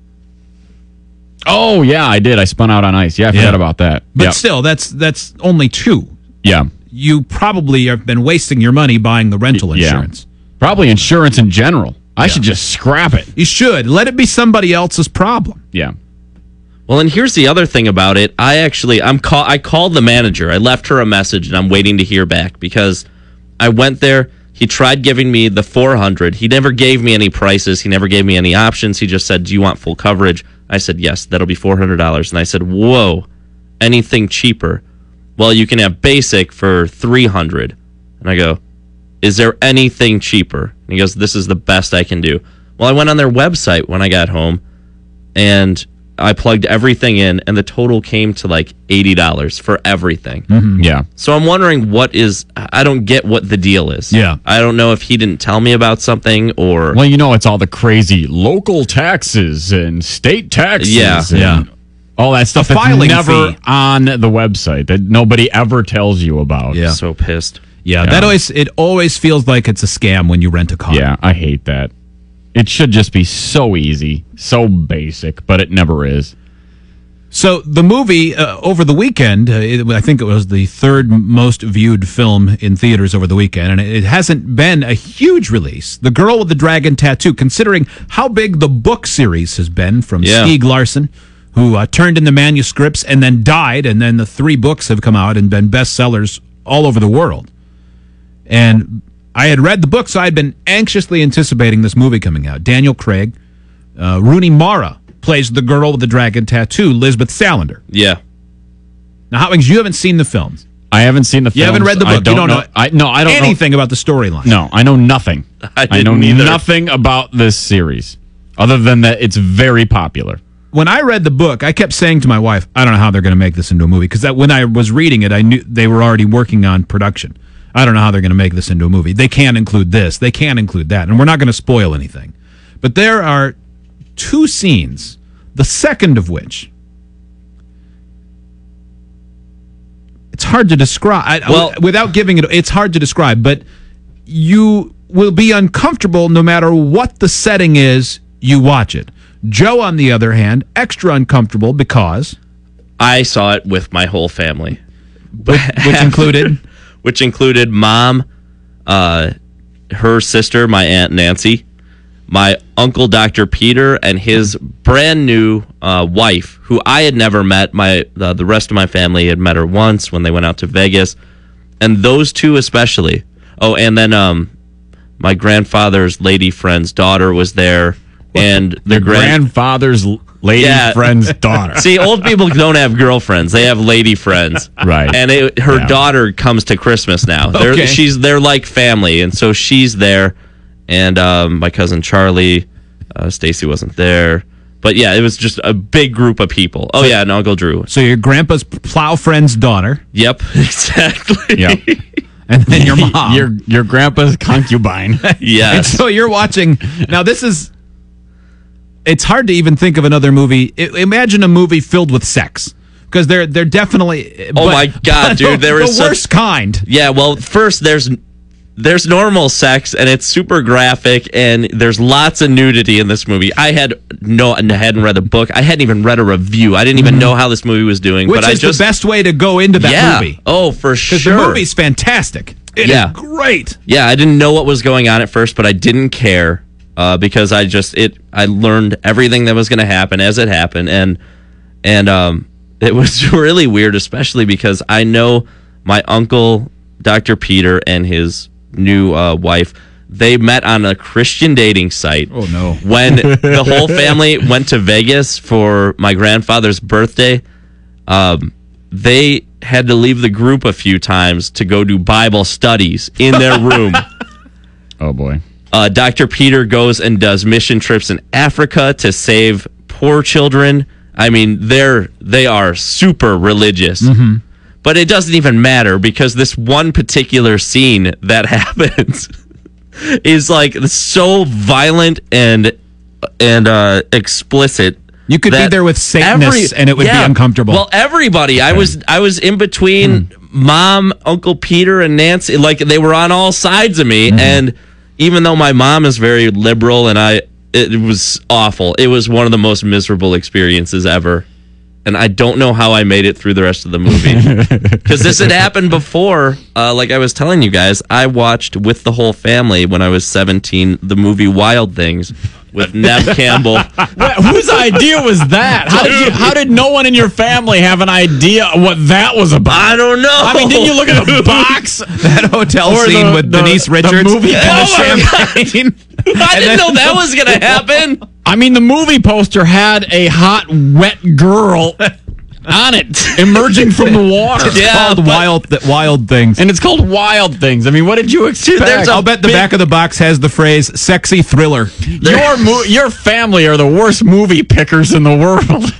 Oh, yeah, I did. I spun out on ice. Yeah, I forgot Yeah. about that. But Yep. still, that's that's only two. Yeah. You probably have been wasting your money buying the rental Yeah. insurance. Probably insurance in general. I should just scrap it. You should. Let it be somebody else's problem. Yeah. Well, and here's the other thing about it. I actually, I'm call, I called the manager. I left her a message, and I'm waiting to hear back because I went there. He tried giving me the four hundred. He never gave me any prices. He never gave me any options. He just said, "Do you want full coverage?" I said, "Yes, that'll be four hundred dollars." And I said, "Whoa, anything cheaper?" "Well, you can have basic for three hundred. And I go, "Is there anything cheaper?" And he goes, "This is the best I can do." Well, I went on their website when I got home, and I plugged everything in, and the total came to like eighty dollars for everything. Mm-hmm. Yeah. So I'm wondering what is, I don't get what the deal is. Yeah. I don't know if he didn't tell me about something or. Well, you know, it's all the crazy local taxes and state taxes. Yeah. and Yeah. all that stuff A that's filing never fee. on the website that nobody ever tells you about. Yeah. So pissed. Yeah, Yeah. that always it always feels like it's a scam when you rent a car. Yeah, I hate that. It should just be so easy, so basic, but it never is. So the movie uh, over the weekend, uh, it, I think it was the third most viewed film in theaters over the weekend, and it hasn't been a huge release. The Girl with the Dragon Tattoo, considering how big the book series has been from Yeah. Stieg Larsson, who uh, turned in the manuscripts and then died, and then the three books have come out and been bestsellers all over the world. And I had read the book, so I had been anxiously anticipating this movie coming out. Daniel Craig, uh, Rooney Mara plays the girl with the dragon tattoo, Lisbeth Salander. Yeah. Now, Hotwings, you haven't seen the films. I haven't seen the film. You haven't read the book. I don't you don't know, know. I, no, I don't anything about the storyline. know. No, I know nothing. I I know didn't either. nothing about this series other than that it's very popular. When I read the book, I kept saying to my wife, I don't know how they're going to make this into a movie, because that when I was reading it, I knew they were already working on production. I don't know how they're going to make this into a movie. They can't include this. They can't include that. And we're not going to spoil anything. But there are two scenes, the second of which, it's hard to describe. I, Well- without giving it, it's hard to describe, but you will be uncomfortable no matter what the setting is, you watch it. Joe, on the other hand, extra uncomfortable because... I saw it with my whole family. Which, which included? Which included mom, uh, her sister, my Aunt Nancy, my uncle, Doctor Peter, and his brand new uh, wife, who I had never met. My uh, the rest of my family had met her once when they went out to Vegas. And those two especially. Oh, and then um, my grandfather's lady friend's daughter was there. And the Your grand- grandfather's l- lady Yeah. friend's daughter. See, old people don't have girlfriends; they have lady friends. Right. And it, her Yeah. daughter comes to Christmas now. They're, Okay. She's they're like family, and so she's there. And um, my cousin Charlie, uh, Stacy wasn't there, but yeah, it was just a big group of people. Oh yeah, and Uncle Drew. So your grandpa's plow friend's daughter, Yep, exactly. Yeah. and then your mom. your your grandpa's concubine. And Yes. so you're watching... Now, this is... It's hard to even think of another movie. I, imagine a movie filled with sex. Because they're, they're definitely... Oh my God, dude, The, there the is such- worst kind. Yeah, well, first there's there's normal sex, and it's super graphic, and there's lots of nudity in this movie. I had no, I hadn't read the book. I hadn't even read a review. I didn't even know how this movie was doing. Mm-hmm. Which but is I just the best way to go into that yeah. movie. Oh, for Because sure. the movie's fantastic. It is Yeah. great. Yeah, I didn't know what was going on at first, but I didn't care uh, because I just it. I learned everything that was going to happen as it happened, and and um, it was really weird, especially because I know my uncle Doctor Peter and his new uh, wife, they met on a Christian dating site. Oh, no. When the whole family went to Vegas for my grandfather's birthday, um, they had to leave the group a few times to go do Bible studies in their room. Oh, boy. Uh, Doctor Peter goes and does mission trips in Africa to save poor children. I mean, they're they are super religious. Mm-hmm. But it doesn't even matter because this one particular scene that happens is like so violent and and uh, explicit. You could be there with Satanists and it would yeah, be uncomfortable. Well, everybody. I was I was in between mm. Mom, Uncle Peter, and Nancy. Like they were on all sides of me, mm-hmm. and even though my mom is very liberal, and I, it was awful. It was one of the most miserable experiences ever. And I don't know how I made it through the rest of the movie. Because this had happened before. Uh, like I was telling you guys, I watched with the whole family when I was seventeen the movie Wild Things with Nev Campbell. Wait, whose idea was that? How did you, how did no one in your family have an idea what that was about? I don't know. I mean, didn't you look at the box? That hotel Or scene the- with the- Denise the Richards movie and the poster. champagne. I didn't know that was going to happen. I mean, the movie poster had a hot, wet girl on it emerging from the water. It's Yeah, called but- Wild th- Wild Things. And it's called Wild Things. I mean, what did you expect? there's a I'll bet the big- back of the box has the phrase "sexy thriller." your mo- your family are the worst movie pickers in the world.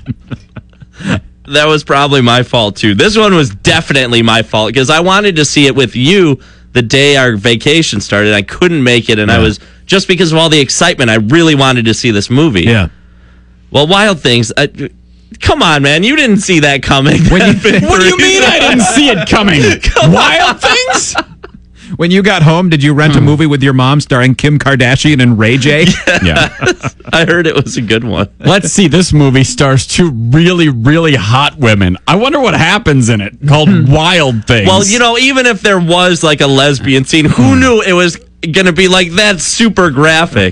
That was probably my fault, too. This one was definitely my fault because I wanted to see it with you the day our vacation started. I couldn't make it, and I was, just because of all the excitement, I really wanted to see this movie. Yeah. Well, Wild Things, I, come on, man. You didn't see that coming. When you- What do you mean I didn't see it coming? Wild Things? When you got home, did you rent a movie with your mom starring Kim Kardashian and Ray J? Yeah. I heard it was a good one. Let's see. This movie stars two really, really hot women. I wonder what happens in it called Wild Things. Well, you know, even if there was like a lesbian scene, who knew it was going to be like that super graphic?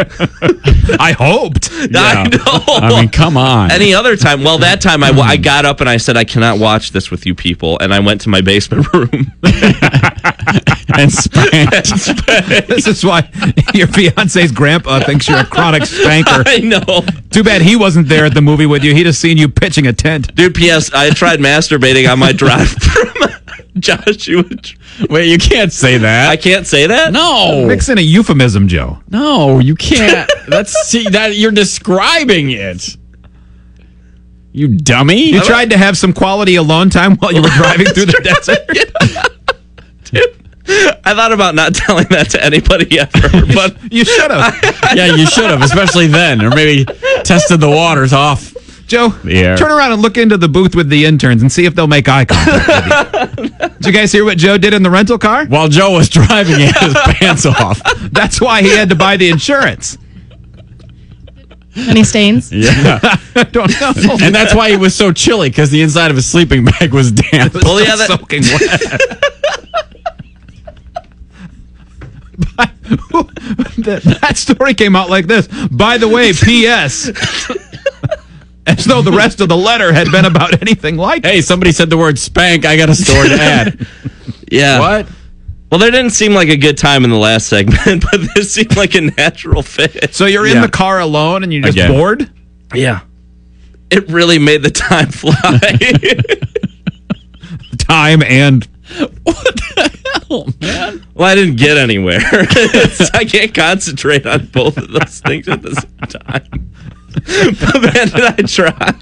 I hoped. I know. I mean, come on. Any other time? Well, that time I, I got up and I said, I cannot watch this with you people. And I went to my basement room. and spanked. This is why your fiance's grandpa thinks you're a chronic spanker. I know. Too bad he wasn't there at the movie with you. He'd have seen you pitching a tent. Dude, P S. I tried masturbating on my drive from Joshua. Wait, you can't say that. I can't say that? No. Mix in a euphemism, Joe. No, you can't. That's see that you're describing it. You dummy. You tried to have some quality alone time while you were driving through the desert. Dude, I thought about not telling that to anybody ever, but you should have. Yeah, you should have, especially then, or maybe tested the waters off. Joe, The air. turn around and look into the booth with the interns and see if they'll make eye contact with you. Did you guys hear what Joe did in the rental car? While Joe was driving, he had his pants off. That's why he had to buy the insurance. Any stains? Yeah. I don't know. And that's why he was so chilly, because the inside of his sleeping bag was damp. well, yeah, that, soaking wet. that, that story came out like this. By the way, P S As though the rest of the letter had been about anything like Hey, somebody said the word spank. I got a story to add. yeah. What? Well, there didn't seem like a good time in the last segment, but this seemed like a natural fit. So you're in Yeah. the car alone and you're just Again. bored? Yeah. It really made the time fly. Time and Oh, man. Well, I didn't get anywhere. It's- I can't concentrate on both of those things at the same time. But man, did I try.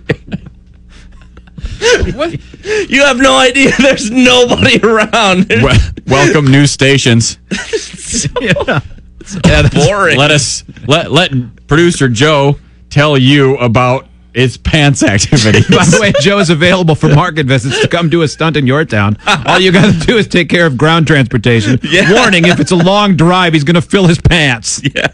What? You have no idea. There's nobody around. Well, welcome, new stations. yeah. yeah, that's boring. Let us let let producer Joe tell you about its pants activity. By the way, Joe is available for market visits to come do a stunt in your town. All you got to do is take care of ground transportation. Yeah. Warning, if it's a long drive, he's going to fill his pants. Yeah.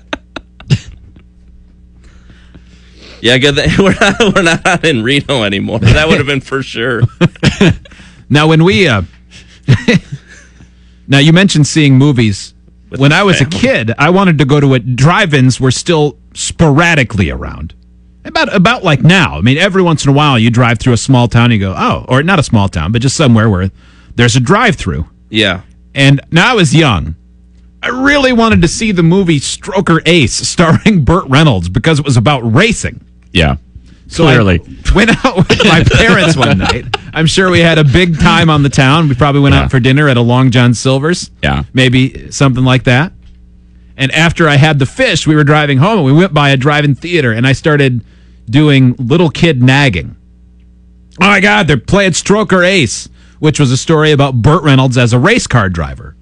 Yeah, good thing we're not we're not in Reno anymore. That would have been for sure. Now, when we, uh, now you mentioned seeing movies. With when the I was family. a kid, I wanted to go to it. Drive-ins were still sporadically around. About about like now. I mean, every once in a while, you drive through a small town, you go, oh, or not a small town, but just somewhere where there's a drive-through. Yeah. And now I was young. I really wanted to see the movie Stroker Ace starring Burt Reynolds because it was about racing. Yeah. So Clearly. I went out with my parents one night. I'm sure we had a big time on the town. We probably went Yeah. out for dinner at a Long John Silver's. Yeah. Maybe something like that. And after I had the fish, we were driving home and we went by a drive-in theater and I started doing little kid nagging. Oh my God, they're playing Stroker Ace, which was a story about Burt Reynolds as a race car driver.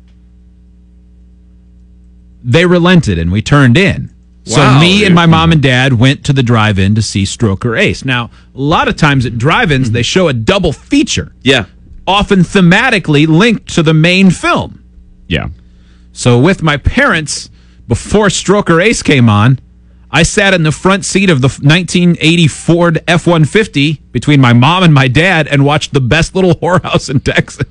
They relented and we turned in. So Wow, me dude. and my mom and dad went to the drive-in to see Stroker Ace. Now, a lot of times at drive-ins, they show a double feature, Yeah. often thematically linked to the main film. Yeah. So with my parents, before Stroker Ace came on, I sat in the front seat of the nineteen eighty Ford F one fifty between my mom and my dad and watched The Best Little Whorehouse in Texas.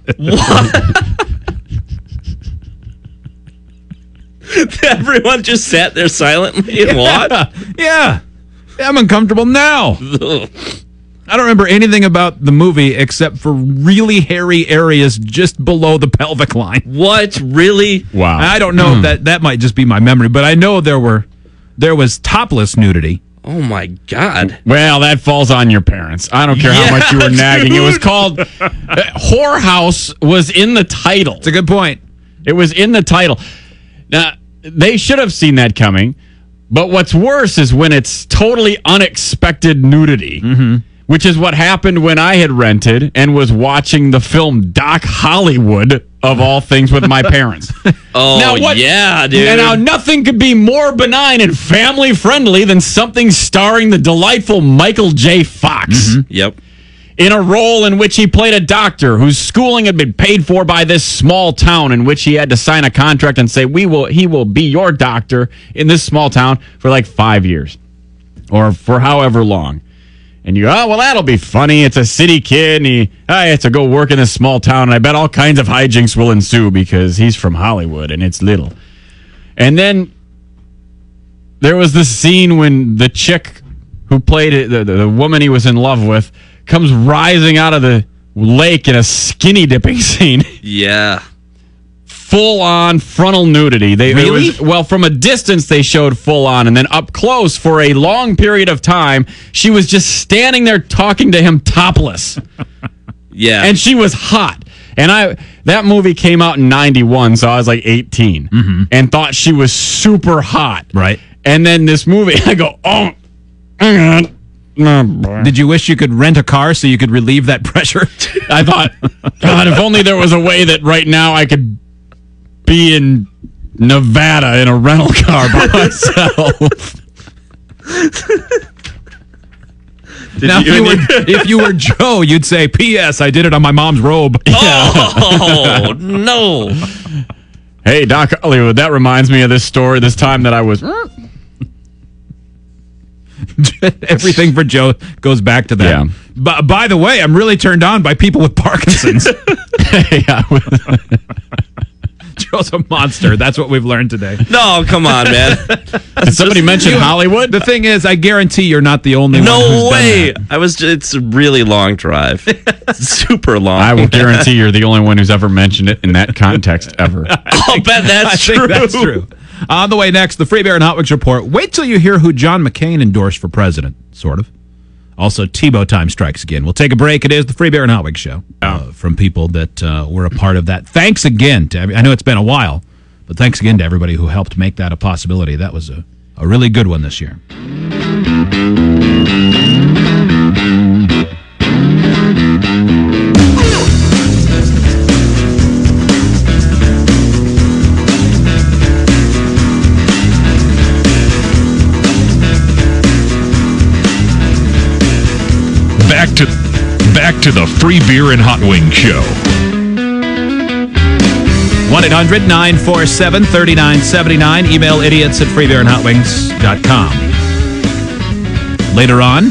Everyone just sat there silently and watched. Yeah. Yeah. I'm uncomfortable now. I don't remember anything about the movie except for really hairy areas just below the pelvic line. What? Really? Wow. I don't know if that that might just be my memory, but I know there were there was topless nudity. Oh my God. Well, that falls on your parents. I don't care Yeah, how much you were nagging. It was dude. called uh, Whorehouse was in the title. It's a good point. It was in the title. Now, they should have seen that coming. But what's worse is when it's totally unexpected nudity, which is what happened when I had rented and was watching the film Doc Hollywood, of all things, with my parents. Oh, Now, what- yeah, dude. And now nothing could be more benign and family friendly than something starring the delightful Michael J. Fox Yep. in a role in which he played a doctor whose schooling had been paid for by this small town, in which he had to sign a contract and say, "We will, he will be your doctor in this small town for like five years or for however long." And you, oh, well, that'll be funny. It's a city kid, and he, oh, he has to go work in this small town, and I bet all kinds of hijinks will ensue because he's from Hollywood, and it's little. And then there was this scene when the chick who played it, the, the, the woman he was in love with, comes rising out of the lake in a skinny dipping scene. Yeah. Full on frontal nudity. They it Really? was- well, from a distance they showed full on, and then up close for a long period of time, she was just standing there talking to him topless, Yeah. and she was hot. And I that movie came out in ninety-one, so I was like eighteen, and thought she was super hot. Right. And then this movie, I go, oh, oh, God. Did you wish you could rent a car so you could relieve that pressure? I thought, God, if only there was a way that right now I could be in Nevada in a rental car by myself. Did now, you if, you and were, if you were Joe, you'd say, P S I did it on my mom's robe. Oh, no. Hey, Doc Hollywood, that reminds me of this story, this time that I was... Everything for Joe goes back to that. Yeah. But by the way, I'm really turned on by people with Parkinson's. yeah. Joe's a monster. That's what we've learned today. No, come on, man. Did somebody mention You- Hollywood? The thing is, I guarantee you're not the only one who's No done way. that. I was. Just, it's a really long drive. Super long. I will guarantee you're the only one who's ever mentioned it in that context ever. I'll bet that's I true. think that's true. On the way next, the Free Bear and Hot Wings report. Wait till you hear who John McCain endorsed for president, sort of. Also, Tebow time strikes again. We'll take a break. It is the Free Bear and Hot Wings show uh, from people that uh, were a part of that. Thanks again to every, I know it's been a while, but thanks again to everybody who helped make that a possibility. That was a, a really good one this year. Back to back to the Free Beer and Hot Wings show. one eight hundred nine four seven three nine seven nine. Email idiots at free beer and hot wings dot com. Later on,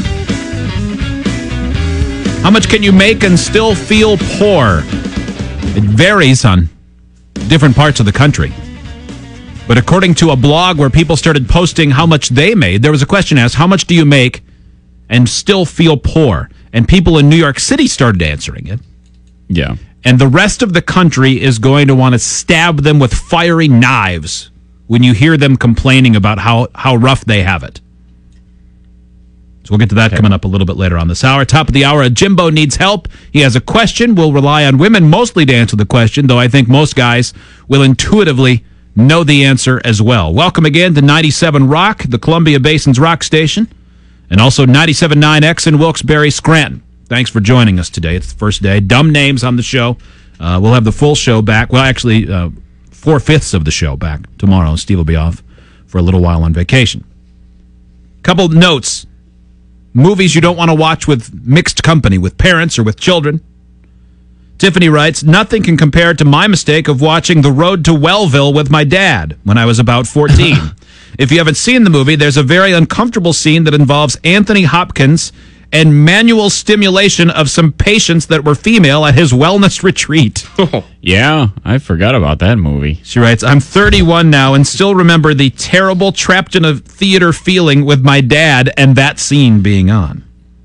how much can you make and still feel poor? It varies on different parts of the country. But according to a blog where people started posting how much they made, there was a question asked, how much do you make and still feel poor? And people in New York City started answering it. Yeah. And the rest of the country is going to want to stab them with fiery knives when you hear them complaining about how, how rough they have it. So we'll get to that okay. coming up a little bit later on this hour. Top of the hour, Jimbo needs help. He has a question. We'll rely on women mostly to answer the question, though I think most guys will intuitively know the answer as well. Welcome again to ninety-seven Rock, the Columbia Basin's rock station, and also ninety-seven point nine X in Wilkes-Barre, Scranton. Thanks for joining us today. It's the first day. Dumb names on the show. Uh, we'll have the full show back. Well, actually, uh, four-fifths of the show back tomorrow. Steve will be off for a little while on vacation. Couple notes. Movies you don't want to watch with mixed company, with parents or with children. Tiffany writes, nothing can compare to my mistake of watching The Road to Wellville with my dad when I was about fourteen. If you haven't seen the movie, there's a very uncomfortable scene that involves Anthony Hopkins and manual stimulation of some patients that were female at his wellness retreat. Yeah, I forgot about that movie. She writes, I'm thirty-one now and still remember the terrible trapped in a theater feeling with my dad and that scene being on.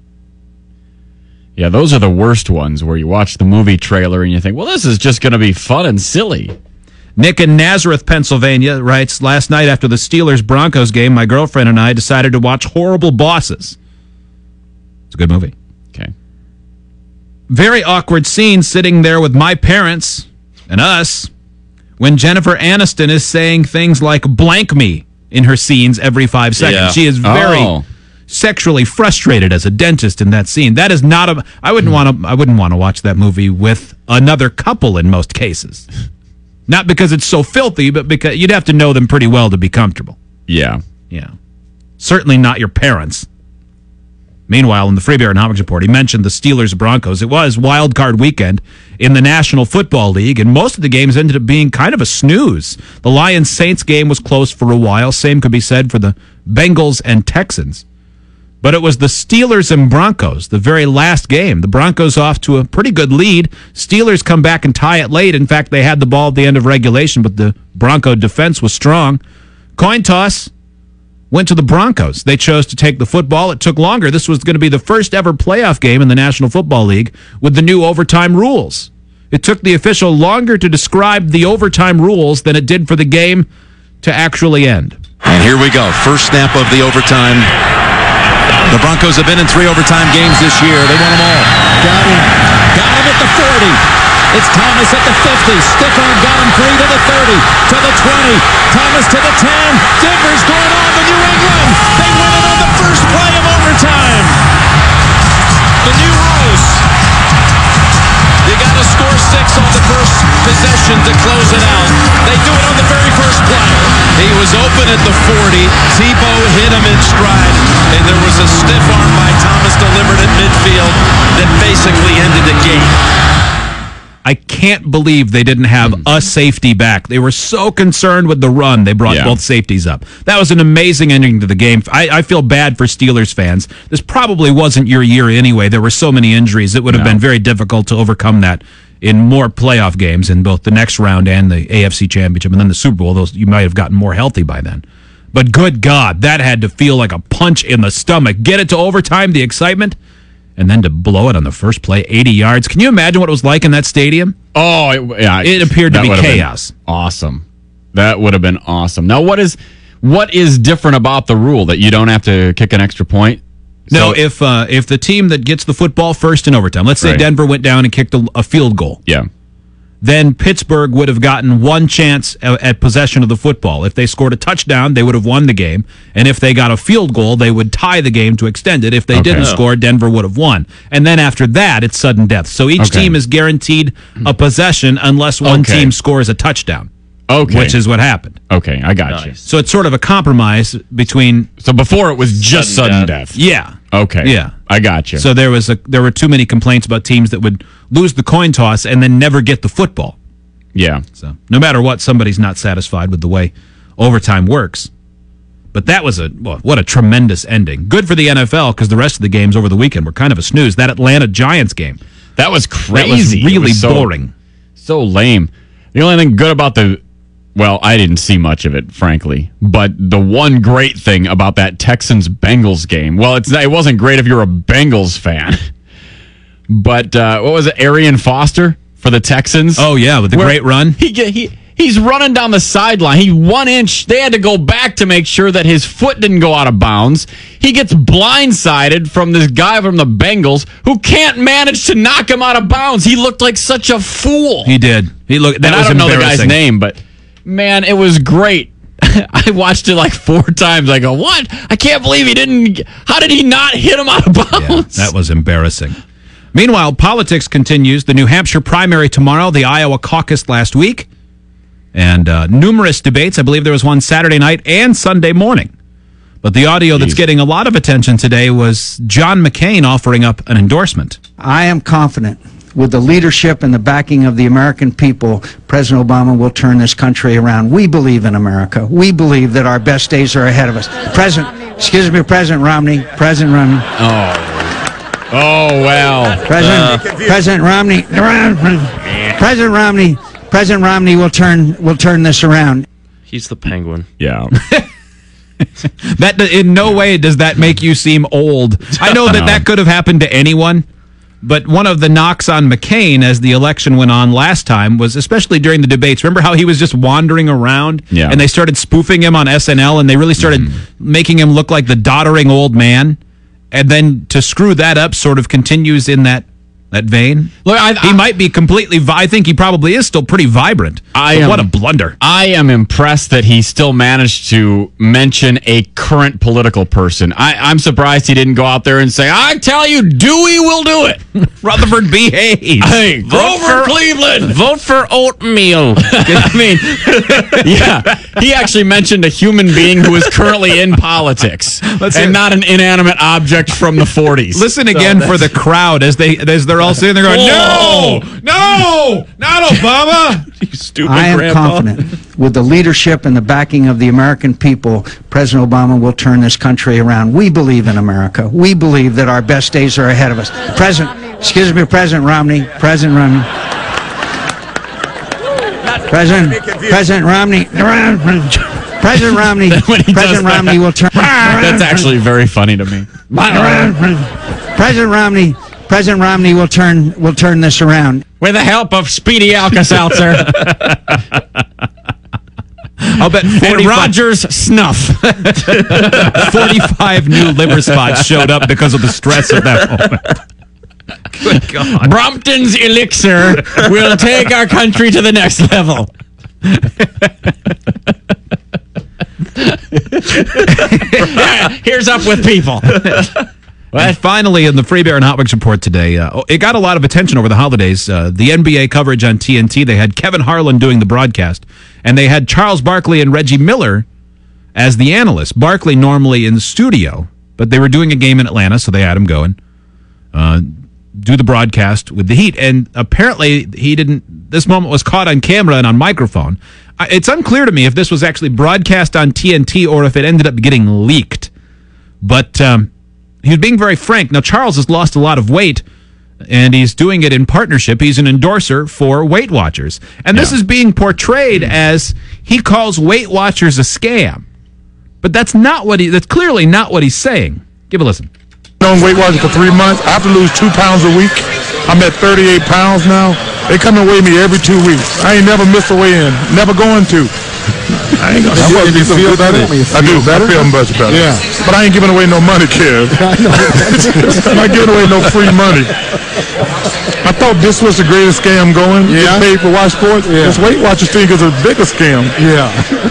Yeah, those are the worst ones where you watch the movie trailer and you think, well, this is just going to be fun and silly. Nick in Nazareth, Pennsylvania writes, last night after the Steelers-Broncos game, my girlfriend and I decided to watch Horrible Bosses. It's a good movie. Okay. Very awkward scene sitting there with my parents and us when Jennifer Aniston is saying things like blank me in her scenes every five seconds. Yeah. She is very Oh. sexually frustrated as a dentist in that scene. That is not a I wouldn't want to I wouldn't want to watch that movie with another couple in most cases. Not because it's so filthy, but because you'd have to know them pretty well to be comfortable. Yeah. Yeah. Certainly not your parents. Meanwhile, in the Free Beer and Homics Report, he mentioned the Steelers-Broncos. It was wild card weekend in the National Football League, and most of the games ended up being kind of a snooze. The Lions-Saints game was close for a while. Same could be said for the Bengals and Texans. But it was the Steelers and Broncos, the very last game. The Broncos off to a pretty good lead. Steelers come back and tie it late. In fact, they had the ball at the end of regulation, but the Bronco defense was strong. Coin toss went to the Broncos. They chose to take the football. It took longer. This was going to be the first ever playoff game in the National Football League with the new overtime rules. It took the official longer to describe the overtime rules than it did for the game to actually end. And here we go. First snap of the overtime. The Broncos have been in three overtime games this year. They won them all. Got him. Got him at the forty. It's Thomas at the fifty. Stiff arm got him free to the thirty. To the twenty. Thomas to the ten. Denver's going on to New England. They win it on the first play of overtime. The new rules. You got to score six on the first possession to close it out. They do it on the very first play. He was open at the forty. Tebow hit him in stride, and there was a stiff arm by Thomas delivered at midfield that basically ended the game. I can't believe they didn't have a safety back. They were so concerned with the run, they brought Yeah. both safeties up. That was an amazing ending to the game. I, I feel bad for Steelers fans. This probably wasn't your year anyway. There were so many injuries. It would have No. been very difficult to overcome that in more playoff games in both the next round and the A F C Championship and then the Super Bowl. Those you might have gotten more healthy by then. But good God, that had to feel like a punch in the stomach. Get it to overtime, the excitement, and then to blow it on the first play, eighty yards. Can you imagine what it was like in that stadium? Oh, it, yeah. It appeared to that be would have been chaos. Awesome. That would have been awesome. Now, what is what is different about the rule that you don't have to kick an extra point? No, So- if uh, if the team that gets the football first in overtime, let's say Right. Denver went down and kicked a, a field goal, Yeah. then Pittsburgh would have gotten one chance at, at possession of the football. If they scored a touchdown, they would have won the game. And if they got a field goal, they would tie the game to extend it. If they Okay. didn't Oh. score, Denver would have won. And then after that, it's sudden death. So each Okay. team is guaranteed a possession unless one Okay. team scores a touchdown, Okay. which is what happened. Okay, I got you. So it's sort of a compromise between... So before it was just Sudden sudden death. death. Yeah. Okay. Yeah. I got you. So there was a there were too many complaints about teams that would lose the coin toss and then never get the football. yeah. So no matter what, somebody's not satisfied with the way overtime works. But that was a well, what a tremendous ending. Good for the N F L because the rest of the games over the weekend were kind of a snooze. That Atlanta Giants game, That was that was crazy. It really was so- boring. So lame. The only thing good about the well, I didn't see much of it, frankly. But the one great thing about that Texans Bengals game, well, it's it wasn't great if you're a Bengals fan. But uh, what was it, Arian Foster for the Texans. Oh, yeah, with the where great run. He, get- he He's running down the sideline. He one inch. They had to go back to make sure that his foot didn't go out of bounds. He gets blindsided from this guy from the Bengals who can't manage to knock him out of bounds. He looked like such a fool. He did. He looked. That and was I don't know the guy's embarrassing. name, but man, it was great. I watched it like four times. I go, what? I can't believe he didn't. How did he not hit him out of bounds? Yeah, that was embarrassing. Meanwhile, politics continues. The New Hampshire primary tomorrow, the Iowa caucus last week, and uh, numerous debates. I believe there was one Saturday night and Sunday morning. But the audio that's getting a lot of attention today was John McCain offering up an endorsement. I am confident with the leadership and the backing of the American people, President Obama will turn this country around. We believe in America. We believe that our best days are ahead of us. President, excuse me, President Romney, President Romney. Oh. Oh, well. President, uh, President Romney, President Romney, President Romney will turn will turn this around. He's the penguin. Yeah. That in no way does that make you seem old. I know that No. that could have happened to anyone, but one of the knocks on McCain as the election went on last time was, especially during the debates, remember how he was just wandering around? Yeah. And they started spoofing him on S N L, and they really started Mm-hmm. making him look like the doddering old man. And then to screw that up sort of continues in that that vein. Look, I, he I, might be completely, vi- I think he probably is still pretty vibrant. I But am, what a blunder. I am impressed that he still managed to mention a current political person. I, I'm surprised he didn't go out there and say, I tell you, Dewey will do it. Rutherford B. Hayes. Hey, Grover Cleveland. Vote for oatmeal. I mean, yeah, he actually mentioned a human being who is currently in politics Let's and hear- not an inanimate object from the forties. Listen again for the crowd as they as they're all sitting there going, no, no, not Obama. You stupid I am grandpa. confident with the leadership and the backing of the American people, President Obama will turn this country around. We believe in America. We believe that our best days are ahead of us. President, excuse me, President Romney, President Romney. President, President Romney, President Romney, When he does President that. Romney will turn. That's actually very funny to me. President Romney, President Romney will turn will turn this around. With the help of Speedy Alka-Seltzer I'll bet and forty-five, Rogers Snuff. forty-five new liver spots showed up because of the stress of that moment. Good God. Brompton's Elixir will take our country to the next level. Here's up with people. And finally, in the Free Bear and Hot Wings report today, uh, it got a lot of attention over the holidays. Uh, the N B A coverage on T N T, they had Kevin Harlan doing the broadcast, and they had Charles Barkley and Reggie Miller as the analysts. Barkley normally in the studio, but they were doing a game in Atlanta, so they had him go and uh, do the broadcast with the Heat. And apparently, he didn't. This moment was caught on camera and on microphone. I, it's unclear to me if this was actually broadcast on T N T or if it ended up getting leaked. But um, he was being very frank. Now, Charles has lost a lot of weight, and he's doing it in partnership. He's an endorser for Weight Watchers. And this Yeah. is being portrayed as he calls Weight Watchers a scam. But that's not what he, that's clearly not what he's saying. Give a listen. On Weight Watchers for three months. I have to lose two pounds a week. I'm at thirty-eight pounds now. They come and weigh me every two weeks. I ain't never missed a weigh-in. Never going to. I ain't gonna. I You feel feel better? better? You I do. feel better? I feel much better. Yeah. But I ain't giving away no money, Kev. I'm not giving away no free money. I thought this was the greatest scam going. Yeah. Get paid for watch sports. Yeah. This Weight Watchers thing is a bigger scam. Yeah.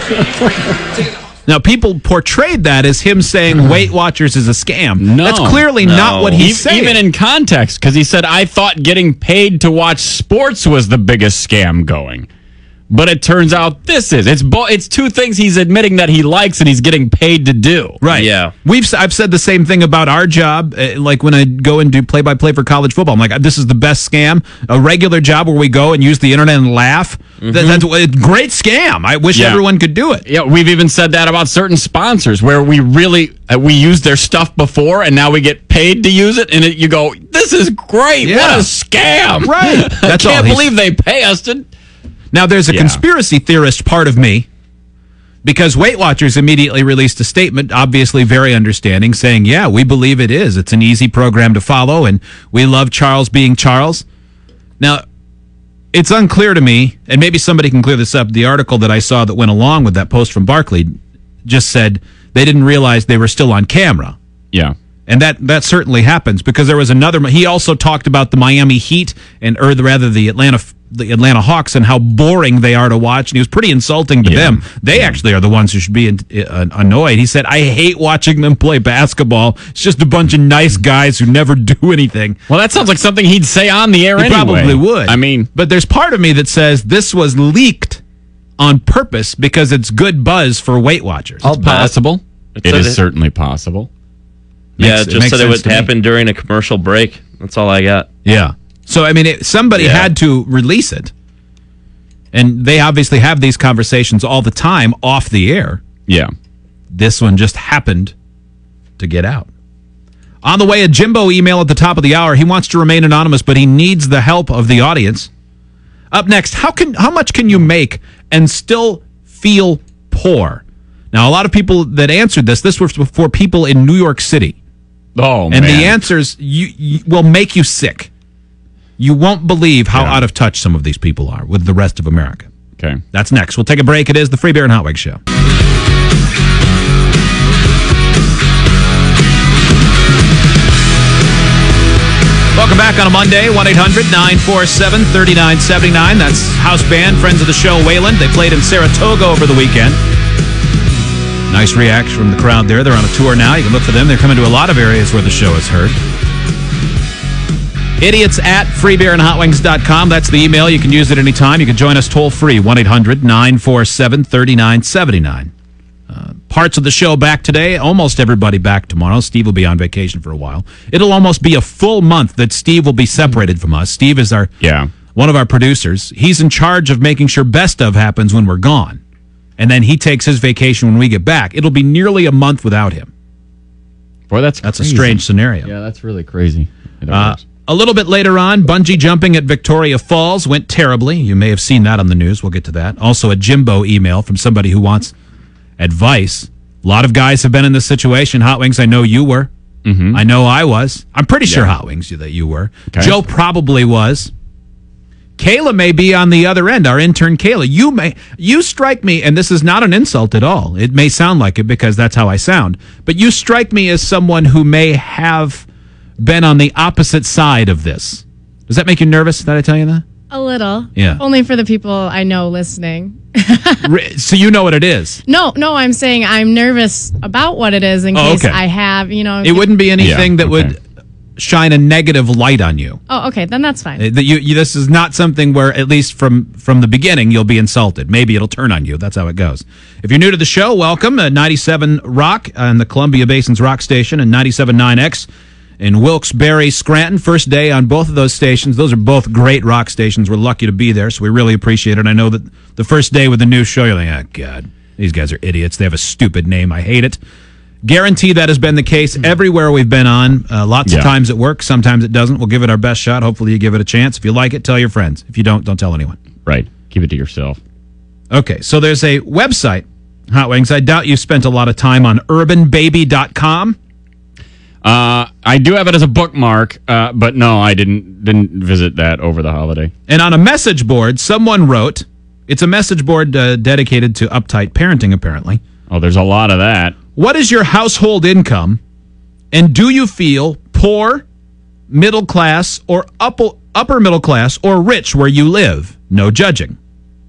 Now, people portrayed that as him saying Weight Watchers is a scam. No. That's clearly No. not what Even- he's saying. Even in context, because he said, I thought getting paid to watch sports was the biggest scam going. But it turns out this is. It's bo- it's two things he's admitting that he likes and he's getting paid to do. Right. Yeah. We've s- I've said the same thing about our job. Uh, like when I go and do play by play for college football, I'm like, this is the best scam. A regular job where we go and use the internet and laugh. That, that's a great scam. I wish Yeah. everyone could do it. Yeah, we've even said that about certain sponsors where we really uh, we used their stuff before and now we get paid to use it, and it, you go, this is great. Yeah. What a scam! Right. I That's all. can't He's- believe they pay us to. Now, there's a Yeah. conspiracy theorist part of me, because Weight Watchers immediately released a statement, obviously very understanding, saying, yeah, we believe it is. It's an easy program to follow, and we love Charles being Charles. Now, It's unclear to me, and maybe somebody can clear this up. The article that I saw that went along with that post from Barkley just said they didn't realize they were still on camera. Yeah. And that, that certainly happens because there was another. He also talked about the Miami Heat and, or the, rather the Atlanta the Atlanta Hawks and how boring they are to watch. And he was pretty insulting to Yeah. them. They yeah. actually are the ones who should be in, uh, annoyed. He said, "I hate watching them play basketball. It's just a bunch of nice guys who never do anything." Well, that sounds like something he'd say on the air he anyway. Probably would. I mean, but there's part of me that says this was leaked on purpose because it's good buzz for Weight Watchers. It's possible. It It said is it- certainly possible. Yeah, Makes- it just makes said it sense would to me. happen during a commercial break. That's all I got. Yeah. So, I mean, it, somebody Yeah. had to release it. And they obviously have these conversations all the time off the air. Yeah. This one just happened to get out. On the way, a Jimbo email at the top of the hour. He wants to remain anonymous, but he needs the help of the audience. Up next, how can how much can you make and still feel poor? Now, a lot of people that answered this, this was for people in New York City. Oh, and man. the answers you, you will make you sick. You won't believe how Yeah. out of touch some of these people are with the rest of America. Okay. That's next. We'll take a break. It is the Free Beer and Hot Wings Show. Welcome back on a Monday, one eight hundred nine four seven three nine seven nine. That's house band, friends of the show, Wayland. They played in Saratoga over the weekend. Nice reaction from the crowd there. They're on a tour now. You can look for them. They're coming to a lot of areas where the show is heard. Idiots at free beer and hot wings dot com. That's the email. You can use it anytime. You can join us toll free, one eight hundred nine four seven three nine seven nine. Uh, parts of the show back today. Almost everybody back tomorrow. Steve will be on vacation for a while. It'll almost be a full month that Steve will be separated from us. Steve is our Yeah. one of our producers. He's in charge of making sure Best Of happens when we're gone. And then he takes his vacation when we get back. It'll be nearly a month without him. Boy, that's That's crazy. a strange scenario. Yeah, that's really crazy. Uh, a little bit later on, bungee jumping at Victoria Falls went terribly. You may have seen that on the news. We'll get to that. Also, a Jimbo email from somebody who wants advice. A lot of guys have been in this situation. Hot Wings, I know you were. Mm-hmm. I know I was. I'm pretty sure Yeah. Hot Wings that you were. Okay. Joe probably was. Kayla may be on the other end, our intern Kayla. You may you strike me, and this is not an insult at all. It may sound like it because that's how I sound. But you strike me as someone who may have been on the opposite side of this. Does that make you nervous that I tell you that? A little. Yeah. Only for the people I know listening. Re- so you know what it is. No, no, I'm saying I'm nervous about what it is in Oh, case okay. I have, you know. It wouldn't be anything Yeah, that would shine a negative light on you. Oh, okay, then that's fine. Uh, That you, you, this is not something where, at least from from the beginning, you'll be insulted. Maybe it'll turn on you. That's how it goes. If you're new to the show, welcome. Uh, ninety-seven Rock on the Columbia Basin's Rock Station and ninety-seven point nine X in Wilkes-Barre, Scranton. First day on both of those stations. Those are both great rock stations. We're lucky to be there, so we really appreciate it. I know that the first day with the new show, you're like, oh, God, these guys are idiots. They have a stupid name. I hate it. Guarantee that has been the case everywhere we've been on. Uh, lots Yeah. of times it works. Sometimes it doesn't. We'll give it our best shot. Hopefully you give it a chance. If you like it, tell your friends. If you don't, don't tell anyone. Right. Keep it to yourself. Okay, so there's a website, Hot Wings. I doubt you spent a lot of time on urban baby dot com. Uh, I do have it as a bookmark, uh, but no, I didn't didn't visit that over the holiday. And on a message board, someone wrote, it's a message board uh, dedicated to uptight parenting, apparently. Oh, there's a lot of that. What is your household income? And do you feel poor, middle class, or upper, upper middle class, or rich where you live? No judging.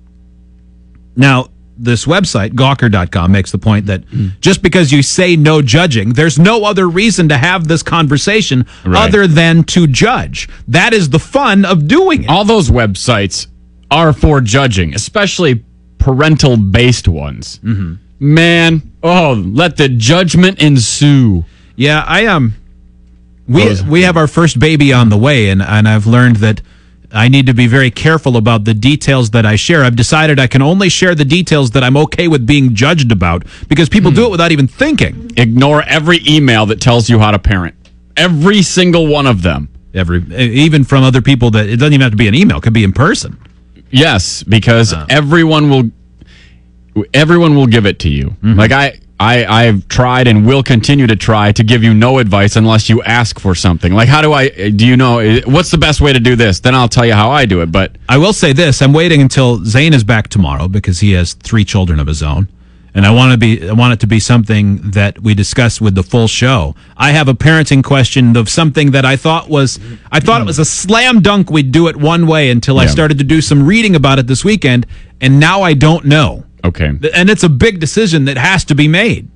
Now, this website, gawker dot com, makes the point that just because you say no judging, there's no other reason to have this conversation Right. other than to judge. That is the fun of doing it. All those websites are for judging, especially parental-based ones. Mm-hmm. Man, oh, let the judgment ensue. Yeah, I um, we Those- we have our first baby on the way, and and I've learned that I need to be very careful about the details that I share. I've decided I can only share the details that I'm okay with being judged about because people do it without even thinking. Ignore every email that tells you how to parent. Every single one of them. Every even from other people that it doesn't even have to be an email; it could be in person. Yes, because everyone will everyone will give it to you. Like I I, I've tried and will continue to try to give you no advice unless you ask for something. Like, how do I, do you know, what's the best way to do this? Then I'll tell you how I do it. But I will say this. I'm waiting until Zane is back tomorrow because he has three children of his own. And I want to be, I want it to be something that we discuss with the full show. I have a parenting question of something that I thought was, I thought it was a slam dunk we'd do it one way until I Yeah. started to do some reading about it this weekend. And now I don't know. Okay. And it's a big decision that has to be made.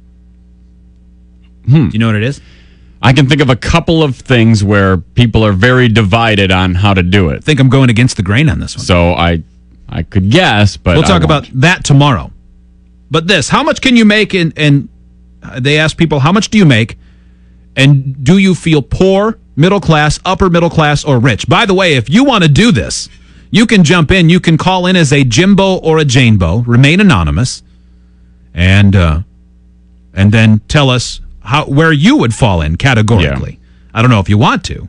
Hmm. Do you know what it is? I can think of a couple of things where people are very divided on how to do it. I think I'm going against the grain on this one. So I I could guess, but we'll I talk won't. about that tomorrow. But this, how much can you make in, and they ask people, how much do you make? And do you feel poor, middle class, upper middle class, or rich? By the way, if you want to do this, you can jump in. You can call in as a Jimbo or a Janebo, remain anonymous, and uh, and then tell us how where you would fall in categorically. I don't know if you want to,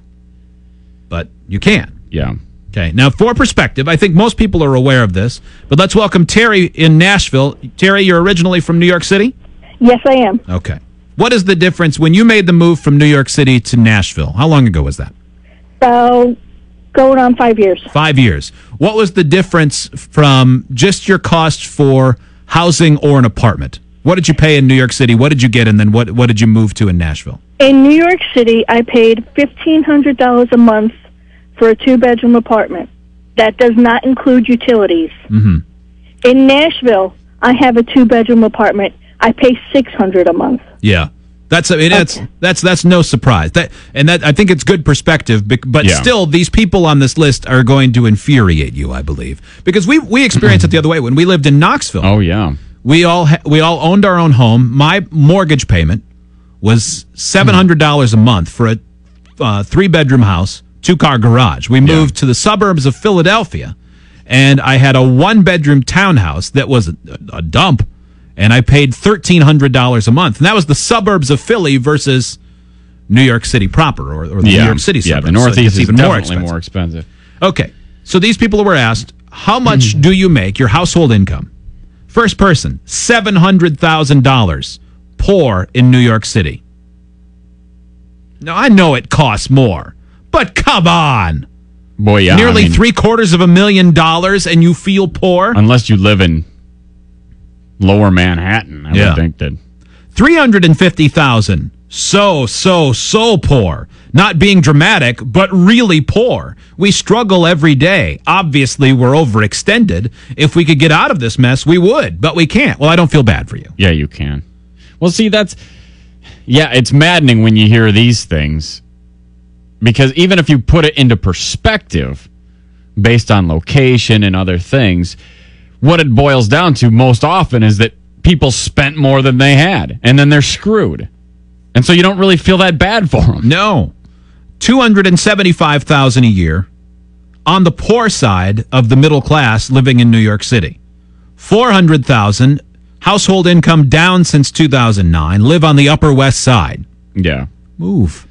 but you can. Yeah. Okay. Now, for perspective, I think most people are aware of this, but let's welcome Terry in Nashville. Terry, you're originally from New York City? Yes, I am. Okay. What is the difference when you made the move from New York City to Nashville? How long ago was that? So, going on five years. Five years. What was the difference from just your cost for housing or an apartment? What did you pay in New York City? What did you get? And then what, what did you move to in Nashville? In New York City, I paid fifteen hundred dollars a month for a two-bedroom apartment. That does not include utilities. Mm-hmm. In Nashville, I have a two-bedroom apartment. I pay six hundred dollars a month. Yeah. That's I mean, that's that's that's no surprise. That and that I think it's good perspective, bec- but Yeah. still, these people on this list are going to infuriate you, I believe, because we we experienced it the other way when we lived in Knoxville. Oh yeah, we all ha- we all owned our own home. My mortgage payment was seven hundred dollars a month for a uh, three bedroom house, two car garage. We moved to the suburbs of Philadelphia, and I had a one bedroom townhouse that was a, a dump. And I paid thirteen hundred dollars a month. And that was the suburbs of Philly versus New York City proper, or, or the yeah. New York City Yeah, suburbs. the Northeast So it's is even more definitely expensive. more expensive. Okay, so these people were asked, how much do you make, your household income? First person, seven hundred thousand dollars, poor in New York City. Now, I know it costs more, but come on. Boy, yeah. Nearly I mean, three quarters of a million dollars and you feel poor? unless you live in Lower Manhattan, I Yeah. would think that. three hundred fifty thousand dollars. So, so, so poor. Not being dramatic, but really poor. We struggle every day. Obviously, we're overextended. If we could get out of this mess, we would, but we can't. Well, I don't feel bad for you. Yeah, you can. Well, see, that's yeah, it's maddening when you hear these things because even if you put it into perspective based on location and other things, what it boils down to most often is that people spent more than they had, and then they're screwed. And so you don't really feel that bad for them. No. two hundred seventy-five thousand dollars a year on the poor side of the middle class living in New York City. four hundred thousand dollars household income down since two thousand nine, live on the Upper West Side. Yeah. Move.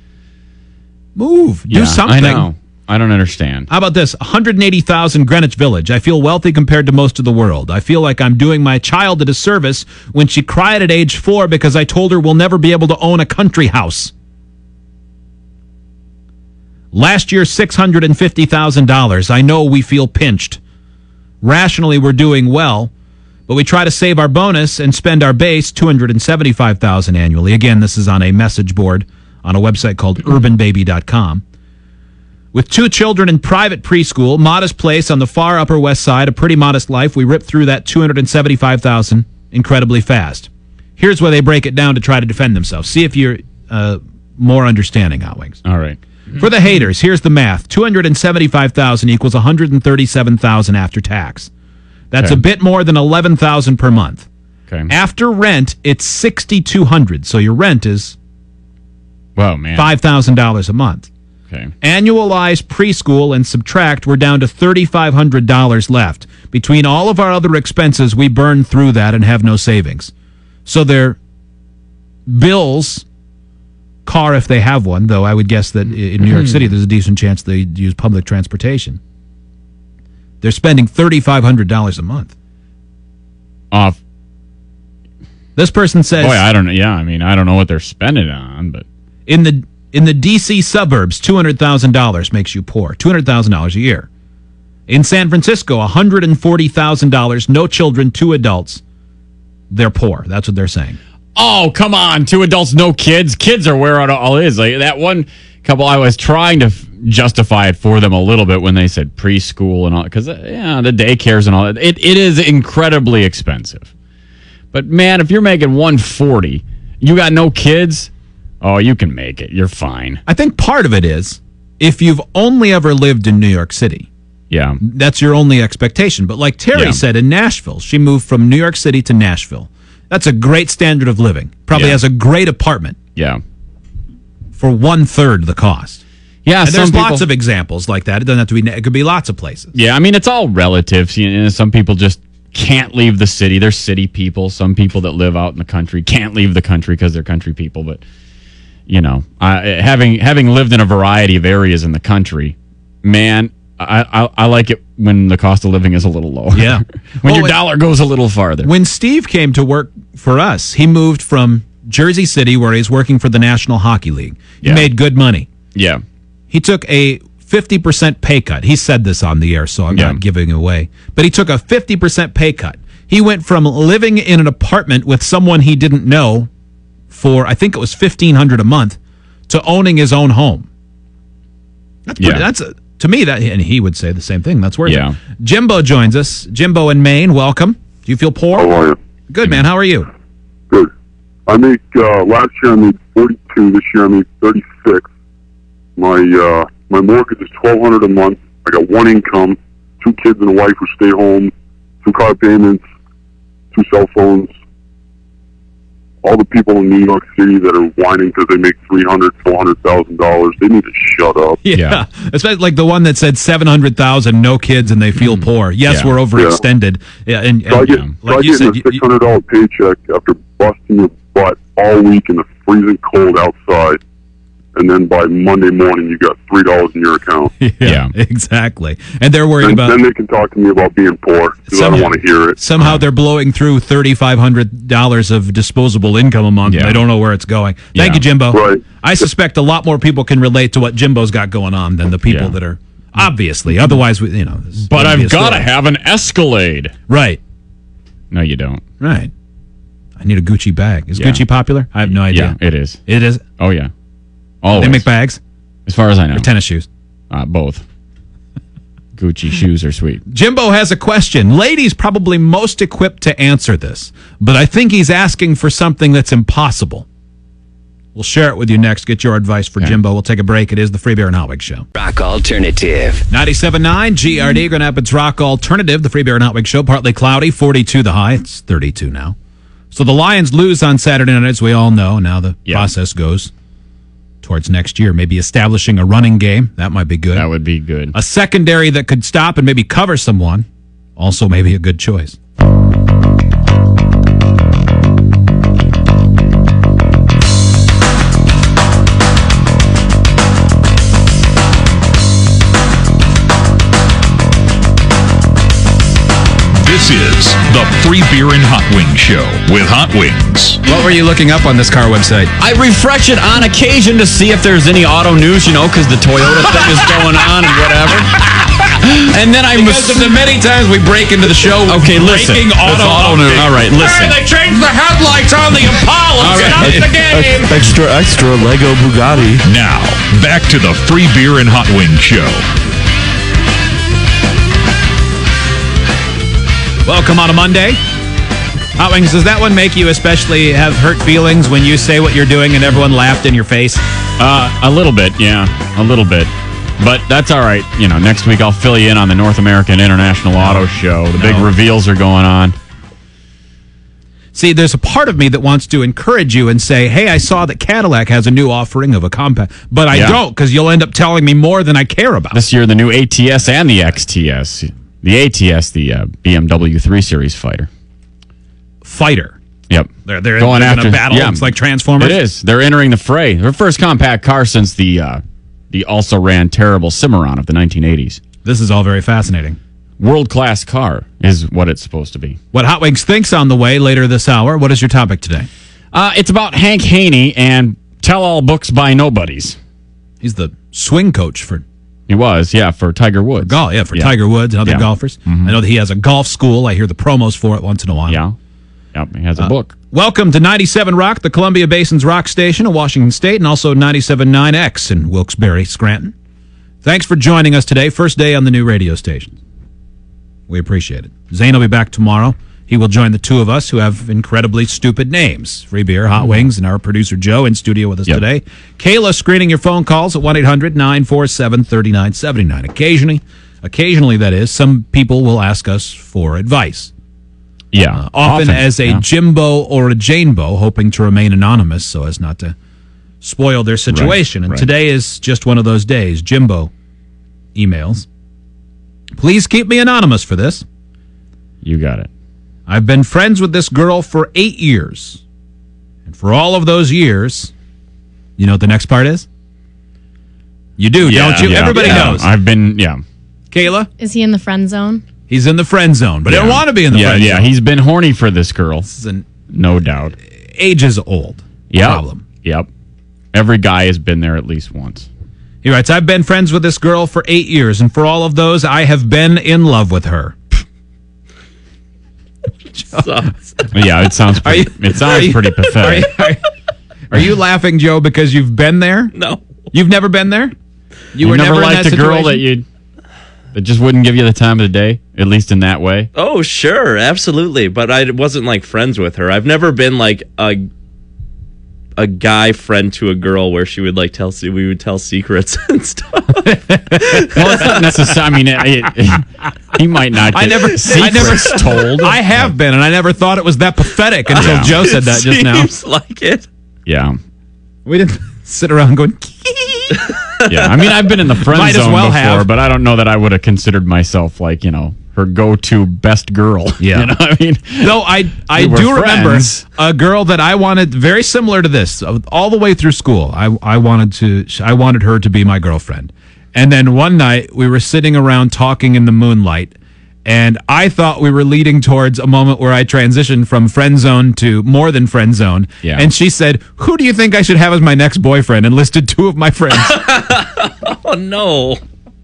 Move. Do Yeah, something. I know. I don't understand. How about this? one hundred eighty thousand Greenwich Village. I feel wealthy compared to most of the world. I feel like I'm doing my child a disservice when she cried at age four because I told her we'll never be able to own a country house. Last year, six hundred fifty thousand dollars. I know we feel pinched. Rationally, we're doing well, but we try to save our bonus and spend our base, two hundred seventy-five thousand dollars annually. Again, this is on a message board on a website called urban baby dot com. With two children in private preschool, modest place on the far Upper West Side, a pretty modest life, we ripped through that two hundred seventy-five thousand dollars incredibly fast. Here's where they break it down to try to defend themselves. See if you're uh, more understanding, Hot Wings. All right. For the haters, here's the math. two hundred seventy-five thousand dollars equals one hundred thirty-seven thousand dollars after tax. That's Okay. a bit more than eleven thousand dollars per month. Okay. After rent, it's six thousand two hundred dollars. So your rent is Whoa, man. five thousand dollars a month. Okay. Annualize preschool and subtract, we're down to three thousand five hundred dollars left. Between all of our other expenses, we burn through that and have no savings. So their bills, car if they have one, though I would guess that in New York City there's a decent chance they use public transportation. They're spending three thousand five hundred dollars a month. Off. This person says, Boy, I don't know. Yeah, I mean, I don't know what they're spending it on, but in the in the D C suburbs, two hundred thousand dollars makes you poor. two hundred thousand dollars a year. In San Francisco, one hundred forty thousand dollars, no children, two adults. They're poor. That's what they're saying. oh, come on, two adults, no kids. Kids are where it all is. Like that one couple, I was trying to f- justify it for them a little bit when they said preschool and all, because uh, yeah, the daycares and all that. It it is incredibly expensive. But man, if you're making one forty, you got no kids. Oh, you can make it. You're fine. I think part of it is if you've only ever lived in New York City. Yeah. That's your only expectation. But like Terry Yeah. said in Nashville, she moved from New York City to Nashville. That's a great standard of living. Probably Yeah. has a great apartment Yeah. for one third the cost. Yeah, and some there's people- lots of examples like that. It doesn't have to be. It could be lots of places. Yeah, I mean, it's all relative. You know, some people just can't leave the city. They're city people. Some people that live out in the country can't leave the country because they're country people. But, you know, I, having having lived in a variety of areas in the country, man, I, I, I like it when the cost of living is a little lower. Yeah. when Well, your when- dollar goes a little farther. When Steve came to work for us, he moved from Jersey City, where he's working for the National Hockey League. He Yeah. made good money. Yeah. He took a fifty percent pay cut. He said this on the air, so I'm Yeah. not giving it away. But he took a fifty percent pay cut. He went from living in an apartment with someone he didn't know for, I think it was fifteen hundred dollars a month, to owning his own home. That's pretty, Yeah. that's a, to me, that, and he would say the same thing. That's worth Yeah. it. Jimbo joins us. Jimbo in Maine, welcome. Do you feel poor? How are you? Good, man. How are you? Good. I make, uh, last year I made forty-two, this year I made thirty-six. My, uh, my mortgage is twelve hundred dollars a month. I got one income, two kids and a wife who stay home, two car payments, two cell phones. All the people in New York City that are whining because they make three hundred thousand dollars, four hundred thousand dollars, they need to shut up. Yeah. Especially like the one that said seven hundred thousand, no kids, and they feel poor. Yes, Yeah. we're overextended. Yeah, and, Try, and get, um, try like you getting said, a you- six hundred dollars paycheck after busting your butt all week in the freezing cold outside, and then by Monday morning you got three dollars in your account. yeah, exactly. And they're worried Then, about then they can talk to me about being poor because I don't Somehow- want to hear it. somehow they're blowing through thirty-five hundred dollars of disposable income a month. Yeah. And they don't know where it's going. Thank Yeah. you, Jimbo. Right. I suspect a lot more people can relate to what Jimbo's got going on than the people Yeah. that are obviously. Otherwise, we, you know. this But wouldn't be I've a got to story. have an Escalade. Right. No, you don't. Right. I need a Gucci bag. Is Yeah. Gucci popular? I have no idea. Yeah, it is. It is. Oh, yeah. Always. They make bags As far as I know. or tennis shoes. Uh, both. Gucci shoes are sweet. Jimbo has a question. Ladies probably most equipped to answer this, but I think he's asking for something that's impossible. We'll share it with you next. Get your advice for Jimbo. We'll take a break. It is the Free Beer and Hot Wings Show. Rock Alternative. ninety-seven point nine G R D, Grand Rapids Rock Alternative, the Free Beer and Hot Wings Show. Partly cloudy, forty-two the high. It's thirty-two now. So the Lions lose on Saturday night, as we all know. Now the Yeah. process goes towards next year. Maybe establishing a running game. That might be good. That would be good. A secondary that could stop and maybe cover someone. Also maybe a good choice. This is the Free Beer and Hot Wings Show with Hot Wings. What were you looking up on this car website? I refresh it on occasion to see if there's any auto news, you know, because the Toyota thing is going on and whatever. And then I Because of the many times we break into the show. Okay, listen. breaking It's auto, auto news. All right, listen. Hey, they changed the headlights on the Impala. All right. Stop the game. Extra, extra Lego Bugatti. Now, back to the Free Beer and Hot Wings Show. Welcome on a Monday. Hot Wings, does that one make you especially have hurt feelings when you say what you're doing and everyone laughed in your face? Uh, a little bit, yeah, a little bit. But that's all right. You know, next week I'll fill you in on the North American International Auto Show. The big No. reveals are going on. See, there's a part of me that wants to encourage you and say, hey, I saw that Cadillac has a new offering of a compact, but I Yeah. don't, because you'll end up telling me more than I care about. This year, the new A T S and the X T S. The A T S, the uh, B M W three Series fighter. Fighter. Yep. They're, they're, Going they're after going to battle. yeah. It's like Transformers. It is. They're entering the fray. Their first compact car since the uh, the also ran terrible Cimarron of the nineteen eighties. This is all very fascinating. world-class car is what it's supposed to be. What Hot Wings thinks on the way later this hour. What is your topic today? Uh, it's about Hank Haney and tell-all books by nobodies. He's the swing coach for... He was, yeah, for Tiger Woods. For golf, yeah, for Yeah. Tiger Woods and other Yeah. golfers. Mhm. I know that he has a golf school. I hear the promos for it once in a while. Yeah. Yep, he has a Uh, book. Welcome to ninety-seven Rock, the Columbia Basin's rock station in Washington State, and also ninety-seven point nine X in Wilkes-Barre, Scranton. Thanks for joining us today. First day on the new radio station. We appreciate it. Zane will be back tomorrow. He will join the two of us who have incredibly stupid names. Free beer, hot wings, and our producer Joe in studio with us Yep. today. Kayla screening your phone calls at one eight hundred nine four seven three nine seven nine. Occasionally, occasionally that is, some people will ask us for advice. Yeah. Uh, often, as a yeah. Jimbo or a Janebo, hoping to remain anonymous so as not to spoil their situation. Right, and right. today is just one of those days. Jimbo emails. Please keep me anonymous for this. You got it. I've been friends with this girl for eight years. And for all of those years, you know what the next part is? You do, Yeah, don't you? yeah, Everybody yeah. knows. I've been, yeah. Kayla? Is he in the friend zone? He's in the friend zone, but he yeah. don't want to be in the yeah, friend yeah. zone. He's been horny for this girl. This is an No doubt. age is old Yep. problem. Yep. Every guy has been there at least once. He writes, I've been friends with this girl for eight years, and for all of those, I have been in love with her. Yeah, it sounds pretty, Are you- it sounds are you- pretty Are pathetic. you, are, are you laughing, Joe, because you've been there? No. You've never been there? You, were never never in liked that a girl situation? that you that just wouldn't give you the time of the day, at least in that way. Oh, sure, absolutely. But I wasn't like friends with her. I've never been like a a guy friend to a girl where she would like tell we would tell secrets and stuff. Well, it's not necessarily. I mean, it, it, he might not. Get I never, I secrets never told. I have been, and I never thought it was that pathetic until Yeah. Joe said that just now. Seems like it. Yeah, We didn't sit around going, yeah. I mean, I've been in the friend Might as zone well before, have. but I don't know that I would have considered myself like you know her go-to best girl. Yeah. You know what I mean? Though I, I We were do remember friends. a girl that I wanted very similar to this uh, all the way through school. I, I wanted to I wanted her to be my girlfriend. And then one night we were sitting around talking in the moonlight, and I thought we were leading towards a moment where I transitioned from friend zone to more than friend zone. Yeah. And she said, "Who do you think I should have as my next boyfriend?" and listed two of my friends. Oh no.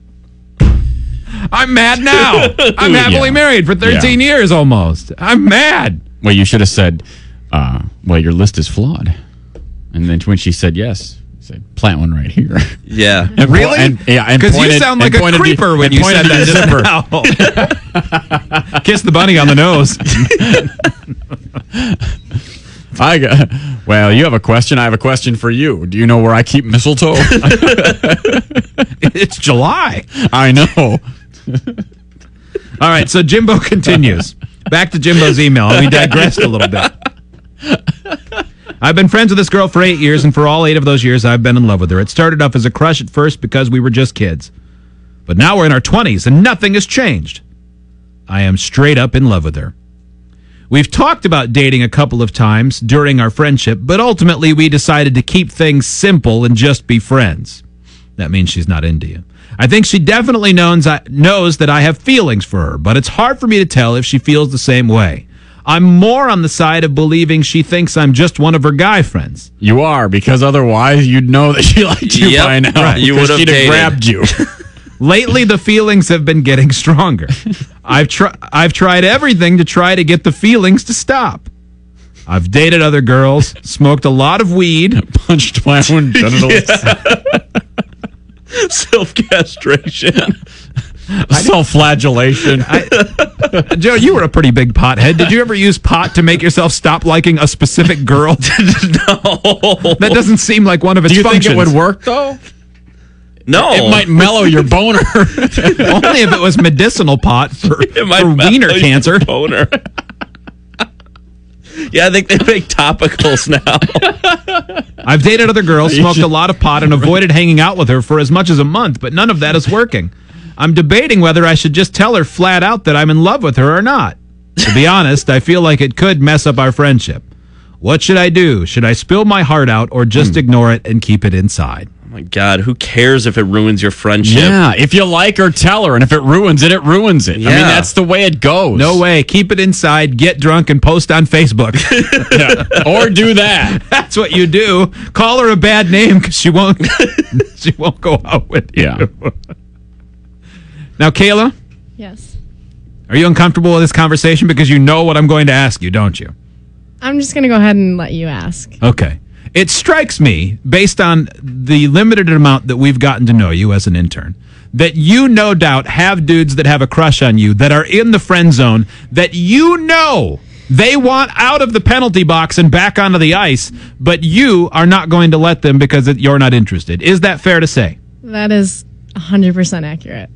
I'm mad now. I'm happily Yeah. married for thirteen years almost. I'm mad. Well, you should have said, uh, "Well, your list is flawed." And then when she said yes, you said, "Plant one right here." Yeah. And po- Really? and, yeah, and Because you pointed- sound like and a pointed to- creeper when and you pointed said to that your just now. Kiss the bunny on the nose. I got, well, you have a question. I have a question for you. Do you know where I keep mistletoe? It's July. I know. All right, so Jimbo continues. Back to Jimbo's email. We digressed a little bit. I've been friends with this girl for eight years, and for all eight of those years, I've been in love with her. It started off as a crush at first because we were just kids. But now we're in our twenties, and nothing has changed. I am straight up in love with her. We've talked about dating a couple of times during our friendship, but ultimately we decided to keep things simple and just be friends. That means she's not into you. I think she definitely knows, I, knows that I have feelings for her, but it's hard for me to tell if she feels the same way. I'm more on the side of believing she thinks I'm just one of her guy friends. You are, because otherwise you'd know that she liked you Yep, by now. right. You because would have she'd have dated. grabbed you. Lately, the feelings have been getting stronger. I've, tr- I've tried everything to try to get the feelings to stop. I've dated other girls, smoked a lot of weed, punched my own genitals. Self-castration. Self-flagellation. Joe, you were a pretty big pothead. Did you ever use pot to make yourself stop liking a specific girl? No. That doesn't seem like one of its Do you functions. think it would work, though? No. It might mellow your boner. Only if it was medicinal pot for, It might for mellow wiener your cancer. boner. Yeah, I think they make topicals now. I've dated other girls, smoked a lot of pot, and avoided hanging out with her for as much as a month, but none of that is working. I'm debating whether I should just tell her flat out that I'm in love with her or not. To be honest, I feel like it could mess up our friendship. What should I do? Should I spill my heart out or just ignore it and keep it inside? my God, who cares if it ruins your friendship? Yeah, if you like her, tell her, and if it ruins it, it ruins it. I mean, Yeah. that's the way it goes. No way. Keep it inside, get drunk, and post on Facebook. Yeah. Or do that. That's what you do. Call her a bad name because she won't. she won't go out with you. Yeah. Now, Kayla, Yes. are you uncomfortable with this conversation because you know what I'm going to ask you, don't you? I'm just going to go ahead and let you ask. Okay. It strikes me, based on the limited amount that we've gotten to know you as an intern, that you no doubt have dudes that have a crush on you that are in the friend zone that you know they want out of the penalty box and back onto the ice, but you are not going to let them because it- you're not interested. Is that fair to say? That is one hundred percent accurate.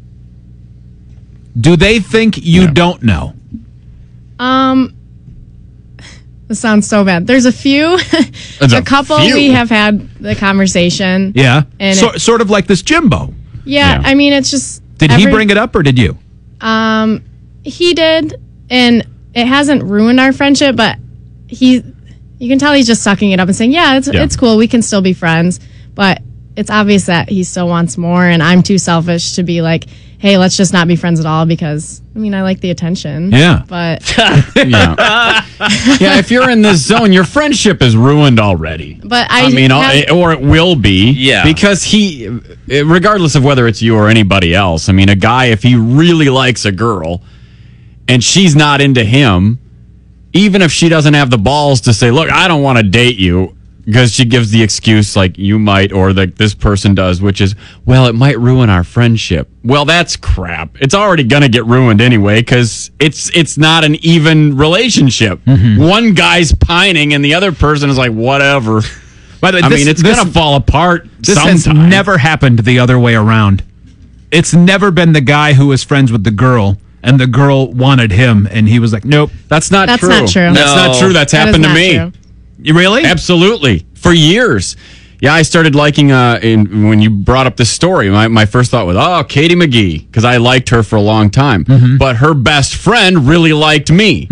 Do they think you don't know? Um, this sounds so bad. There's a few, There's a a couple few. we have had the conversation. Yeah. And So, it- sort of like this Jimbo. Yeah, I mean, it's just. Did he every- bring it up or did you? Um, he did, and it hasn't ruined our friendship, but he, you can tell he's just sucking it up and saying, "Yeah, it's Yeah. it's cool. We can still be friends," but it's obvious that he still wants more, and I'm too selfish to be like, "Hey, let's just not be friends at all," because I mean, I like the attention. Yeah. but Yeah. Yeah, if you're in this zone, your friendship is ruined already. but I, I mean, have- or it will be. Yeah. Because he, regardless of whether it's you or anybody else, I mean, a guy, if he really likes a girl and she's not into him, even if she doesn't have the balls to say, look, I don't want to date you, because she gives the excuse like you might or like this person does, which is, well, it might ruin our friendship. Well, that's crap. It's already going to get ruined anyway because it's it's not an even relationship. One guy's pining and the other person is like, whatever. By the way, I this- mean, it's this- going to fall apart This sometime. has never happened the other way around. It's never been the guy who was friends with the girl and the girl wanted him and he was like, nope. That's not That's true. not true. That's No. not true. That's That is happened to not me. true. You really? Absolutely. For years. Yeah, I started liking, uh, in, when you brought up this story, my, my first thought was, oh, Katie McGee, because I liked her for a long time. Mm-hmm. But her best friend really liked me.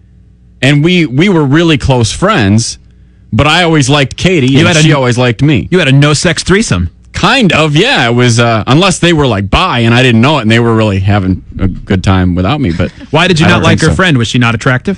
And we, we were really close friends, but I always liked Katie, You and had a- she always liked me. You had a no-sex threesome. Kind of, yeah. It was, uh, unless they were like, bye, and I didn't know it, and they were really having a good time without me. But Why did you I not don't like think her so. friend? Was she not attractive?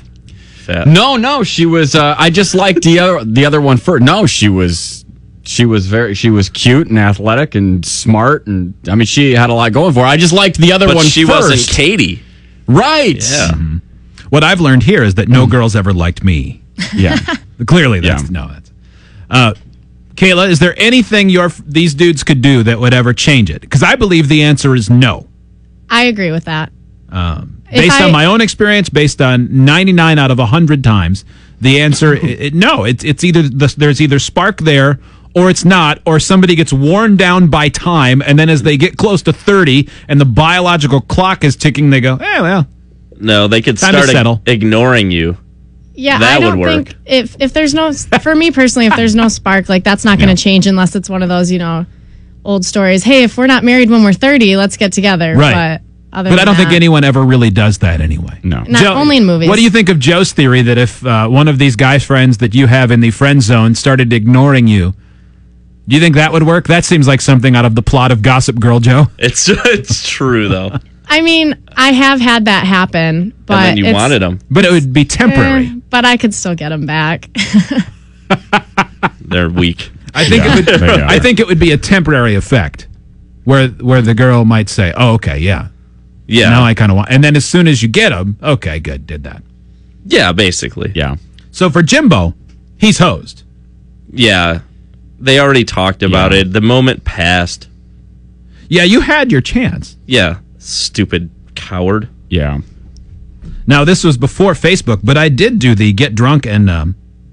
No, no, she was. Uh, I just liked the other, the other one first. No, she was, she was very, she was cute and athletic and smart, and I mean, she had a lot going for her. I just liked the other But one she first. wasn't Katie. Right? Yeah. Mhm. What I've learned here is that no girls ever liked me. Yeah. Clearly, that's Yeah. no. That's, uh, Kayla, is there anything your these dudes could do that would ever change it? Because I believe the answer is no. I agree with that. Um, If based I- on my own experience, based on ninety-nine out of one hundred times, the answer it, it, no. It's it's either the, there's either spark there or it's not, or somebody gets worn down by time, and then as they get close to thirty and the biological clock is ticking, they go, eh, well, No, they could Time to start settle. ig- ignoring you. Yeah, That I don't would work. think if if there's no for me personally, if there's no spark, like that's not going to change unless it's one of those, you know, old stories. Hey, if we're not married when we're thirty, let's get together. Right. But other but than I don't think that, anyone ever really does that anyway. No, Not only in movies. What do you think of Joe's theory that if uh, one of these guys' friends that you have in the friend zone started ignoring you, do you think that would work? That seems like something out of the plot of Gossip Girl, Joe. It's it's true though. I mean, I have had that happen, but and then you it's- wanted them. But it would be temporary. eh, but I could still get them back. They're weak. I think Yeah, it would. they are. I think it would be a temporary effect, where where the girl might say, "Oh, okay, yeah, Yeah. now I kind of want," and then as soon as you get them, okay, good, did that. Yeah, basically. Yeah. So for Jimbo, he's hosed. Yeah. They already talked about Yeah. it. The moment passed. Yeah, you had your chance. Yeah. Stupid coward. Yeah. Now this was before Facebook, but I did do the get drunk and um,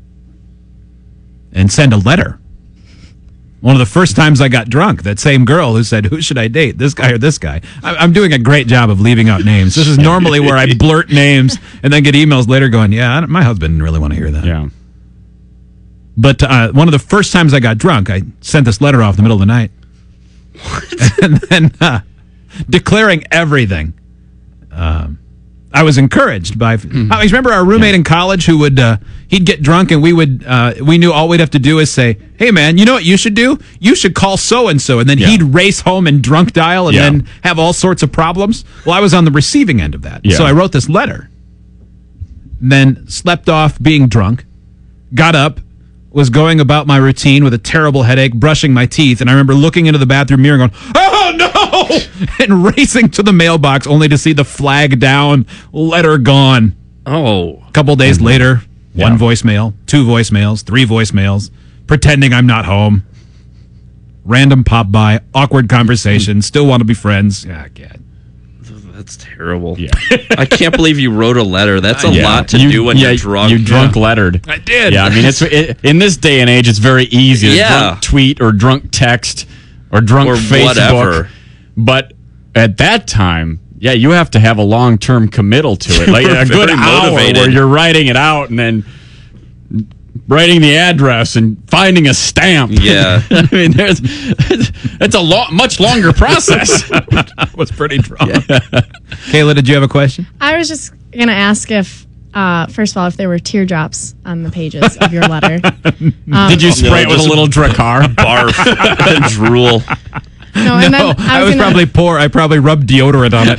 and send a letter. One of the first times I got drunk, that same girl who said, "Who should I date, this guy or this guy?" I, I'm doing a great job of leaving out names. This is normally where I blurt names and then get emails later going, "Yeah, I don't, my husband didn't really want to hear that." Yeah. But uh, one of the first times I got drunk, I sent this letter off in the middle of the night. What? And then uh, declaring everything. Um, I was encouraged by. I remember our roommate in college who would uh, he'd get drunk and we would uh, we knew all we'd have to do is say, "Hey man, you know what you should do? You should call so and so," and then Yeah. he'd race home and drunk dial and Yeah. then have all sorts of problems. Well, I was on the receiving end of that, Yeah. so I wrote this letter. Then slept off being drunk, got up, was going about my routine with a terrible headache, brushing my teeth, and I remember looking into the bathroom mirror and going, "Oh no!" and racing to the mailbox only to see the flag down, letter gone. Oh. A couple days later, one voicemail, two voicemails, three voicemails, pretending I'm not home. Random pop by, awkward conversation, still want to be friends. Ah, God. That's terrible. Yeah. I can't believe you wrote a letter. That's a Yeah. lot to You- do when yeah, you're drunk. You drunk lettered. I did. Yeah, I mean, it's it, in this day and age, it's very easy to Yeah. drunk tweet or drunk text or drunk Or Facebook. whatever. But at that time, yeah, you have to have a long term committal to it, like We're a good very hour motivated. where you're writing it out and then writing the address and finding a stamp. Yeah. I mean, there's it's a lo- much longer process. I was pretty drunk. Kayla, did you have a question? I was just going to ask if, uh, first of all, if there were teardrops on the pages of your letter. Um, Did you spray it with a just little Dracar? Barf and drool. No, and No, then I I was, was gonna, probably poor. I probably rubbed deodorant on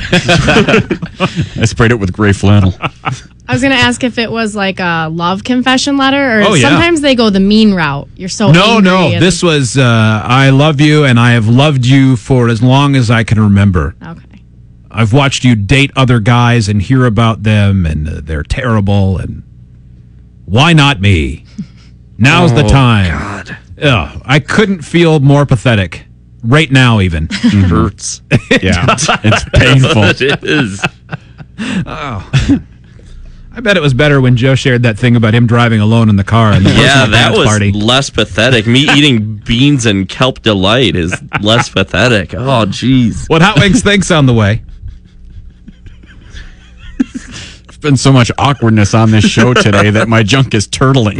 it. I sprayed it with gray flannel. I was going to ask if it was like a love confession letter, or Oh, yeah. sometimes they go the mean route. You're so No, angry no. and- This was, uh, I love you and I have loved you for as long as I can remember. Okay. I've watched you date other guys and hear about them and uh, they're terrible and why not me? Now's the Oh, time. God. Ugh, I couldn't feel more pathetic. Right now, even. Hurts. Yeah, it's painful. It is. Oh. I bet it was better when Joe shared that thing about him driving alone in the car and the Yeah, personal that dance was party. less pathetic. Me eating beans and kelp delight is less pathetic. Oh, jeez. What Hot Wings thinks on the way. There's been so much awkwardness on this show today that my junk is turtling.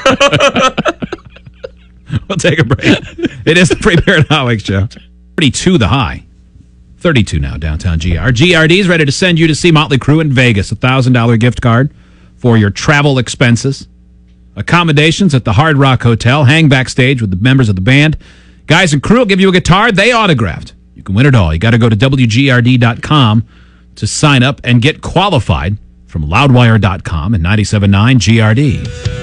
We'll take a break. It is the Free Beer and Hot Wings show. thirty-two the high. thirty-two now, downtown G R. G R D is ready to send you to see Motley Crue in Vegas. A one thousand dollars gift card for your travel expenses. Accommodations at the Hard Rock Hotel. Hang backstage with the members of the band. Guys and crew will give you a guitar they autographed. You can win it all. You got to go to W G R D dot com to sign up and get qualified from loudwire dot com and ninety-seven point nine G R D.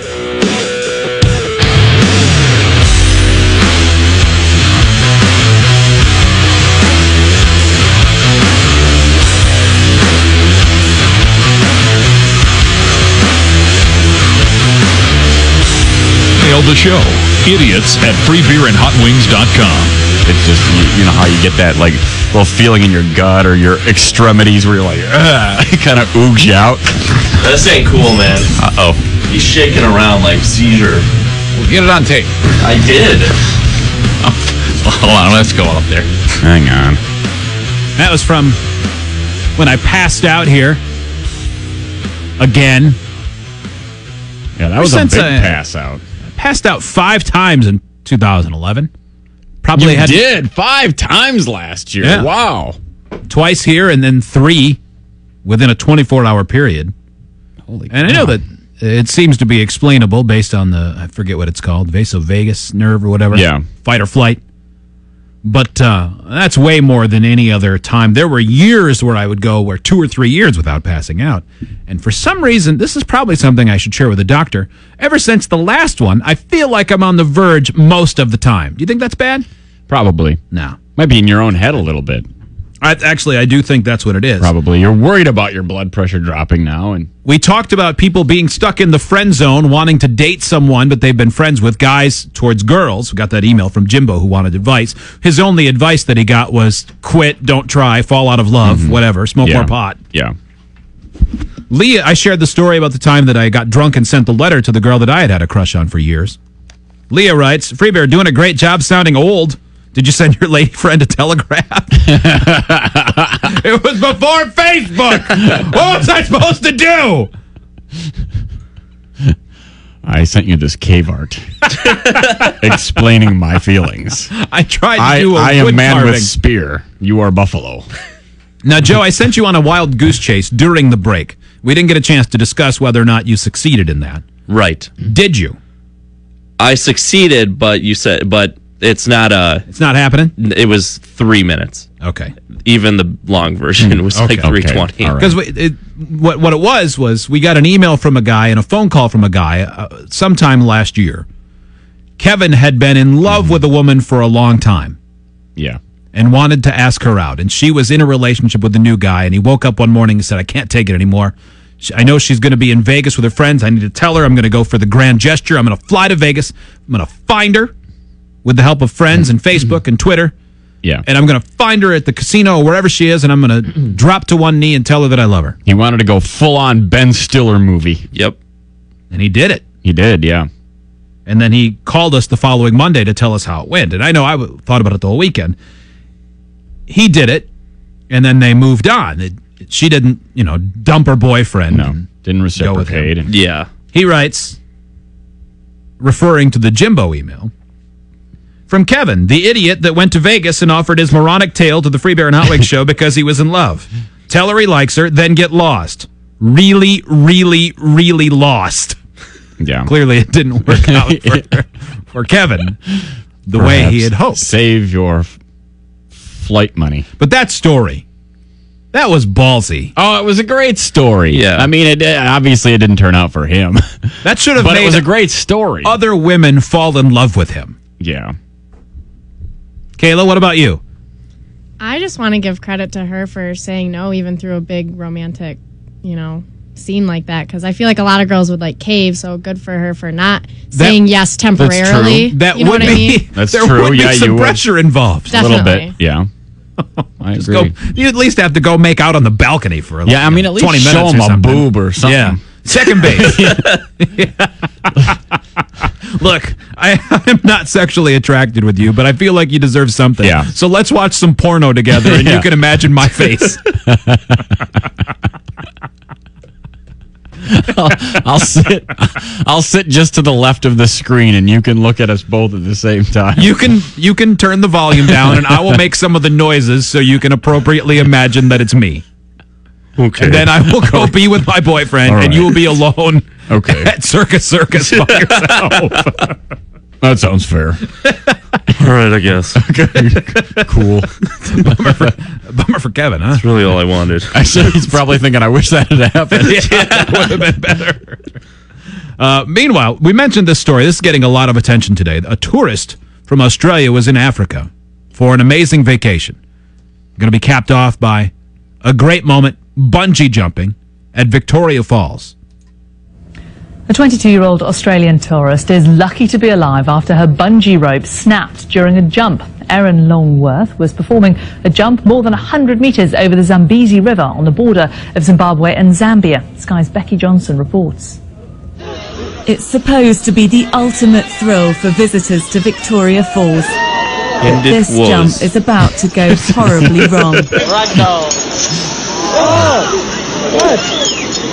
Hail the show. Idiots at free beer and hot wings dot com. It's just, you, you know how you get that like little feeling in your gut or your extremities where you're like, ugh, it kind of oogs you out. This ain't cool, man. Uh-oh. He's shaking around like seizure. Well, get it on tape. I did. Hold on, let's go up there. Hang on. That was from when I passed out here. Again. Yeah, that was a Since big I- pass out. Passed out five times in two thousand eleven. Probably You had did five times last year. Yeah. Wow. twice here and then three within a twenty-four hour period. Holy And I know that it seems to be explainable based on the, I forget what it's called, vasovagus nerve or whatever. Yeah. Fight or flight. But uh, that's way more than any other time. There were years where I would go where two or three years without passing out. And for some reason, this is probably something I should share with a doctor. Ever since the last one, I feel like I'm on the verge most of the time. Do you think that's bad? Probably. No. Might be in your own head a little bit. I, actually, I do think that's what it is. Probably. You're worried about your blood pressure dropping now. And We talked about people being stuck in the friend zone, wanting to date someone, but they've been friends with guys towards girls. We got that email from Jimbo who wanted advice. His only advice that he got was quit, don't try, fall out of love, Mhm. whatever, smoke Yeah. more pot. Yeah. Leah, I shared the story about the time that I got drunk and sent the letter to the girl that I had had a crush on for years. Leah writes, Freebear, doing a great job sounding old. Did you send your lady friend a telegraph? It was before Facebook. What was I supposed to do? I sent you this cave art explaining my feelings. I tried to I, do a I am wood man carving. with spear. You are buffalo. Now, Joe, I sent you on a wild goose chase during the break. We didn't get a chance to discuss whether or not you succeeded in that. Right. Did you? I succeeded, but you said, but it's not a. It's not happening. It was three minutes. Okay. Even the long version was Okay. like three twenty. Because what what it was was we got an email from a guy and a phone call from a guy uh, sometime last year. Kevin had been in love with a woman for a long time. Yeah. And wanted to ask her out. And she was in a relationship with a new guy. And he woke up one morning and said, I can't take it anymore. She- I know she's going to be in Vegas with her friends. I need to tell her I'm going to go for the grand gesture. I'm going to fly to Vegas. I'm going to find her with the help of friends and Facebook and Twitter. Yeah. And I'm going to find her at the casino or wherever she is. And I'm going to drop to one knee and tell her that I love her. He wanted to go full on Ben Stiller movie. Yep. And he did it. He did, yeah. And then he called us the following Monday to tell us how it went. And I know I w- thought about it the whole weekend. He did it, and then they moved on. It, she didn't, you know, dump her boyfriend. No, didn't reciprocate. And yeah. He writes, referring to the Jimbo email, from Kevin, the idiot that went to Vegas and offered his moronic tale to the Free Bear and Hot Wings show because he was in love. Tell her he likes her, then get lost. Really, really, really lost. Yeah. Clearly it didn't work out for, for Kevin the Perhaps way he had hoped. Save your f- flight money. But that story, that was ballsy. Oh, it was a great story. Yeah. I mean, it obviously it didn't turn out for him. That should have but made it was a great story. other women fall in love with him. Yeah. Kayla, what about you? I just want to give credit to her for saying no, even through a big romantic, you know, scene like that. Because I feel like a lot of girls would like cave. So good for her for not saying yes temporarily. That you know would what I be. mean? That's there true. Would be Yeah, some you would. pressure involved. A little Definitely. bit. Yeah. I Just agree. go, you at least have to go make out on the balcony for a Yeah, I mean, at least twenty minutes show or him a something. boob or something. Yeah. Second base. Look, I, I'm not sexually attracted with you, but I feel like you deserve something. Yeah. So let's watch some porno together, and Yeah. you can imagine my face. I'll, I'll sit. I'll sit just to the left of the screen, and you can look at us both at the same time. You can you can turn the volume down, and I will make some of the noises so you can appropriately imagine that it's me. Okay. And then I will go be with my boyfriend, All right. and you will be alone Okay. at Circus Circus by yourself. That sounds fair. All right, I guess. Cool. bummer, for, bummer for Kevin, huh? That's really all I wanted. Actually, he's probably thinking, I wish that had happened. Yeah, that would have been better. Uh, meanwhile, we mentioned this story. This is getting a lot of attention today. A tourist from Australia was in Africa for an amazing vacation. Going to be capped off by a great moment, bungee jumping at Victoria Falls. A twenty-two-year-old Australian tourist is lucky to be alive after her bungee rope snapped during a jump. Erin Longworth was performing a jump more than one hundred metres over the Zambezi River on the border of Zimbabwe and Zambia. Sky's Becky Johnson reports. It's supposed to be the ultimate thrill for visitors to Victoria Falls. And But it this was. jump is about to go horribly wrong. Ragdoll. Oh, what?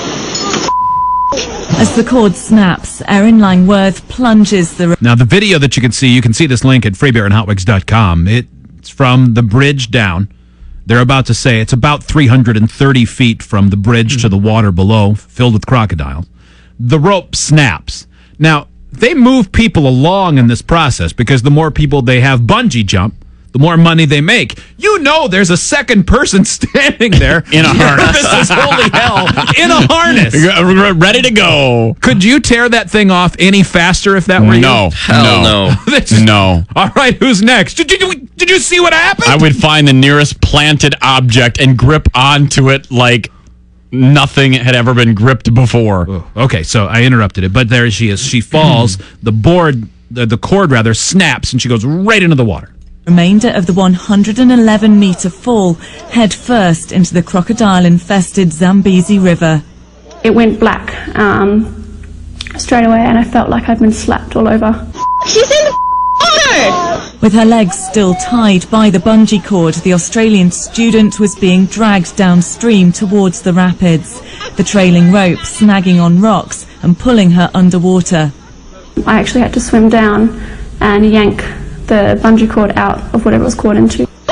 As the cord snaps, Erin Langworth plunges the... Now, the video that you can see, you can see this link at free beer and hot wigs dot com. It's from the bridge down. They're about to say it's about three hundred thirty feet from the bridge to the water below, filled with crocodiles. The rope snaps. Now, they move people along in this process because the more people they have bungee jump, the more money they make. You know there's a second person standing there In a harness. nervous as holy hell in a harness. Ready to go. Could you tear that thing off any faster if that were you? No. Hell no. That's- No. All right, who's next? Did you, did you see what happened? I would find the nearest planted object and grip onto it like nothing had ever been gripped before. Okay, so I interrupted it, but there she is. She falls. The board, the, the cord rather, snaps, and she goes right into the water. remainder of the one hundred eleven metre fall head first into the crocodile-infested Zambezi River. It went black um, straight away, and I felt like I'd been slapped all over. She's in the water! With her legs still tied by the bungee cord, the Australian student was being dragged downstream towards the rapids, the trailing rope snagging on rocks and pulling her underwater. I actually had to swim down and yank the bungee cord out of whatever it was caught into. Oh my god,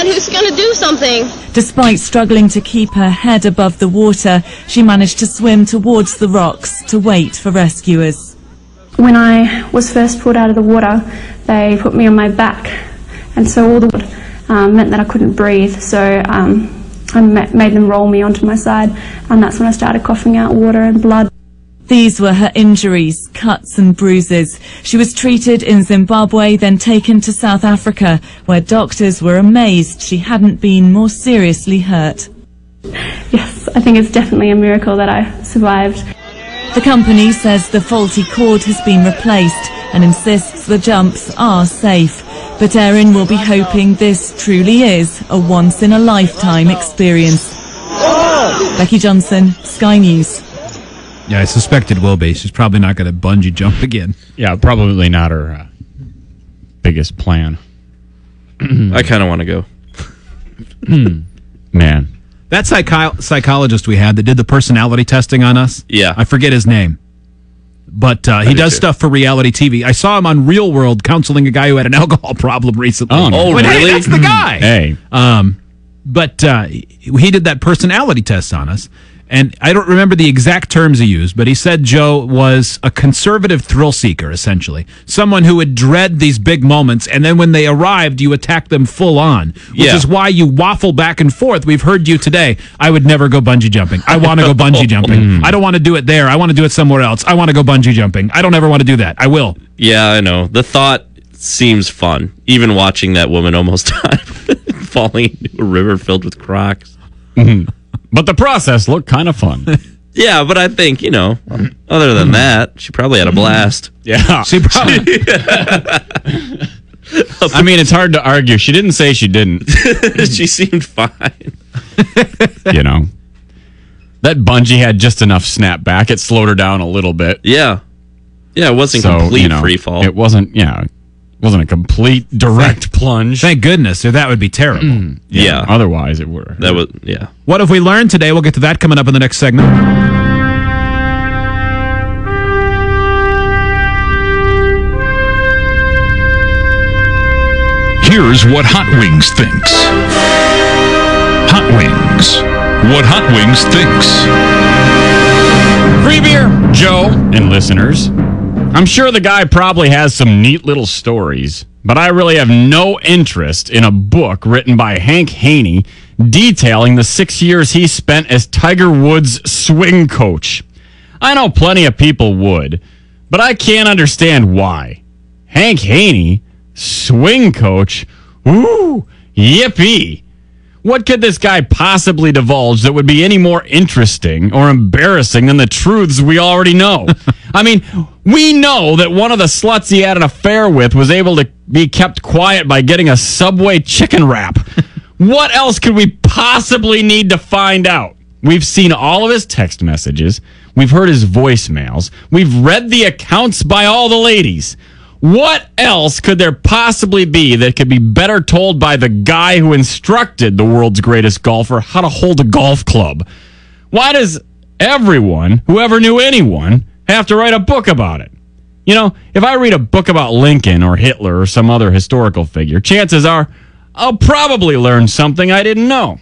who's going to do something. Despite struggling to keep her head above the water, she managed to swim towards the rocks to wait for rescuers. When I was first pulled out of the water, they put me on my back, and so all the water um, meant that I couldn't breathe, so um, I ma- made them roll me onto my side, and that's when I started coughing out water and blood. These were her injuries, cuts and bruises. She was treated in Zimbabwe, then taken to South Africa, where doctors were amazed she hadn't been more seriously hurt. Yes, I think it's definitely a miracle that I survived. The company says the faulty cord has been replaced and insists the jumps are safe. But Erin will be hoping this truly is a once-in-a-lifetime experience. Becky Johnson, Sky News. Yeah, I suspect it will be. She's probably not going to bungee jump again. Yeah, probably not her uh, biggest plan. I kind of want to go. Man. That psychi- psychologist we had that did the personality testing on us, Yeah. I forget his name. But uh, he do does too. stuff for reality T V. I saw him on Real World counseling a guy who had an alcohol problem recently. Oh, no. Oh, But, hey, really? that's the guy. Hey. Um, but uh, he did that personality test on us. And I don't remember the exact terms he used, but he said Joe was a conservative thrill seeker, essentially. Someone who would dread these big moments, and then when they arrived, you attack them full on, which Yeah. is why you waffle back and forth. We've heard you today. I would never go bungee jumping. I want to go bungee jumping. I don't want to do it there. I want to do it somewhere else. I want to go bungee jumping. I don't ever want to do that. I will. Yeah, I know. The thought seems fun. Even watching that woman almost die falling into a river filled with Crocs. But the process looked kind of fun. Yeah, but I think, you know, other than that, she probably had a blast. Yeah. She probably. I mean, it's hard to argue. She didn't say she didn't. She seemed fine. You know. That bungee had just enough snap back. It slowed her down a little bit. Yeah. Yeah, it wasn't So, complete you know, free fall. It wasn't, yeah. It wasn't a complete direct plunge. Thank goodness, or that would be terrible. Yeah. Otherwise, it would. That was, yeah. What have we learned today? We'll get to that coming up in the next segment. Here's what Hot Wings thinks. Hot Wings. What Hot Wings thinks. Free beer, Joe, and listeners. I'm sure the guy probably has some neat little stories, but I really have no interest in a book written by Hank Haney detailing the six years he spent as Tiger Woods' swing coach. I know plenty of people would, but I can't understand why. Hank Haney, swing coach? Woo! Yippee! What could this guy possibly divulge that would be any more interesting or embarrassing than the truths we already know? I mean, we know that one of the sluts he had an affair with was able to be kept quiet by getting a Subway chicken wrap. What else could we possibly need to find out? We've seen all of his text messages. We've heard his voicemails. We've read the accounts by all the ladies. What else could there possibly be that could be better told by the guy who instructed the world's greatest golfer how to hold a golf club? Why does everyone who ever knew anyone have to write a book about it? You know, if I read a book about Lincoln or Hitler or some other historical figure, chances are I'll probably learn something I didn't know.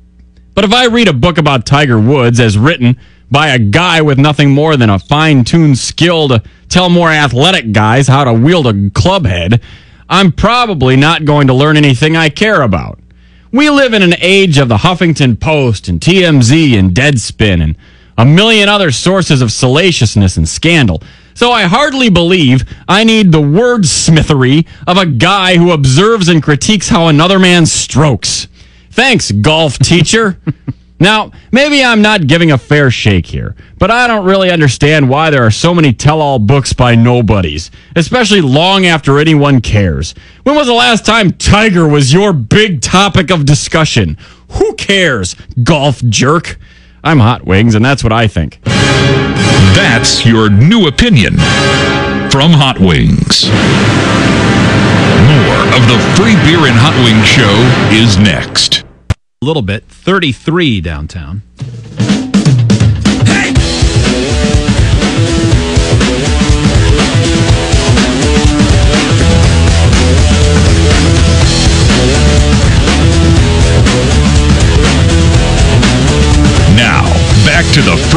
But if I read a book about Tiger Woods as written by a guy with nothing more than a fine-tuned skill to tell more athletic guys how to wield a club head, I'm probably not going to learn anything I care about. We live in an age of the Huffington Post and T M Z and Deadspin and a million other sources of salaciousness and scandal, so I hardly believe I need the wordsmithery of a guy who observes and critiques how another man strokes. Thanks, golf teacher. Now, maybe I'm not giving a fair shake here, but I don't really understand why there are so many tell-all books by nobodies, especially long after anyone cares. When was the last time Tiger was your big topic of discussion? Who cares, golf jerk? I'm Hot Wings, and that's what I think. That's your new opinion from Hot Wings. More of the Free Beer and Hot Wings show is next. A little bit. thirty-three downtown.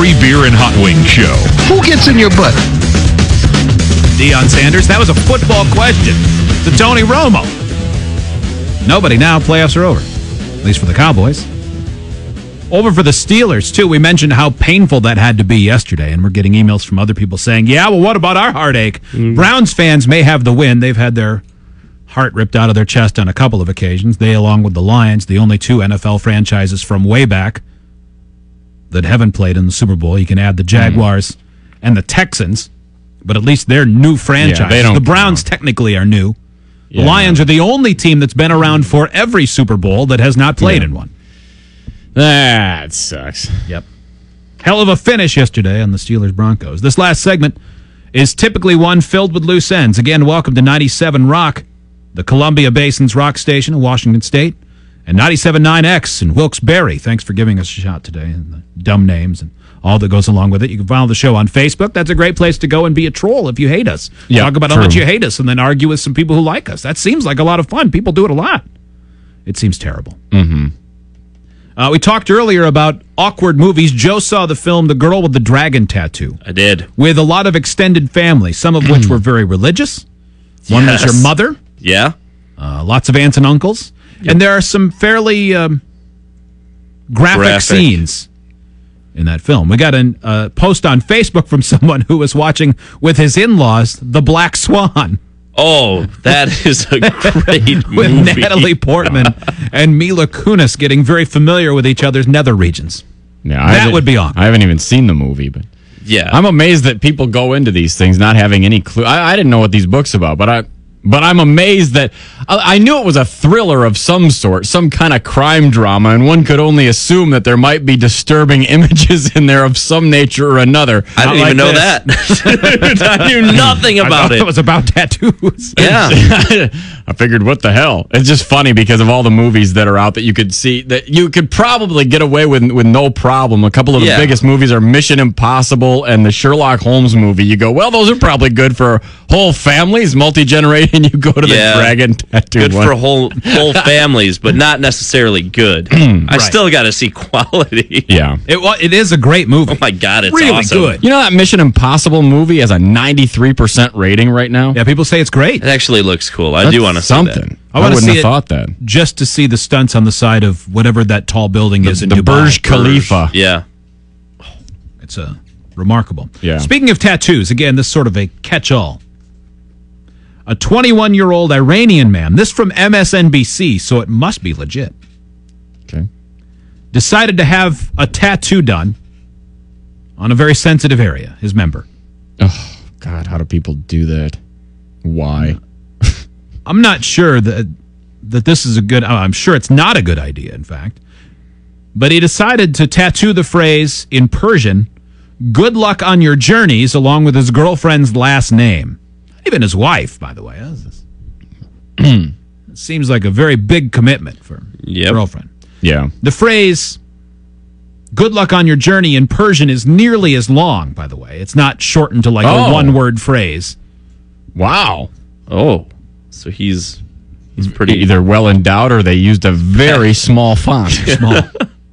Free Beer and Hot Wings Show. Who gets in your butt? Deion Sanders, that was a football question to Tony Romo. Nobody now. Playoffs are over, at least for the Cowboys. Over for the Steelers, too. We mentioned how painful that had to be yesterday, and we're getting emails from other people saying, yeah, well, what about our heartache? Mm. Browns fans may have the win. They've had their heart ripped out of their chest on a couple of occasions. They, along with the Lions, the only two N F L franchises from way back that haven't played in the Super Bowl. You can add the Jaguars mm. and the Texans, but at least they're new franchises. Yeah, the Browns count. Technically are new. Yeah. The Lions are the only team that's been around for every Super Bowl that has not played yeah. in one. That sucks. Yep. Hell of a finish yesterday on the Steelers-Broncos. This last segment is typically one filled with loose ends. Again, welcome to ninety-seven Rock, the Columbia Basin's rock station in Washington State, and ninety-seven point nine X in Wilkes-Barre. Thanks for giving us a shot today, and the dumb names and all that goes along with it. You can follow the show on Facebook. That's a great place to go and be a troll if you hate us. Yep, Talk about true. how much you hate us and then argue with some people who like us. That seems like a lot of fun. People do it a lot. It seems terrible. Mm-hmm. Uh, we talked earlier about awkward movies. Joe saw the film The Girl with the Dragon Tattoo. I did. With a lot of extended family, some of which were very religious. One Yes. was your mother. Yeah. Uh, lots of aunts and uncles. Yep. And there are some fairly um, graphic, Graphic. scenes in that film. We got a uh, post on Facebook from someone who was watching with his in-laws The Black Swan. Oh, that is a great with movie. Natalie Portman and Mila Kunis getting very familiar with each other's nether regions. Yeah, that would be on. I haven't even seen the movie, but yeah, I'm amazed that people go into these things not having any clue. I, I didn't know what these books about, but I. But I'm amazed that I, I knew it was a thriller of some sort, some kind of crime drama, and one could only assume that there might be disturbing images in there of some nature or another. I didn't Not even know like that. I knew nothing I about thought it. It was about tattoos. Yeah. I figured, what the hell? It's just funny because of all the movies that are out that you could see that you could probably get away with with no problem. A couple of the Yeah. biggest movies are Mission Impossible and the Sherlock Holmes movie. You go, well, those are probably good for whole families, multi-generating. You go to Yeah. the dragon tattoo Good one. for whole whole families, but not necessarily good. I Right. still got to see quality. Yeah. It wa- it is a great movie. Oh my god, it's really awesome. good. You know that Mission Impossible movie has a ninety-three percent rating right now? Yeah, people say it's great. It actually looks cool. I That's do want to see something. that. I I, wanna wouldn't see have it thought that. Just to see the stunts on the side of whatever that tall building is in The Dubai. Burj Khalifa. Yeah. It's uh, remarkable. Yeah. Speaking of tattoos, again, this is sort of a catch-all. A twenty-one-year-old Iranian man, this from M S N B C, so it must be legit, Okay. decided to have a tattoo done on a very sensitive area, his member. Oh, God, how do people do that? Why? I'm not sure that that this is a good, I'm sure it's not a good idea, in fact. But he decided to tattoo the phrase in Persian, "Good luck on your journeys," along with his girlfriend's last name. Even his wife, by the way. It seems like a very big commitment for Yep. a girlfriend. Yeah. The phrase, "Good luck on your journey" in Persian is nearly as long, by the way. It's not shortened to like Oh. a one-word phrase. Wow. Oh, so he's he's pretty. Either well endowed or they used a very small font. Small.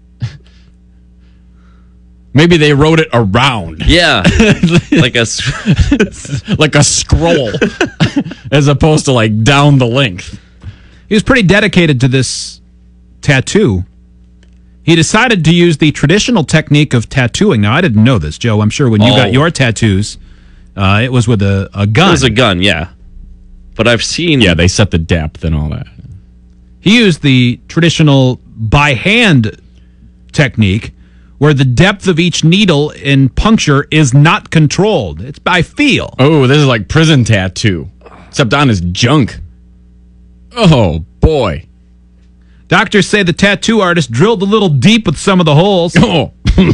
Maybe they wrote it around. Yeah, like a s- like a scroll, as opposed to like down the length. He was pretty dedicated to this tattoo. He decided to use the traditional technique of tattooing. Now, I didn't know this, Joe. I'm sure when you Oh. got your tattoos, uh, it was with a, a gun. It was a gun, yeah. But I've seen. Yeah, they set the depth and all that. He used the traditional by hand technique, where the depth of each needle in puncture is not controlled. It's by feel. Oh, this is like prison tattoo, except on his junk. Oh, boy. Doctors say the tattoo artist drilled a little deep with some of the holes. Oh.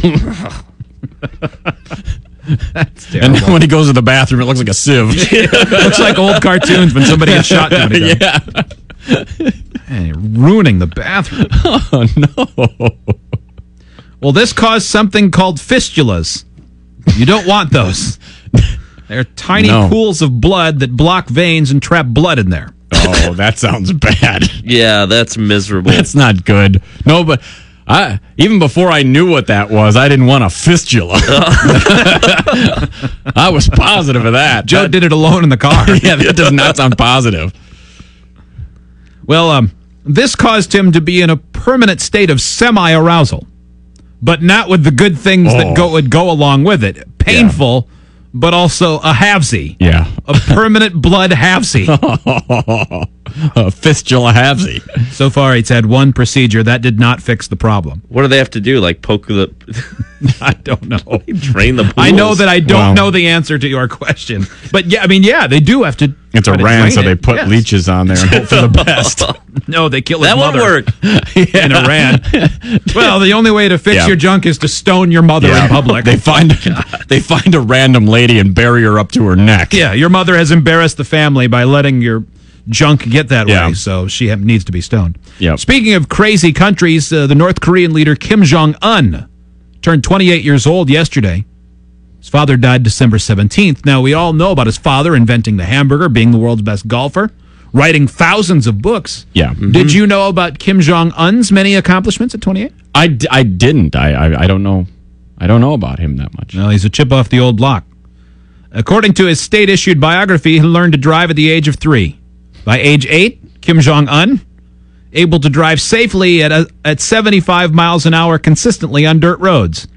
That's And terrible. then when he goes to the bathroom, it looks like a sieve. Looks like old cartoons when somebody gets shot doing it. Yeah. Man, you're ruining the bathroom. Oh, no. Well, this caused something called fistulas. You don't want those. They're tiny No. pools of blood that block veins and trap blood in there. Oh, that sounds bad. Yeah, that's miserable. That's not good. No, but I even before I knew what that was, I didn't want a fistula. I was positive of that. Joe That- did it alone in the car. yeah, that does not sound positive. Well, um, this caused him to be in a permanent state of semi-arousal, but not with the good things Oh. that go would go along with it. Painful, but also a halvesy. Yeah. A permanent blood halvesy. A fistula halvesy. So far, he's had one procedure. That did not fix the problem. What do they have to do? Like poke the? I don't know. Drain the pools? I know that I don't Well- know the answer to your question. But yeah, I mean, yeah, they do have to. It's a try to ran, drain so they it. put Yes. leeches on there and hope for the best. No, they kill his That won't mother work. in Iran. Well, the only way to fix Yeah. your junk is to stone your mother Yeah. in public. They find they find a random lady and bury her up to her neck. Yeah, your mother has embarrassed the family by letting your junk get that Yeah. way, so she ha- needs to be stoned. Yep. Speaking of crazy countries, uh, the North Korean leader Kim Jong-un turned twenty-eight years old yesterday. His father died December seventeenth. Now, we all know about his father inventing the hamburger, being the world's best golfer, writing thousands of books. Yeah. Did you know about Kim Jong-un's many accomplishments at twenty-eight? I, d- I didn't. I, I I don't know. I don't know about him that much. Well, he's a chip off the old block. According to his state-issued biography, he learned to drive at the age of three. By age eight, Kim Jong-un, able to drive safely at, a, at seventy-five miles an hour consistently on dirt roads.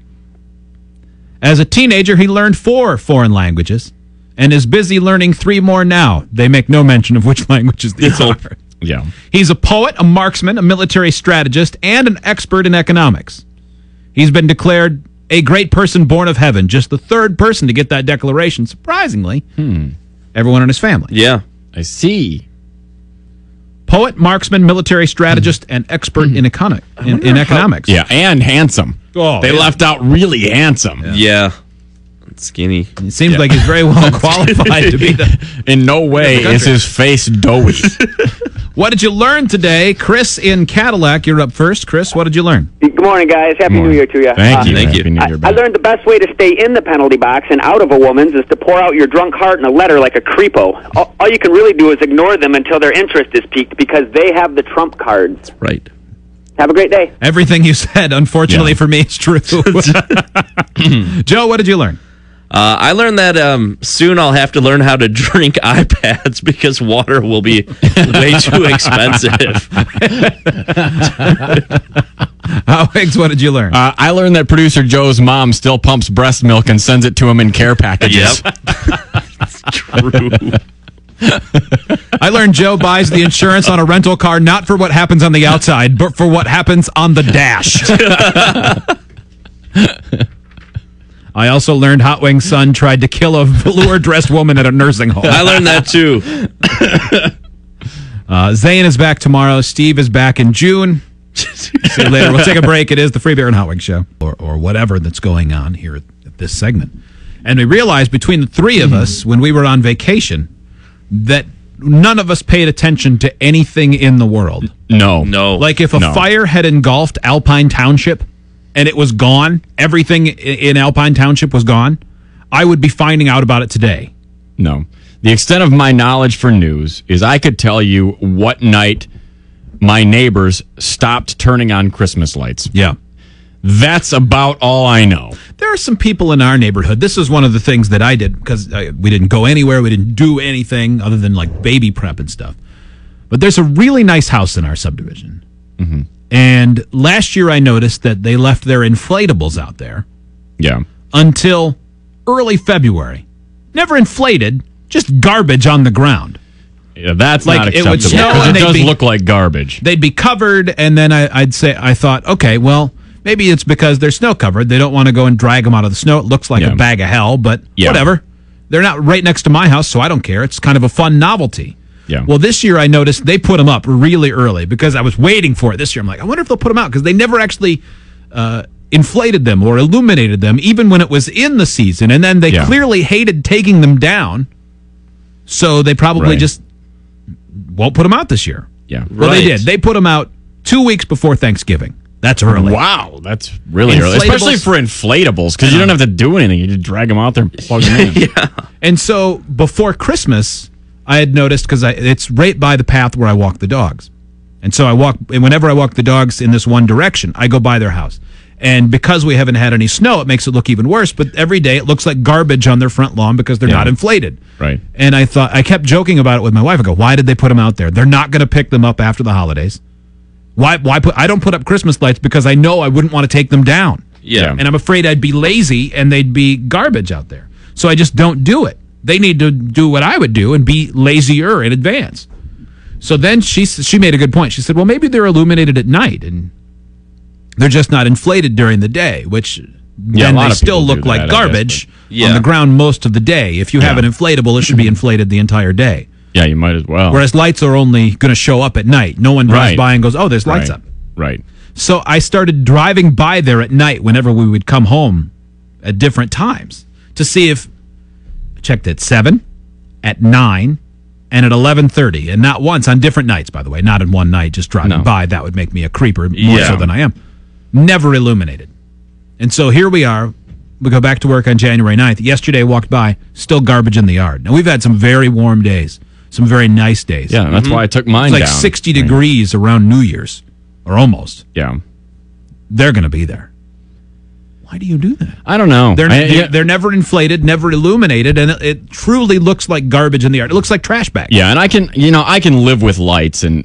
As a teenager, he learned four foreign languages and is busy learning three more now. They make no mention of which languages these are. Yeah. He's a poet, a marksman, a military strategist, and an expert in economics. He's been declared a great person born of heaven, just the third person to get that declaration, surprisingly. Hmm. Everyone in his family. Yeah. I see. Poet, marksman, military strategist, and expert in, econo- in, in economics. Yeah, and handsome. Oh, they yeah. left out really handsome. Yeah. Skinny. It seems like he's very well qualified to be the. In no way the country. is his face doughy. What did you learn today? Chris in Cadillac, you're up first. Chris, what did you learn? Good morning, guys. Happy New Year to you. Thank Uh, you. Thank you. Happy New Year, I, I buddy. learned the best way to stay in the penalty box and out of a woman's is to pour out your drunk heart in a letter like a creepo. All, all you can really do is ignore them until their interest is piqued because they have the trump cards. Right. Have a great day. Everything you said, unfortunately Yeah. for me, is true. Joe, what did you learn? Uh, I learned that um, soon I'll have to learn how to drink iPads because water will be way too expensive. Alex, what did you learn? Uh, I learned that producer Joe's mom still pumps breast milk and sends it to him in care packages. Yep. That's true. I learned Joe buys the insurance on a rental car not for what happens on the outside, but for what happens on the dash. I also learned Hot Wings' son tried to kill a velour-dressed woman at a nursing home. I learned that too. Uh, Zane is back tomorrow. Steve is back in June. See you later. We'll take a break. It is the Free Beer and Hot Wings show, or, or whatever that's going on here at, at this segment. And we realized between the three of us, when we were on vacation, that none of us paid attention to anything in the world. No. No. Like if a No. fire had engulfed Alpine Township and it was gone, everything i- in Alpine Township was gone, I would be finding out about it today. No. The extent of my knowledge for news is I could tell you what night my neighbors stopped turning on Christmas lights. Yeah. That's about all I know. There are some people in our neighborhood. This is one of the things that I did because uh, we didn't go anywhere. We didn't do anything other than like baby prep and stuff. But there's a really nice house in our subdivision. Mm-hmm. And last year I noticed that they left their inflatables out there Yeah. until early February. Never inflated, just garbage on the ground. Yeah, that's Like, not it acceptable. would snow 'cause and it they'd does be- look like garbage. They'd be covered, and then I, I'd say, I thought, okay, well, maybe it's because they're snow covered. They don't want to go and drag them out of the snow. It looks like Yeah. a bag of hell, but Yeah. whatever. They're not right next to my house, so I don't care. It's kind of a fun novelty. Yeah. Well, this year I noticed they put them up really early because I was waiting for it this year. I'm like, I wonder if they'll put them out because they never actually uh, inflated them or illuminated them, even when it was in the season. And then they Yeah. clearly hated taking them down, so they probably Right. just won't put them out this year. Yeah. Well, they Right. did. They put them out two weeks before Thanksgiving. That's early. Wow, that's really early. Inflatables- Especially for inflatables, because you don't have to do anything. You just drag them out there and plug them in. And so before Christmas, I had noticed because it's right by the path where I walk the dogs. And so I walk, and whenever I walk the dogs in this one direction, I go by their house. And because we haven't had any snow, it makes it look even worse. But every day it looks like garbage on their front lawn because they're Yeah. not inflated. Right. And I thought, I kept joking about it with my wife. I go, why did they put them out there? They're not going to pick them up after the holidays. Why, why put, I don't put up Christmas lights because I know I wouldn't want to take them down. Yeah. And I'm afraid I'd be lazy and they'd be garbage out there. So I just don't do it. They need to do what I would do and be lazier in advance. So then she she made a good point. She said, well, maybe they're illuminated at night and they're just not inflated during the day, which Yeah, then a lot they of still people look do like that, I guess, garbage but- on Yeah. the ground most of the day. If you have Yeah. an inflatable, it should be inflated the entire day. Yeah, you might as well. Whereas lights are only going to show up at night. No one drives Right. by and goes, oh, there's lights Right. up. Right. So I started driving by there at night whenever we would come home at different times to see if I checked at seven, at nine, and at eleven thirty, and not once on different nights, by the way, not in one night, just driving No. by. That would make me a creeper more Yeah. so than I am. Never illuminated. And so here we are. We go back to work on January ninth. Yesterday, walked by, still garbage in the yard. Now, we've had some very warm days, some very nice days. Yeah, that's why I took mine It's like down. sixty degrees around New Year's, or almost. Yeah. They're going to be there. Why do you do that? I don't know. They're, I- they're, they're never inflated, never illuminated, and it, it truly looks like garbage in the yard. It looks like trash bags. Yeah, and I can, you know, I can live with lights, and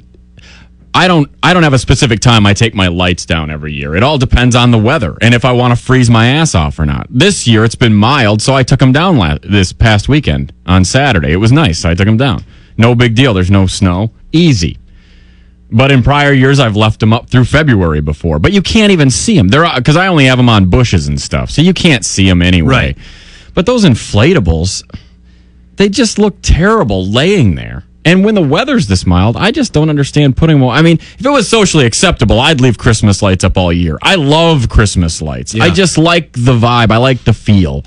I don't, I don't have a specific time I take my lights down every year. It all depends on the weather and if I want to freeze my ass off or not. This year it's been mild, so I took them down last, this past weekend on Saturday. It was nice, so I took them down. No big deal. There's no snow. Easy. But in prior years, I've left them up through February before. But you can't even see them. They're because I only have them on bushes and stuff, so you can't see them anyway. Right. But those inflatables, they just look terrible laying there. And when the weather's this mild, I just don't understand putting them. I mean, if it was socially acceptable, I'd leave Christmas lights up all year. I love Christmas lights. Yeah. I just like the vibe. I like the feel.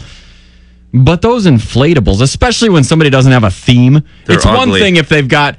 But those inflatables, especially when somebody doesn't have a theme, They're it's one ugly. thing if they've got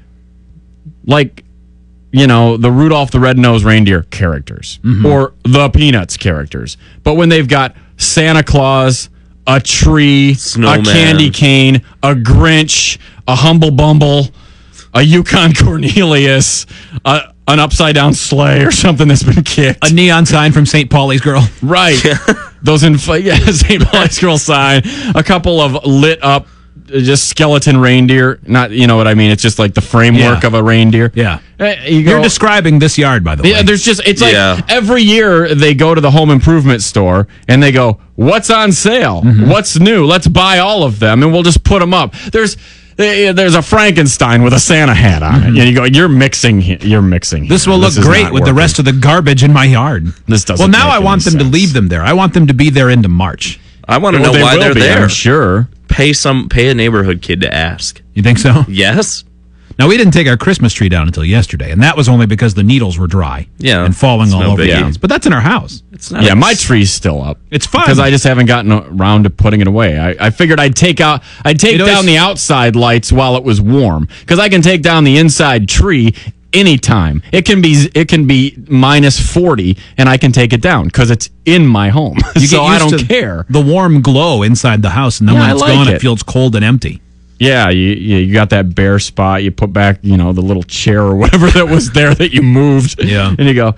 like, you know, the Rudolph the Red-Nosed Reindeer characters or the Peanuts characters. But when they've got Santa Claus, a tree, Snowman. a candy cane, a Grinch, a Humble Bumble, a Yukon Cornelius, a, an upside-down sleigh or something that's been kicked. A neon sign from Saint Pauli's Girl. Right. Those infl- yeah, Saint Paul's Girl sign, a couple of lit up uh, just skeleton reindeer. Not, you know what I mean? It's just like the framework Yeah. of a reindeer. Yeah. Uh, you go, You're describing this yard, by the way. yeah, there's just, it's like Yeah. every year they go to the home improvement store and they go, what's on sale? Mm-hmm. What's new? Let's buy all of them and we'll just put them up. There's, eh, there's a Frankenstein with a Santa hat on it. And you go, you're mixing, he- you're mixing. Mm-hmm. This here. will look is great not with the working. rest of the garbage in my yard. This doesn't Well, now make I any want them to sense. leave them there. I want them to be there into March. I want to Well, know they why will they're be, there. I'm sure. Pay some, pay a neighborhood kid to ask. You think so? Yes. Now, we didn't take our Christmas tree down until yesterday, and that was only because the needles were dry Yeah, and falling it's all no over biggie. things. But that's in our house. It's not. Yeah, my tree's still up. It's fun. Because I just haven't gotten around to putting it away. I, I figured I'd take out, I'd take It always- down the outside lights while it was warm. Because I can take down the inside tree anytime. It can be, it can be minus forty, and I can take it down because it's in my home. You so I don't to care. the warm glow inside the house, and then Yeah, when I it's like gone, it. it feels cold and empty. Yeah, you, you you got that bare spot. You put back, you know, the little chair or whatever that was there that you moved. Yeah. and you go,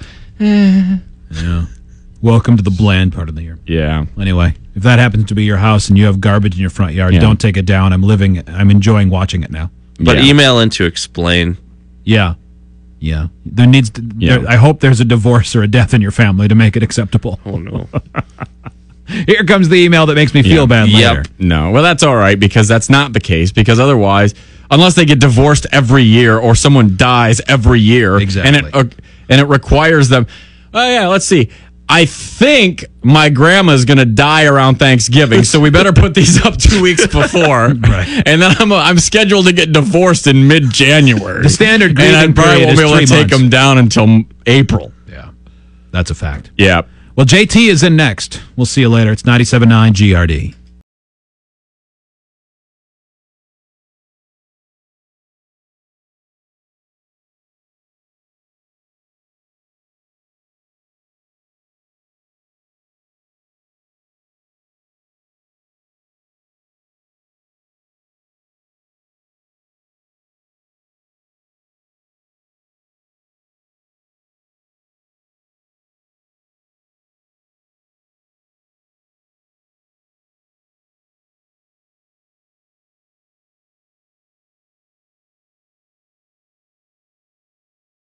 Yeah. Welcome to the bland part of the year. yeah. Anyway, if that happens to be your house and you have garbage in your front yard, Yeah. don't take it down. I'm living, I'm enjoying watching it now. But Yeah. email in to explain. Yeah. Yeah. There needs to, Yeah. there, I hope there's a divorce or a death in your family to make it acceptable. Oh no. Here comes the email that makes me feel Yeah. bad later. Yep. No, well, that's all right because that's not the case. Because otherwise, unless they get divorced every year or someone dies every year, Exactly. and it uh, and it requires them. Oh yeah, let's see. I think my grandma's gonna die around Thanksgiving, so we better put these up two weeks before. Right. And then I'm I'm scheduled to get divorced in mid January. The standard and I grieving probably period won't be is able to three take months. them down until April. Yeah. That's a fact. Yeah. Well, J T is in next. We'll see you later. It's ninety-seven point nine G R D.